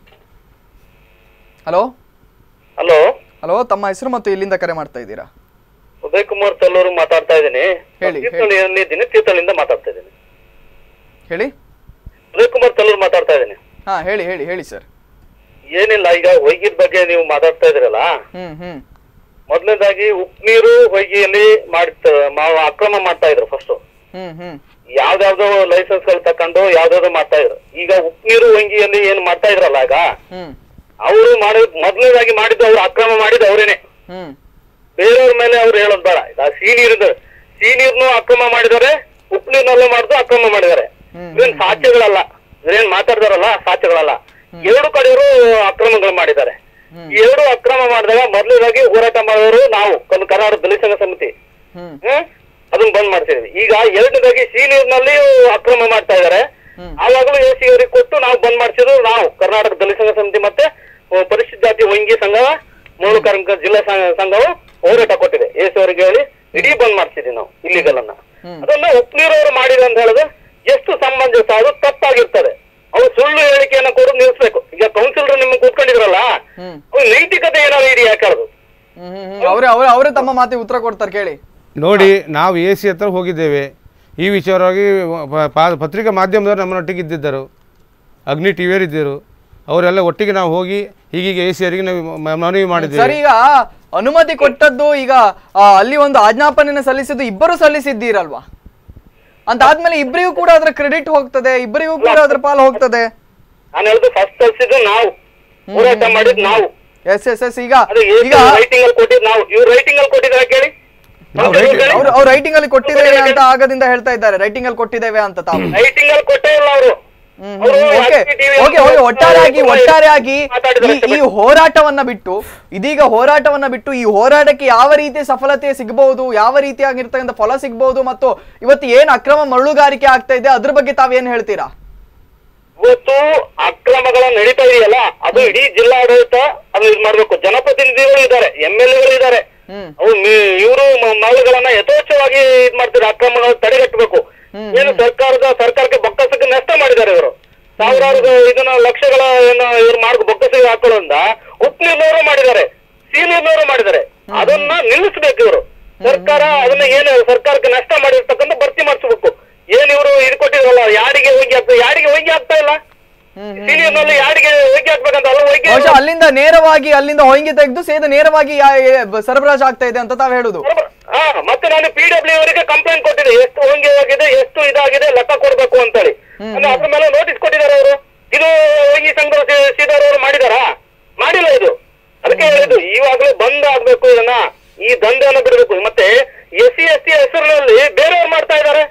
ಹಲೋ ಹಲೋ ಹಲೋ, ತಮ್ಮ ಹೆಸರು ಮತ್ತು ಇಲ್ಲಿಂದ ಕರೆ ಮಾಡ್ತಾ ಇದ್ದೀರಾ? ಉದಯ್ ಕುಮಾರ್ ತಲ್ಲೂರು ಮಾತಾಡ್ತಾ ಇದ್ದೀನಿ. ಹೇಳಿ. ತೀರ್ಥಹಳ್ಳಿಯಿಂದ ಮಾತಾಡ್ತಾ ಇದ್ದೀನಿ. ಹೇಳಿ. ಉದಯ್ ಕುಮಾರ್ ತಲ್ಲೂರು ಮಾತಾಡ್ತಾ ಇದ್ದೀನಿ. ಹಾ, ಹೇಳಿ ಹೇಳಿ ಹೇಳಿ ಸರ್. ಏನಿಲ್ಲ, ಈಗ ಹೊಯ್ಗಿದ ಬಗ್ಗೆ ನೀವು ಮಾತಾಡ್ತಾ ಇದ್ರಲ್ಲ, ಮೊದಲನೇದಾಗಿ ಉಪ್ನೀರು ಹೊಯ್ಗಿಯಲ್ಲಿ ಅಕ್ರಮ ಮಾಡ್ತಾ ಇದ್ರು. ಫಸ್ಟ್ ಯಾವ್ದಾವ್ದೋ ಲೈಸೆನ್ಸ್ ಗಳು ತಕೊಂಡು ಯಾವ್ದಾವ್ದೋ ಮಾಡ್ತಾ ಇದ್ರು. ಈಗ ಉಪ್ನೀರು ಹೊಯ್ಗಿಯಲ್ಲಿ ಏನ್ ಮಾಡ್ತಾ ಇದ್ರಲ್ಲ, ಈಗ ಅವರು ಮೊದಲನೇದಾಗಿ ಮಾಡಿದ್ದು, ಅವ್ರು ಅಕ್ರಮ ಮಾಡಿದ್ದು ಅವರೇನೆ, ಬೇರೆಯವ್ರ ಮೇಲೆ ಅವ್ರು ಹೇಳೋದ್ ಬೇಡ. ಈಗ ಸೀನೀರ್ನು ಅಕ್ರಮ ಮಾಡಿದ್ದಾರೆ, ಉಪ್ನೀರ್ನಲ್ಲೂ ಮಾಡಿದ್ರು ಅಕ್ರಮ ಮಾಡಿದ್ದಾರೆ. ಇವೇನ್ ಸಾಕ್ಷ್ಯಗಳಲ್ಲ, ಇವ್ರೇನ್ ಮಾತಾಡ್ತಾರಲ್ಲ ಸಾಕ್ಷ್ಯಗಳಲ್ಲ. 2 ಕಡೆಯವರು ಅಕ್ರಮಗಳು ಮಾಡಿದ್ದಾರೆ. ಈ 2 ಅಕ್ರಮ ಮಾಡಿದಾಗ ಮೊದಲನೇದಾಗಿ ಹೋರಾಟ ಮಾಡೋರು ನಾವು ಕರ್ನಾಟಕ ದಲಿತ ಸಂಘ ಸಮಿತಿ ಅದನ್ನ ಬಂದ್ ಮಾಡ್ತಿದ್ವಿ. ಈಗ 2ನೇದಾಗಿ ಸೀನೀರ್ನಲ್ಲಿ ಅಕ್ರಮ ಮಾಡ್ತಾ ಇದಾರೆ. ಆವಾಗಲೂ AC ಅವರಿಗೆ ಕೊಟ್ಟು ನಾವು ಬಂದ್ ಮಾಡ್ಸಿದ್ರು. ನಾವು ಕರ್ನಾಟಕ ದಲಿತ ಸಂಘ ಸಮಿತಿ ಮತ್ತೆ ಪರಿಶಿಷ್ಟ ಜಾತಿ ಹೊಂಗಿ ಸಂಘ, ಮರಳು ಕಾರ್ಮಿಕ ಜಿಲ್ಲಾ ಸಂಘವು ಹೋರಾಟ ಕೊಟ್ಟಿದೆ. AC ಅವರಿಗೆ ಹೇಳಿ ಇಡೀ ಬಂದ್ ಮಾಡ್ಸಿದ್ವಿ ನಾವು ಇಲ್ಲಿಗಲ್ ಅನ್ನ. ಅದನ್ನ ಉಪ್ನೀರವರು ಮಾಡಿದೆ ಅಂತ ಹೇಳಿದ್ರೆ ಎಷ್ಟು ಸಮಂಜಸ, ಅದು ತಪ್ಪಾಗಿರ್ತದೆ. ಅವ್ರು ಸುಳ್ಳು ಹೇಳಿಕೆಯನ್ನ ಕೊಡೋದು ನಿಲ್ಸ್ಬೇಕು. ಈಗ ಕೌನ್ಸಿಲರ್ ನಿಮ್ಗೆ ಕೂತ್ಕೊಂಡಿದ್ರಲ್ಲ, ಅವ್ರ ನೈತಿಕತೆ ಏನಾದ್ರು ಇದೆಯಾ ಕೇಳೋದು. ಅವರೇ ತಮ್ಮ ಮಾತಿಗೆ ಉತ್ತರ ಕೊಡ್ತಾರೆ, ಕೇಳಿ. ನೋಡಿ, ನಾವು AC ಹತ್ರ ಹೋಗಿದ್ದೇವೆ. ಈ ವಿಚಾರವಾಗಿ ಪತ್ರಿಕಾ ಮಾಧ್ಯಮದವರು ನಮ್ಮನ್ನೊಟ್ಟಿಗೆ ಇದ್ದಿದ್ದರು, ಅಗ್ನಿ ಟಿವಿಯವರು ಇದ್ದರು. ಅವರೆಲ್ಲ ಒಟ್ಟಿಗೆ ನಾವು ಹೋಗಿ ಹೀಗೀಗ AC ಅವರಿಗೆ ನಾವು ಮನವಿ ಮಾಡಿದ್ದೇವೆ. ಸರ್, ಈಗ ಅನುಮತಿ ಕೊಟ್ಟದ್ದು, ಈಗ ಅಲ್ಲಿ ಒಂದು ಆಜ್ಞಾಪನೆಯನ್ನು ಸಲ್ಲಿಸಿದ್ದು ಇಬ್ಬರು ಸಲ್ಲಿಸಿದ್ದೀರಲ್ವಾ? ಅಂತ ಆದ್ಮೇಲೆ ಇಬ್ಬರಿಗೂ ಕೂಡ ಅದರ ಕ್ರೆಡಿಟ್ ಹೋಗ್ತದೆ, ಇಬ್ಬರಿಗೂ ಕೂಡ ಅದರ ಪಾಲು ಹೋಗ್ತದೆ. ನಾನು ಹೇಳಿದ್ದು ಫಸ್ಟ್ ಸಲ್ಲಿಸಿದ್ದು ನಾವು, ಹೋರಾಟ ಮಾಡಿದ್ ನಾವು. Yes yes yes. ಈಗ ರೈಟಿಂಗ್ ಅಲ್ಲಿ ಕೊಟ್ಟಿದ್ದು ನಾವು. ಇವ್ರು ರೈಟಿಂಗ್ ಅಲ್ಲಿ ಕೊಟ್ಟಿದ್ದಾರೆ ಕೇಳಿ. ಅವ್ರು ರೈಟಿಂಗ್ ಅಲ್ಲಿ ಕೊಟ್ಟಿದ್ದೇವೆ ಅಂತ ಆಗದಿಂದ ಹೇಳ್ತಾ ಇದ್ದಾರೆ. ರೈಟಿಂಗ್ ಅಲ್ಲಿ ಕೊಟ್ಟಿದ್ದೇವೆ ಅಂತ ತಾವು. ರೈಟಿಂಗ್ ಅಲ್ಲಿ ಕೊಟ್ಟೇ ಇಲ್ಲ ಅವರು. ಒಟ್ಟಾರೆಯಾಗಿ ಈ ಹೋರಾಟವನ್ನ ಬಿಟ್ಟು, ಇದೀಗ ಹೋರಾಟವನ್ನ ಬಿಟ್ಟು, ಈ ಹೋರಾಟಕ್ಕೆ ಯಾವ ರೀತಿಯ ಸಫಲತೆ ಸಿಗಬಹುದು, ಯಾವ ರೀತಿಯಾಗಿರ್ತಕ್ಕಂಥ ಫಲ ಸಿಗಬಹುದು, ಮತ್ತು ಇವತ್ತು ಏನ್ ಅಕ್ರಮ ಮರಳುಗಾರಿಕೆ ಆಗ್ತಾ ಇದೆ ಅದ್ರ ಬಗ್ಗೆ ತಾವೇನ್ ಹೇಳ್ತೀರಾ? ಇವತ್ತು ಅಕ್ರಮಗಳ ನಡೀತಾ ಇದೆಯಲ್ಲ ಅದು ಇಡೀ ಜಿಲ್ಲಾಡಳಿತ ಅದು ಇದು ಮಾಡ್ಬೇಕು. ಜನಪ್ರತಿನಿಧಿಗಳು ಇದ್ದಾರೆ, MLA ಗಳು ಇದ್ದಾರೆ, ಇವರು ಮರಳುಗಳನ್ನ ಯಥೇಚ್ಛವಾಗಿ ಇದ್ ಮಾಡ್ತಾರೆ, ಅಕ್ರಮಗಳು ತಡೆಗಟ್ಟಬೇಕು. ಏನು ಸರ್ಕಾರಕ್ಕೆ ಬೊಕ್ಕಸಕ್ಕೆ ನಷ್ಟ ಮಾಡಿದ್ದಾರೆ ಇವರು. ಸಾವಿರಾರು ಇದನ್ನ ಲಕ್ಷಗಳ ಏನು ಇವ್ರು ಬೊಕ್ಕಸಿಗೆ ಹಾಕೊಳ್ಳೋದ್ರಿಂದ ಉಪ್ಪು ನೀರ್ನವರು ಮಾಡಿದ್ದಾರೆ, ಸಿಹಿ ನೀರ್ನವರು ಮಾಡಿದ್ದಾರೆ. ಅದನ್ನ ನಿಲ್ಲಿಸ್ಬೇಕು ಇವರು. ಸರ್ಕಾರ ಅದನ್ನ ಏನು ಸರ್ಕಾರಕ್ಕೆ ನಷ್ಟ ಮಾಡಿರ್ತಕ್ಕಂಥ ಭರ್ತಿ ಮಾಡಿಸ್ಬೇಕು. ಏನ್ ಇವರು ಇದು ಕೊಟ್ಟಿದ್ರಲ್ಲ, ಯಾರಿಗೆ ಹೋಗಿ ಆಗ್ತಾ ಇಲ್ಲ. ಸಿಹಿನಲ್ಲಿ ಯಾರಿಗೆ ಹೋಗಿ ಹಾಕ್ಬೇಕಂತ ಅಲ್ಲಿಂದ ನೇರವಾಗಿ ಅಲ್ಲಿಂದ ಹೊಂಗಿ ತೆಗೆದು ಸೇದ ನೇರವಾಗಿ ಸರಬರಾಜು ಆಗ್ತಾ ಇದೆ ಅಂತ ತಾವ್ ಹೇಳುದು. ಮತ್ತೆ ನಾನು PW ಅವರಿಗೆ ಕಂಪ್ಲೇಂಟ್ ಕೊಟ್ಟಿದ್ದೆ, ಎಷ್ಟು ಹೊಂಗಿ ಆಗಿದೆ, ಎಷ್ಟು ಇದಾಗಿದೆ ಲೆಕ್ಕ ಕೊಡ್ಬೇಕು ಅಂತ ಹೇಳಿ. ಅದ್ರ ಮೇಲೆ ನೋಟಿಸ್ ಕೊಟ್ಟಿದ್ದಾರೆ ಅವರು. ಇದು ಈ ಸಂಘ ಅವರು ಮಾಡಿದಾರಾ? ಮಾಡಿಲ್ಲ. ಇದು ಅದಕ್ಕೆ ಹೇಳಿದ್ದು ಇವಾಗಲೇ ಬಂದ್ ಆಗ್ಬೇಕು, ಇದನ್ನ ಈ ದಂಧೆಯನ್ನು ಬಿಡಬೇಕು. ಮತ್ತೆ SC ST ಹೆಸರಿನಲ್ಲಿ ಬೇರೆಯವ್ರು ಮಾಡ್ತಾ ಇದ್ದಾರೆ.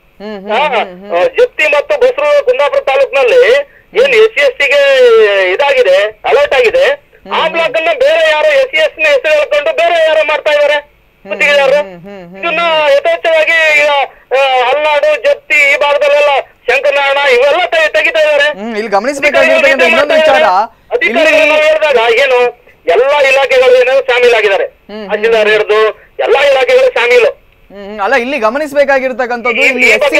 ಜಪ್ತಿ ಮತ್ತು ಬಸರು ಕುಂದಾಪುರ ತಾಲೂಕಿನಲ್ಲಿ ಏನ್ SC ST ಗೆ ಇದಾಗಿದೆ, ಅಲರ್ಟ್ ಆಗಿದೆ, ಆ ಬ್ಲಾಕ್ ಅನ್ನ ಬೇರೆ ಯಾರು SC ST ನ ಹೆಸರು ಹೇಳ್ಕೊಂಡು ಬೇರೆ ಯಾರು ಮಾಡ್ತಾ ಇದ್ದಾರೆ ಗುತ್ತಿಗೆದಾರರು. ಇದನ್ನ ಯಥೇಚ್ಛವಾಗಿ ಹಲ್ನಾಡು, ಜಪ್ತಿ ಈ ಭಾಗದಲ್ಲೆಲ್ಲ ಶಂಕರನಾರಾಯಣ ಇವೆಲ್ಲ ತೆಗಿತಾ ಇದ್ದಾರೆ. ಇಲ್ಲಿ ಗಮನಿಸಬೇಕಾಗಿರ್ತಕ್ಕಂಥ ಇನ್ನೊಂದು ವಿಚಾರ, ಅಧಿಕಾರಿಗಳು ಹೇಳಿದಾಗ ಏನು ಎಲ್ಲಾ ಇಲಾಖೆಗಳು ಏನೋ ಶಾಮೀಲಾಗಿದ್ದಾರೆ. ತಹಶೀಲ್ದಾರ್ ಹಿಡಿದು ಎಲ್ಲಾ ಇಲಾಖೆಗಳು ಶಾಮೀಲು. ಅಲ್ಲ, ಇಲ್ಲಿ ಗಮನಿಸಬೇಕಾಗಿರ್ತಕ್ಕಂಥದ್ದು ಇಲ್ಲಿ SC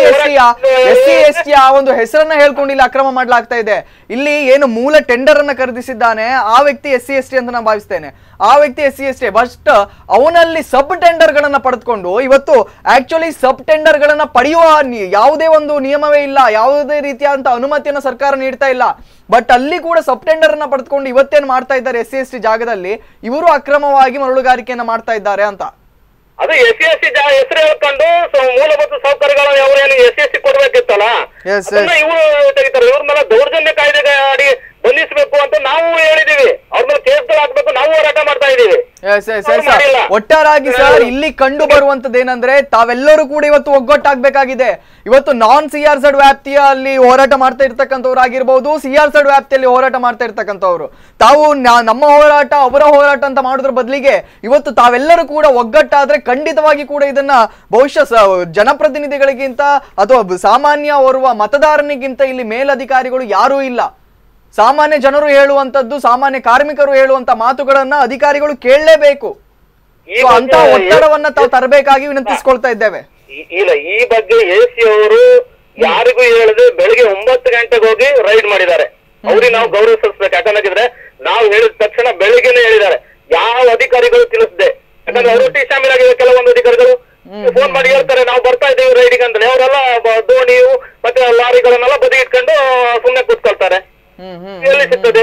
ST ಆ ಒಂದು ಹೆಸರನ್ನ ಹೇಳ್ಕೊಂಡು ಇಲ್ಲಿ ಅಕ್ರಮ ಮಾಡ್ಲಾಗ್ತಾ ಇದೆ. ಇಲ್ಲಿ ಏನು ಮೂಲ ಟೆಂಡರ್ ಅನ್ನ ಖರೀದಿಸಿದ್ದಾನೆ ಆ ವ್ಯಕ್ತಿ SC ST ಅಂತ ನಾನು ಭಾವಿಸ್ತೇನೆ. ಆ ವ್ಯಕ್ತಿ SC ST, ಬಟ್ ಅವನಲ್ಲಿ ಸಬ್ ಟೆಂಡರ್ ಗಳನ್ನ ಪಡೆದುಕೊಂಡು ಇವತ್ತು ಆಕ್ಚುಲಿ ಸಬ್ ಟೆಂಡರ್ ಗಳನ್ನ ಪಡೆಯುವ ಯಾವುದೇ ಒಂದು ನಿಯಮವೇ ಇಲ್ಲ, ಯಾವುದೇ ರೀತಿಯಾದಂತ ಅನುಮತಿಯನ್ನ ಸರ್ಕಾರ ನೀಡ್ತಾ ಇಲ್ಲ. ಬಟ್ ಅಲ್ಲಿ ಕೂಡ ಸಬ್ ಟೆಂಡರ್ ಅನ್ನ ಪಡೆದುಕೊಂಡು ಇವತ್ತೇನು ಮಾಡ್ತಾ ಇದ್ದಾರೆ SC ST ಜಾಗದಲ್ಲಿ ಇವರು ಅಕ್ರಮವಾಗಿ ಮರಳುಗಾರಿಕೆಯನ್ನ ಮಾಡ್ತಾ ಇದ್ದಾರೆ ಅಂತ. ಅದು SC ST ಹೆಸರು ಹೇಳ್ಕೊಂಡು ಮೂಲಭೂತ ಸೌಕರ್ಯಗಳು ಅವ್ರೇನು SC ST ಕೊಡ್ಬೇಕಿತ್ತಲ್ಲ, ಇವರು ತೆಗಿತಾರೆ. ಇವ್ರ ಮೇಲೆ ದೌರ್ಜನ್ಯ ಕಾಯ್ದೆ ಅಡಿ ಬಂಧಿಸಬೇಕು ಅಂತ ನಾವು ಹೇಳಿದೀವಿ. ಅವ್ರ ಮೇಲೆ ಕೇಸ್ಗಳು ಹಾಕ್ಬೇಕು, ನಾವು ಹೋರಾಟ ಮಾಡ್ತಾ ಇದೀವಿ. ಒಟ್ಟಾರಾಗಿ ಸರ್ ಇಲ್ಲಿ ಕಂಡು ಬರುವಂತದ್ದು ಏನಂದ್ರೆ ತಾವೆಲ್ಲರೂ ಕೂಡ ಇವತ್ತು ಒಗ್ಗಟ್ಟಾಗಬೇಕಾಗಿದೆ. ಇವತ್ತು ನಾನ್ CRZ ವ್ಯಾಪ್ತಿಯಲ್ಲಿ ಹೋರಾಟ ಮಾಡ್ತಾ ಇರ್ತಕ್ಕಂಥವ್ರು ಆಗಿರ್ಬೋದು, CRZ ವ್ಯಾಪ್ತಿಯಲ್ಲಿ ಹೋರಾಟ ಮಾಡ್ತಾ ಇರ್ತಕ್ಕಂಥವ್ರು, ತಾವು ನಮ್ಮ ಹೋರಾಟ ಅವರ ಹೋರಾಟ ಅಂತ ಮಾಡೋದ್ರ ಬದಲಿಗೆ ಇವತ್ತು ತಾವೆಲ್ಲರೂ ಕೂಡ ಒಗ್ಗಟ್ಟಾದ್ರೆ ಖಂಡಿತವಾಗಿ ಕೂಡ ಇದನ್ನ ಬಹುಶಃ ಜನಪ್ರತಿನಿಧಿಗಳಿಗಿಂತ ಅಥವಾ ಸಾಮಾನ್ಯ ಓರ್ವ ಮತದಾರನಿಗಿಂತ ಇಲ್ಲಿ ಮೇಲಧಿಕಾರಿಗಳು ಯಾರೂ ಇಲ್ಲ. ಸಾಮಾನ್ಯ ಜನರು ಹೇಳುವಂತದ್ದು, ಸಾಮಾನ್ಯ ಕಾರ್ಮಿಕರು ಹೇಳುವಂತ ಮಾತುಗಳನ್ನ ಅಧಿಕಾರಿಗಳು ಕೇಳಲೇಬೇಕು. ಅಂತ ಒತ್ತಡವನ್ನ ತಾವು ತರಬೇಕಾಗಿ ವಿನಂತಿಸಿಕೊಳ್ತಾ ಇದ್ದೇವೆ. ಇಲ್ಲ, ಈ ಬಗ್ಗೆ AC ಅವರು ಯಾರಿಗೂ ಹೇಳದೆ ಬೆಳಿಗ್ಗೆ 9 ಗಂಟೆಗೆ ಹೋಗಿ ರೈಡ್ ಮಾಡಿದ್ದಾರೆ. ಅವ್ರಿಗೆ ನಾವು ಗೌರವ ಸಲ್ಲಿಸ್ಬೇಕು. ಯಾಕಂದ್ರೆ ನಾವು ಹೇಳಿದ ತಕ್ಷಣ ಬೆಳಿಗ್ಗೆನೆ ಹೇಳಿದ್ದಾರೆ. ಯಾವ ಅಧಿಕಾರಿಗಳು ತಿಳಿಸದೆ, ಯಾಕಂದ್ರೆ ಅವರು ಶಾಮೀಲಾಗಿದೆ. ಕೆಲವೊಂದು ಅಧಿಕಾರಿಗಳು ಫೋನ್ ಮಾಡಿ ಹೇಳ್ತಾರೆ ನಾವು ಬರ್ತಾ ಇದ್ದೀವಿ ರೈಡಿಗೆ ಅಂತ. ಅವರೆಲ್ಲ ದೋಣಿಯು ಮತ್ತೆ ಲಾರಿಗಳನ್ನೆಲ್ಲ ಬದಿ ಇಟ್ಕೊಂಡು ಸುಮ್ಮನೆ ಕೂತ್ಕೊಳ್ತಾರೆ. ಎಲ್ಲಿ ಸಿಗ್ತದೆ?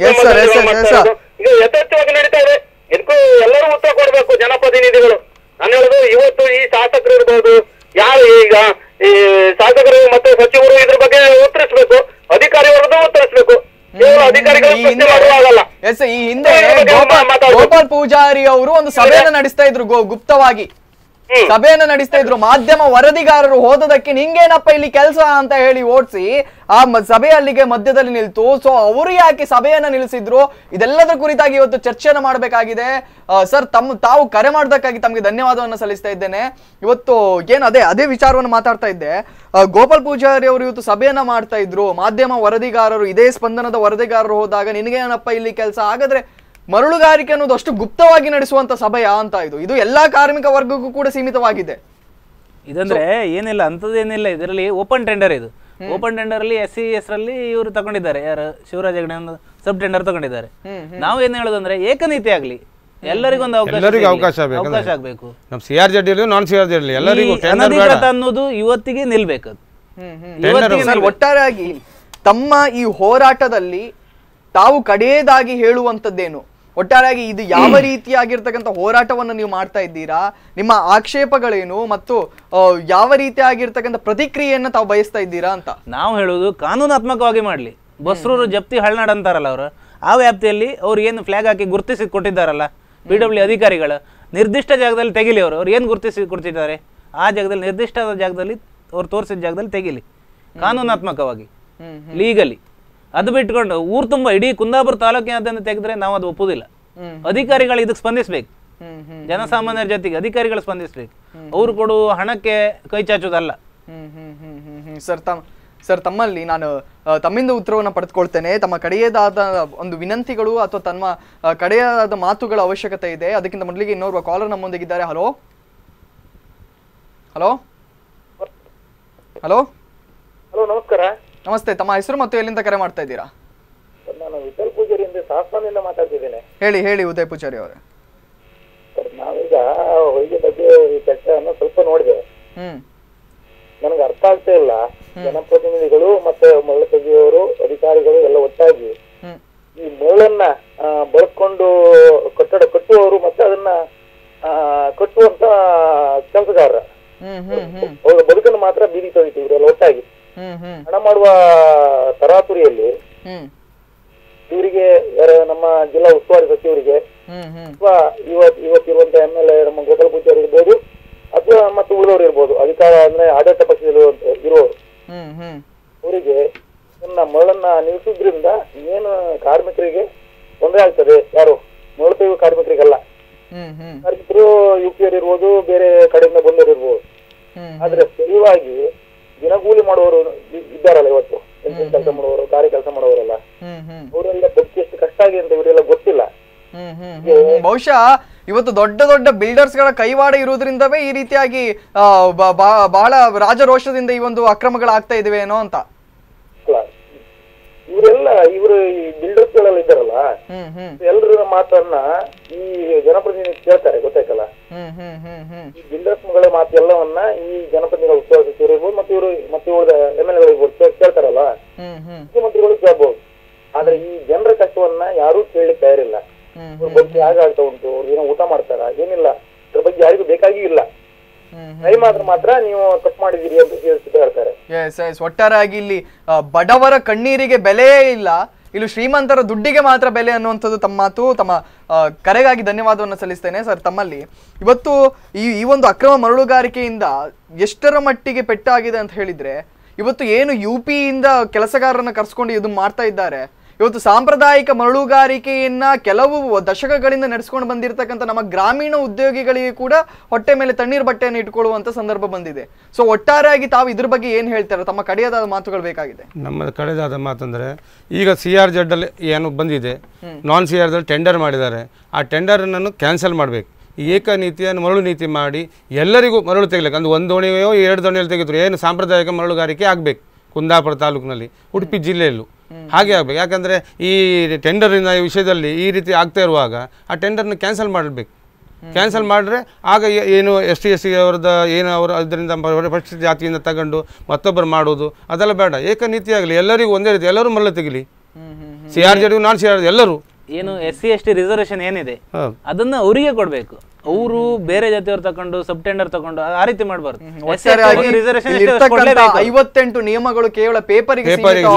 ಈಗ ಯಥೇಚ್ಛವಾಗಿ ನಡೀತಾ ಇದೆ. ಇದಕ್ಕೂ ಎಲ್ಲರೂ ಉತ್ತರ ಕೊಡ್ಬೇಕು ಜನಪ್ರತಿನಿಧಿಗಳು. ನಾನು ಹೇಳುದು ಇವತ್ತು ಈ ಶಾಸಕರು ಇರ್ಬೋದು, ಯಾರು ಈಗ ಈ ಶಾಸಕರು ಮತ್ತೆ ಸಚಿವರು ಇದ್ರ ಬಗ್ಗೆ ಉತ್ತರಿಸಬೇಕು, ಅಧಿಕಾರಿ ವರ್ಗದ ಉತ್ತರಿಸಬೇಕು. ಅಧಿಕಾರಿಗಳು ಮಾಡುವಾಗಲ್ಲ. ಈ ಹಿಂದೆ ಗೋಪಾಲ್ ಪೂಜಾರಿ ಅವರು ಒಂದು ಸಭೆಯನ್ನು ನಡೆಸ್ತಾ ಇದ್ರು, ಗುಪ್ತವಾಗಿ ಸಭೆಯನ್ನ ನಡೆಸ್ತಾ ಇದ್ರು. ಮಾಧ್ಯಮ ವರದಿಗಾರರು ಹೋದದಕ್ಕೆ ನಿಂಗೇನಪ್ಪ ಇಲ್ಲಿ ಕೆಲಸ ಅಂತ ಹೇಳಿ ಓಡಿಸಿ ಆ ಸಭೆ ಅಲ್ಲಿಗೆ ಮಧ್ಯದಲ್ಲಿ ನಿಲ್ತು. ಸೊ ಅವರು ಯಾಕೆ ಸಭೆಯನ್ನ ನಿಲ್ಲಿಸಿದ್ರು, ಇದೆಲ್ಲದರ ಕುರಿತಾಗಿ ಇವತ್ತು ಚರ್ಚೆಯನ್ನು ಮಾಡಬೇಕಾಗಿದೆ. ಸರ್ ತಾವು ಕರೆ ಮಾಡೋದಕ್ಕಾಗಿ ತಮಗೆ ಧನ್ಯವಾದವನ್ನು ಸಲ್ಲಿಸ್ತಾ ಇದ್ದೇನೆ. ಇವತ್ತು ಏನು ಅದೇ ವಿಚಾರವನ್ನು ಮಾತಾಡ್ತಾ ಇದ್ದೆ. ಗೋಪಾಲ್ ಪೂಜಾರಿ ಅವರು ಇವತ್ತು ಸಭೆಯನ್ನ ಮಾಡ್ತಾ ಇದ್ರು. ಮಾಧ್ಯಮ ವರದಿಗಾರರು, ಇದೇ ಸ್ಪಂದನದ ವರದಿಗಾರರು ಹೋದಾಗ ನಿನಗೇನಪ್ಪ ಇಲ್ಲಿ ಕೆಲಸ, ಹಾಗಾದ್ರೆ ಮರಳುಗಾರಿಕೆ ಅನ್ನೋದು ಅಷ್ಟು ಗುಪ್ತವಾಗಿ ನಡೆಸುವಂತ ಸಭೆಯ ಅಂತ ಇದು ಎಲ್ಲಾ ಕಾರ್ಮಿಕ ವರ್ಗಕ್ಕೂ ಕೂಡ ಸೀಮಿತವಾಗಿದೆ. ಇದಂದ್ರೆ ಏನಿಲ್ಲ, ಅಂತದೇನಿಲ್ಲ. ಇದರಲ್ಲಿ ಓಪನ್ ಟೆಂಡರ್, ಇದು ಓಪನ್ ಟೆಂಡರ್ ಅಲ್ಲಿ SC ಹೆಸರಲ್ಲಿ ಇವರು ತಗೊಂಡಿದ್ದಾರೆ. ಯಾರು ಶಿವರಾಜ ಹೆಗಡೆ ಸಬ್ ಟೆಂಡರ್ ತಗೊಂಡಿದ್ದಾರೆ. ನಾವು ಏನ್ ಹೇಳೋದಂದ್ರೆ ಏಕನೀತಿ ಆಗ್ಲಿ, ಎಲ್ಲರಿಗೂ ಒಂದು ಅವಕಾಶ ಆಗ್ಬೇಕು. ಅನಧಿಕೃತ ಅನ್ನೋದು ಇವತ್ತಿಗೆ ನಿಲ್ಬೇಕು. ಒಟ್ಟಾರೆಯಾಗಿ ತಮ್ಮ ಈ ಹೋರಾಟದಲ್ಲಿ ತಾವು ಕಡೆಯದಾಗಿ ಹೇಳುವಂತದ್ದೇನು, ಒಟ್ಟಾರೆಯಾಗಿ ಇದು ಯಾವ ರೀತಿಯಾಗಿರ್ತಕ್ಕಂಥ ಹೋರಾಟವನ್ನು ನೀವು ಮಾಡ್ತಾ ಇದ್ದೀರಾ, ನಿಮ್ಮ ಆಕ್ಷೇಪಗಳೇನು ಮತ್ತು ಯಾವ ರೀತಿಯಾಗಿರ್ತಕ್ಕಂಥ ಪ್ರತಿಕ್ರಿಯೆಯನ್ನು ತಾವು ಬಯಸ್ತಾ ಇದ್ದೀರಾ ಅಂತ? ನಾವು ಹೇಳುವುದು ಕಾನೂನಾತ್ಮಕವಾಗಿ ಮಾಡಲಿ. ಬಸ್ರೂರು ಜಪ್ತಿ ಹಳ್ನಾಡ್ ಅಂತಾರಲ್ಲ ಅವರು, ಆ ವ್ಯಾಪ್ತಿಯಲ್ಲಿ ಅವ್ರು ಏನು ಫ್ಲಾಗ್ ಹಾಕಿ ಗುರುತಿಸಿ ಕೊಟ್ಟಿದ್ದಾರಲ್ಲ PW ಅಧಿಕಾರಿಗಳು, ನಿರ್ದಿಷ್ಟ ಜಾಗದಲ್ಲಿ ತೆಗಿಲಿ. ಅವ್ರು ಏನು ಗುರುತಿಸಿ ಕೊಡ್ತಿದ್ದಾರೆ ಆ ಜಾಗದಲ್ಲಿ, ನಿರ್ದಿಷ್ಟ ಜಾಗದಲ್ಲಿ ಅವ್ರು ತೋರಿಸಿದ ಜಾಗದಲ್ಲಿ ತೆಗಿಲಿ ಕಾನೂನಾತ್ಮಕವಾಗಿ, ಲೀಗಲಿ. ಅದು ಬಿಟ್ಕೊಂಡು ಊರು ತುಂಬ ಇಡೀ ಕುಂದಾಪುರ ತಾಲೂಕಿನಾದ್ಯಂತ ತೆಗೆದ್ರೆ ನಾವು ಅದು ಒಪ್ಪುದಿಲ್ಲ. ಅಧಿಕಾರಿಗಳು ಇದಕ್ಕೆ ಸ್ಪಂದಿಸ್ಬೇಕು. ಜನಸಾಮಾನ್ಯರ ಜೊತೆಗೆ ಅಧಿಕಾರಿಗಳು ಸ್ಪಂದಿಸ್ಬೇಕು. ಅವ್ರು ಕೊಡುವ ಹಣಕ್ಕೆ ಕೈ ಚಾಚೋದಲ್ಲ. ಸರ್ ಸರ್ ತಮ್ಮಲ್ಲಿ ನಾನು ತಮ್ಮಿಂದ ಉತ್ತರವನ್ನು ಪಡೆದುಕೊಳ್ತೇನೆ. ತಮ್ಮ ಕಡೆಯದಾದ ಒಂದು ವಿನಂತಿಗಳು ಅಥವಾ ತಮ್ಮ ಕಡೆಯಾದ ಮಾತುಗಳ ಅವಶ್ಯಕತೆ ಇದೆ. ಅದಕ್ಕಿಂತ ಮೊದಲಿಗೆ ಇನ್ನೋರ್ವ ಕಾಲರ್ ನಮ್ಮೊಂದಿಗಿದ್ದಾರೆ. ಹಲೋ ಹಲೋ ಹಲೋ ಹಲೋ, ನಮಸ್ಕಾರ. ನಮಸ್ತೆ. ತಮ್ಮ ಹೆಸರು ಮತ್ತು ಎಲ್ಲಿಂದ ಕರೆ ಮಾಡ್ತಾ ಇದ್ದೀರಾ? ನಾನು ವಿಠಲ್ ಪೂಜಾರಿಯಿಂದ ಸಾಸ್ತಾನಿಂದ ಮಾತಾಡ್ತಿದ್ದೇನೆ. ಹೇಳಿ ಉದಯ್ ಪೂಜಾರಿ ಅವರೇ. ನಾವೀಗ ಹೊಯ್ಗೆ ಬಗ್ಗೆ ಈ ಚರ್ಚೆಯನ್ನು ಸ್ವಲ್ಪ ನೋಡಿದೆ. ನನಗೆ ಅರ್ಥ ಆಗ್ತಾ ಇಲ್ಲ. ಜನಪ್ರತಿನಿಧಿಗಳು ಮತ್ತೆ ಮರಳು ತೆಗೆಯುವವರು, ಅಧಿಕಾರಿಗಳು ಎಲ್ಲ ಒಟ್ಟಾಗಿ ಈ ಮರಳನ್ನ ಬಳಸ್ಕೊಂಡು ಕಟ್ಟಡ ಕಟ್ಟುವವರು ಮತ್ತೆ ಅದನ್ನ ಕಟ್ಟುವಂತ ಕೆಲಸಗಾರರ ಅವರ ಬದುಕನ್ನು ಮಾತ್ರ ಬೀದಿ ತೊಳಿತೀವಿ ಇವರೆಲ್ಲ ಒಟ್ಟಾಗಿ ಹಣ ಮಾಡುವ ತರಾತುರಿಯಲ್ಲಿ ಇವರಿಗೆ ನಮ್ಮ ಜಿಲ್ಲಾ ಉಸ್ತುವಾರಿ ಸಚಿವರಿಗೆ ಅಥವಾ ಇವತ್ತಿರುವಂತ MLA ನಮ್ಮ ಗೋಪಾಲ್ ಪೂಜಾರಿ ಇರ್ಬೋದು ಅಥವಾ ಮತ್ತೆ ಉಳಿದವರು ಇರ್ಬೋದು, ಅಧಿಕಾರ ಅಂದ್ರೆ ಆಡಳಿತ ಪಕ್ಷದಲ್ಲಿ ಇರುವವರು, ಅವರಿಗೆ ನನ್ನ ಮರಳನ್ನ ನಿಲ್ಲಿಸೋದ್ರಿಂದ ಏನು ಕಾರ್ಮಿಕರಿಗೆ ತೊಂದರೆ ಆಗ್ತದೆ? ಯಾರು ಮರಳು ತೆಗೆಯುವ ಕಾರ್ಮಿಕರಿಗಲ್ಲ. ಕಾರ್ಮಿಕರು UP ಇರ್ಬೋದು, ಬೇರೆ ಕಡೆಯಿಂದ ಬಂದವರು ಇರ್ಬೋದು. ಆದ್ರೆ ಸ್ಥಳೀಯವಾಗಿ ದಿನಗೂಲಿ ಮಾಡುವವರು ಇದ್ದಾರಲ್ಲ ಇವತ್ತು, ಕೆಲಸ ಮಾಡುವವರು, ಕಾರ್ಯ ಕೆಲಸ ಮಾಡುವವರೆಲ್ಲ, ಅವರೆಲ್ಲ ಬದುಕಿ ಎಷ್ಟು ಕಷ್ಟ ಆಗಿದೆ ಅಂತ ಇವರೆಲ್ಲ ಗೊತ್ತಿಲ್ಲ. ಬಹುಶಃ ಇವತ್ತು ದೊಡ್ಡ ದೊಡ್ಡ ಬಿಲ್ಡರ್ಸ್ ಗಳ ಕೈವಾಡ ಇರುವುದರಿಂದವೇ ಈ ರೀತಿಯಾಗಿ ಬಹಳ ರಾಜರೋಷದಿಂದ ಈ ಒಂದು ಅಕ್ರಮಗಳಾಗ್ತಾ ಇದಿವೆ ಏನೋ ಅಂತ. ಇವರು ಈ ಬಿಲ್ಡರ್ಸ್ ಗಳೆಲ್ಲ ಇದ್ದಾರಲ್ಲ, ಎಲ್ಲರ ಮಾತನ್ನ ಈ ಜನಪ್ರತಿನಿಧಿ ಕೇಳ್ತಾರೆ, ಗೊತ್ತಾಯ್ತಲ್ಲ. ಈ ಬಿಲ್ಡರ್ಸ್ ಗಳ ಮಾತು ಎಲ್ಲವನ್ನ ಈ ಜನಪ್ರತಿನಿಧಿಗಳು, ಉಸ್ತುವಾರಿ ಸಚಿವರು ಇರ್ಬೋದು ಮತ್ತೆ ಇವರು ಮತ್ತೆ ಉಳಿದ MLA ಗಳು ಇರ್ಬೋದು ಕೇಳ್ತಾರಲ್ಲ, ಮುಖ್ಯಮಂತ್ರಿಗಳು ಕೇಳ್ಬೋದು. ಆದ್ರೆ ಈ ಜನರ ಕಷ್ಟವನ್ನ ಯಾರೂ ಕೇಳಲಿಕ್ಕೆ ತಯಾರಿಲ್ಲ. ಅವ್ರ ಬಗ್ಗೆ ಹೇಗಾಗ್ತಾ ಉಂಟು, ಅವ್ರು ಏನೋ ಊಟ ಮಾಡ್ತಾರ, ಏನಿಲ್ಲ, ಅದ್ರ ಬಗ್ಗೆ ಯಾರಿಗೂ ಬೇಕಾಗಿ ಇಲ್ಲ. ಟೈಮ್ ಆದ್ರೆ ಮಾತ್ರ ನೀವು ತಪ್ಪು ಮಾಡಿದೀರಿ ಅಂತ ಹೇಳ್ತಾರೆ. ಒಟ್ಟಾರೆಯಾಗಿ ಇಲ್ಲಿ ಬಡವರ ಕಣ್ಣೀರಿಗೆ ಬೆಲೆಯೇ ಇಲ್ಲ, ಇಲ್ಲಿ ಶ್ರೀಮಂತರ ದುಡ್ಡಿಗೆ ಮಾತ್ರ ಬೆಲೆ ಅನ್ನುವಂಥದ್ದು ತಮ್ಮ ಮಾತು. ತಮ್ಮ ಕರೆಗಾಗಿ ಧನ್ಯವಾದವನ್ನು ಸಲ್ಲಿಸ್ತೇನೆ. ಸರ್, ತಮ್ಮಲ್ಲಿ ಇವತ್ತು ಈ ಒಂದು ಅಕ್ರಮ ಮರಳುಗಾರಿಕೆಯಿಂದ ಎಷ್ಟರ ಮಟ್ಟಿಗೆ ಪೆಟ್ಟಾಗಿದೆ ಅಂತ ಹೇಳಿದ್ರೆ, ಇವತ್ತು ಏನು UP ಇಂದ ಕೆಲಸಗಾರರನ್ನ ಕರ್ಸ್ಕೊಂಡು ಇದು ಮಾಡ್ತಾ ಇದ್ದಾರೆ, ಇವತ್ತು ಸಾಂಪ್ರದಾಯಿಕ ಮರಳುಗಾರಿಕೆಯನ್ನ ಕೆಲವು ದಶಕಗಳಿಂದ ನಡೆಸ್ಕೊಂಡು ಬಂದಿರತಕ್ಕಂಥ ನಮ್ಮ ಗ್ರಾಮೀಣ ಉದ್ಯೋಗಿಗಳಿಗೆ ಕೂಡ ಹೊಟ್ಟೆ ಮೇಲೆ ತಣ್ಣೀರು ಬಟ್ಟೆಯನ್ನು ಇಟ್ಕೊಳ್ಳುವಂತ ಸಂದರ್ಭ ಬಂದಿದೆ. ಸೊ ಒಟ್ಟಾರೆಯಾಗಿ ತಾವು ಇದ್ರ ಬಗ್ಗೆ ಏನು ಹೇಳ್ತಾರೆ? ತಮ್ಮ ಕಡೆಯದಾದ ಮಾತುಗಳು ಬೇಕಾಗಿದೆ. ನಮ್ಮ ಕಡೆದಾದ ಮಾತಂದರೆ, ಈಗ CRZ ಅಲ್ಲಿ ಏನು ಬಂದಿದೆ, ನಾನ್ CRZ ಟೆಂಡರ್ ಮಾಡಿದ್ದಾರೆ. ಆ ಟೆಂಡರನ್ನು ಕ್ಯಾನ್ಸಲ್ ಮಾಡಬೇಕು. ಏಕ ನೀತಿಯನ್ನು ಮರಳು ನೀತಿ ಮಾಡಿ ಎಲ್ಲರಿಗೂ ಮರಳು ತೆಗಿಲಿಕ್ಕೆ, ಅಂದ್ರೆ ಒಂದು ದೋಣಿಯೋ 2 ದೋಣಿಯಲ್ಲಿ ತೆಗೆದ್ರು ಏನು ಸಾಂಪ್ರದಾಯಿಕ ಮರಳುಗಾರಿಕೆ ಆಗಬೇಕು ಕುಂದಾಪುರ ತಾಲೂಕಿನಲ್ಲಿ, ಉಡುಪಿ ಜಿಲ್ಲೆಯಲ್ಲೂ ಹಾಗೆ ಆಗಬೇಕು. ಯಾಕಂದರೆ ಈ ಟೆಂಡರಿನ ವಿಷಯದಲ್ಲಿ ಈ ರೀತಿ ಆಗ್ತಾ ಇರುವಾಗ ಆ ಟೆಂಡರ್ನ ಕ್ಯಾನ್ಸಲ್ ಮಾಡಬೇಕು. ಕ್ಯಾನ್ಸಲ್ ಮಾಡಿದ್ರೆ ಆಗ ಏನು ST ಅವರದ ಏನು ಅವರು ಅದರಿಂದ ಪರಿಶಿಷ್ಟ ಜಾತಿಯಿಂದ ತಗೊಂಡು ಮತ್ತೊಬ್ಬರು ಮಾಡೋದು ಅದೆಲ್ಲ ಬೇಡ. ಏಕ ನೀತಿ ಆಗಲಿ, ಎಲ್ಲರಿಗೂ ಒಂದೇ ರೀತಿ, ಎಲ್ಲರೂ ಮರಳು ತೆಗಿಲಿ. CRZ ನಾನ್ CRZ ಎಲ್ಲರೂ ಏನು SC ST ರಿಸರ್ವೇಶನ್ ಏನಿದೆ ಅದನ್ನ ಅವರಿಗೆ ಕೊಡ್ಬೇಕು. ಅವರು ಬೇರೆ ಜಾತಿಯವ್ರು ತಕೊಂಡು ಸಬ್ ಟೆಂಡರ್ ತಗೊಂಡು ಆ ರೀತಿ ಮಾಡಬಾರ್ದು. 58 ನಿಯಮಗಳು ಕೇವಲ ಪೇಪರಿಗೆ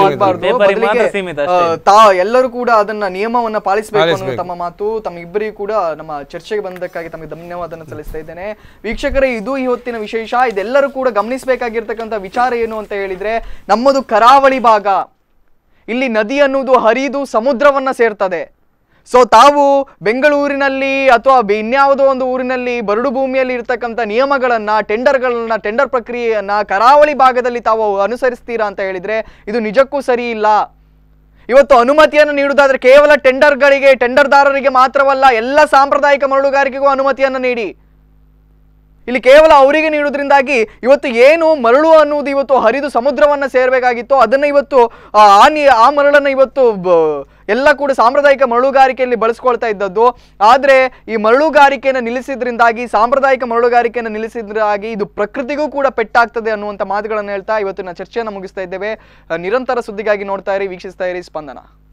ಎಲ್ಲರೂ ಕೂಡ ಅದನ್ನ ನಿಯಮವನ್ನ ಪಾಲಿಸಬೇಕು ಅನ್ನೋ ತಮ್ಮ ಮಾತು. ತಮ್ಮ ಇಬ್ಬರಿಗೂ ಕೂಡ ನಮ್ಮ ಚರ್ಚೆಗೆ ಬಂದಕ್ಕಾಗಿ ತಮಗೆ ಧನ್ಯವಾದನ ಸಲ್ಲಿಸ್ತಾ ಇದ್ದೇನೆ. ವೀಕ್ಷಕರೇ, ಇದು ಈ ಹೊತ್ತಿನ ವಿಶೇಷ. ಇದೆಲ್ಲರೂ ಕೂಡ ಗಮನಿಸಬೇಕಾಗಿರ್ತಕ್ಕಂಥ ವಿಚಾರ ಏನು ಅಂತ ಹೇಳಿದ್ರೆ, ನಮ್ಮದು ಕರಾವಳಿ ಭಾಗ, ಇಲ್ಲಿ ನದಿ ಅನ್ನುವುದು ಹರಿದು ಸಮುದ್ರವನ್ನ ಸೇರ್ತದೆ. ಸೊ ತಾವು ಬೆಂಗಳೂರಿನಲ್ಲಿ ಅಥವಾ ಇನ್ಯಾವುದೋ ಒಂದು ಊರಿನಲ್ಲಿ ಬರಡು ಭೂಮಿಯಲ್ಲಿ ಇರ್ತಕ್ಕಂಥ ನಿಯಮಗಳನ್ನ, ಟೆಂಡರ್ ಪ್ರಕ್ರಿಯೆಯನ್ನ ಕರಾವಳಿ ಭಾಗದಲ್ಲಿ ತಾವು ಅನುಸರಿಸ್ತೀರಾ ಅಂತ ಹೇಳಿದ್ರೆ ಇದು ನಿಜಕ್ಕೂ ಸರಿ ಇಲ್ಲ. ಇವತ್ತು ಅನುಮತಿಯನ್ನು ನೀಡುವುದಾದ್ರೆ ಕೇವಲ ಟೆಂಡರ್ದಾರರಿಗೆ ಮಾತ್ರವಲ್ಲ, ಎಲ್ಲ ಸಾಂಪ್ರದಾಯಿಕ ಮರಳುಗಾರಿಕೆಗೂ ಅನುಮತಿಯನ್ನು ನೀಡಿ. ಇಲ್ಲಿ ಕೇವಲ ಅವರಿಗೆ ನೀಡುವುದರಿಂದಾಗಿ ಇವತ್ತು ಏನು ಮರಳು ಅನ್ನುವುದು ಇವತ್ತು ಹರಿದು ಸಮುದ್ರವನ್ನ ಸೇರಬೇಕಾಗಿತ್ತು, ಅದನ್ನ ಇವತ್ತು ಆ ಮರಳನ್ನ ಇವತ್ತು ಎಲ್ಲ ಕೂಡ ಸಾಂಪ್ರದಾಯಿಕ ಮರಳುಗಾರಿಕೆಯಲ್ಲಿ ಬಳಸ್ಕೊಳ್ತಾ ಇದ್ದದ್ದು. ಆದರೆ ಈ ಮರಳುಗಾರಿಕೆಯನ್ನು ನಿಲ್ಲಿಸಿದ್ರಿಂದಾಗಿ, ಸಾಂಪ್ರದಾಯಿಕ ಮರಳುಗಾರಿಕೆಯನ್ನು ನಿಲ್ಲಿಸಿದ್ರಾಗಿ ಇದು ಪ್ರಕೃತಿಗೂ ಕೂಡ ಪೆಟ್ಟಾಗ್ತದೆ ಅನ್ನುವಂಥ ಮಾತುಗಳನ್ನು ಹೇಳ್ತಾ ಇವತ್ತಿನ ಚರ್ಚೆಯನ್ನು ಮುಗಿಸ್ತಾ ಇದ್ದೇವೆ. ನಿರಂತರ ಸುದ್ದಿಗಾಗಿ ನೋಡ್ತಾ ಇರಿ, ವೀಕ್ಷಿಸ್ತಾ ಇರಿ ಸ್ಪಂದನ.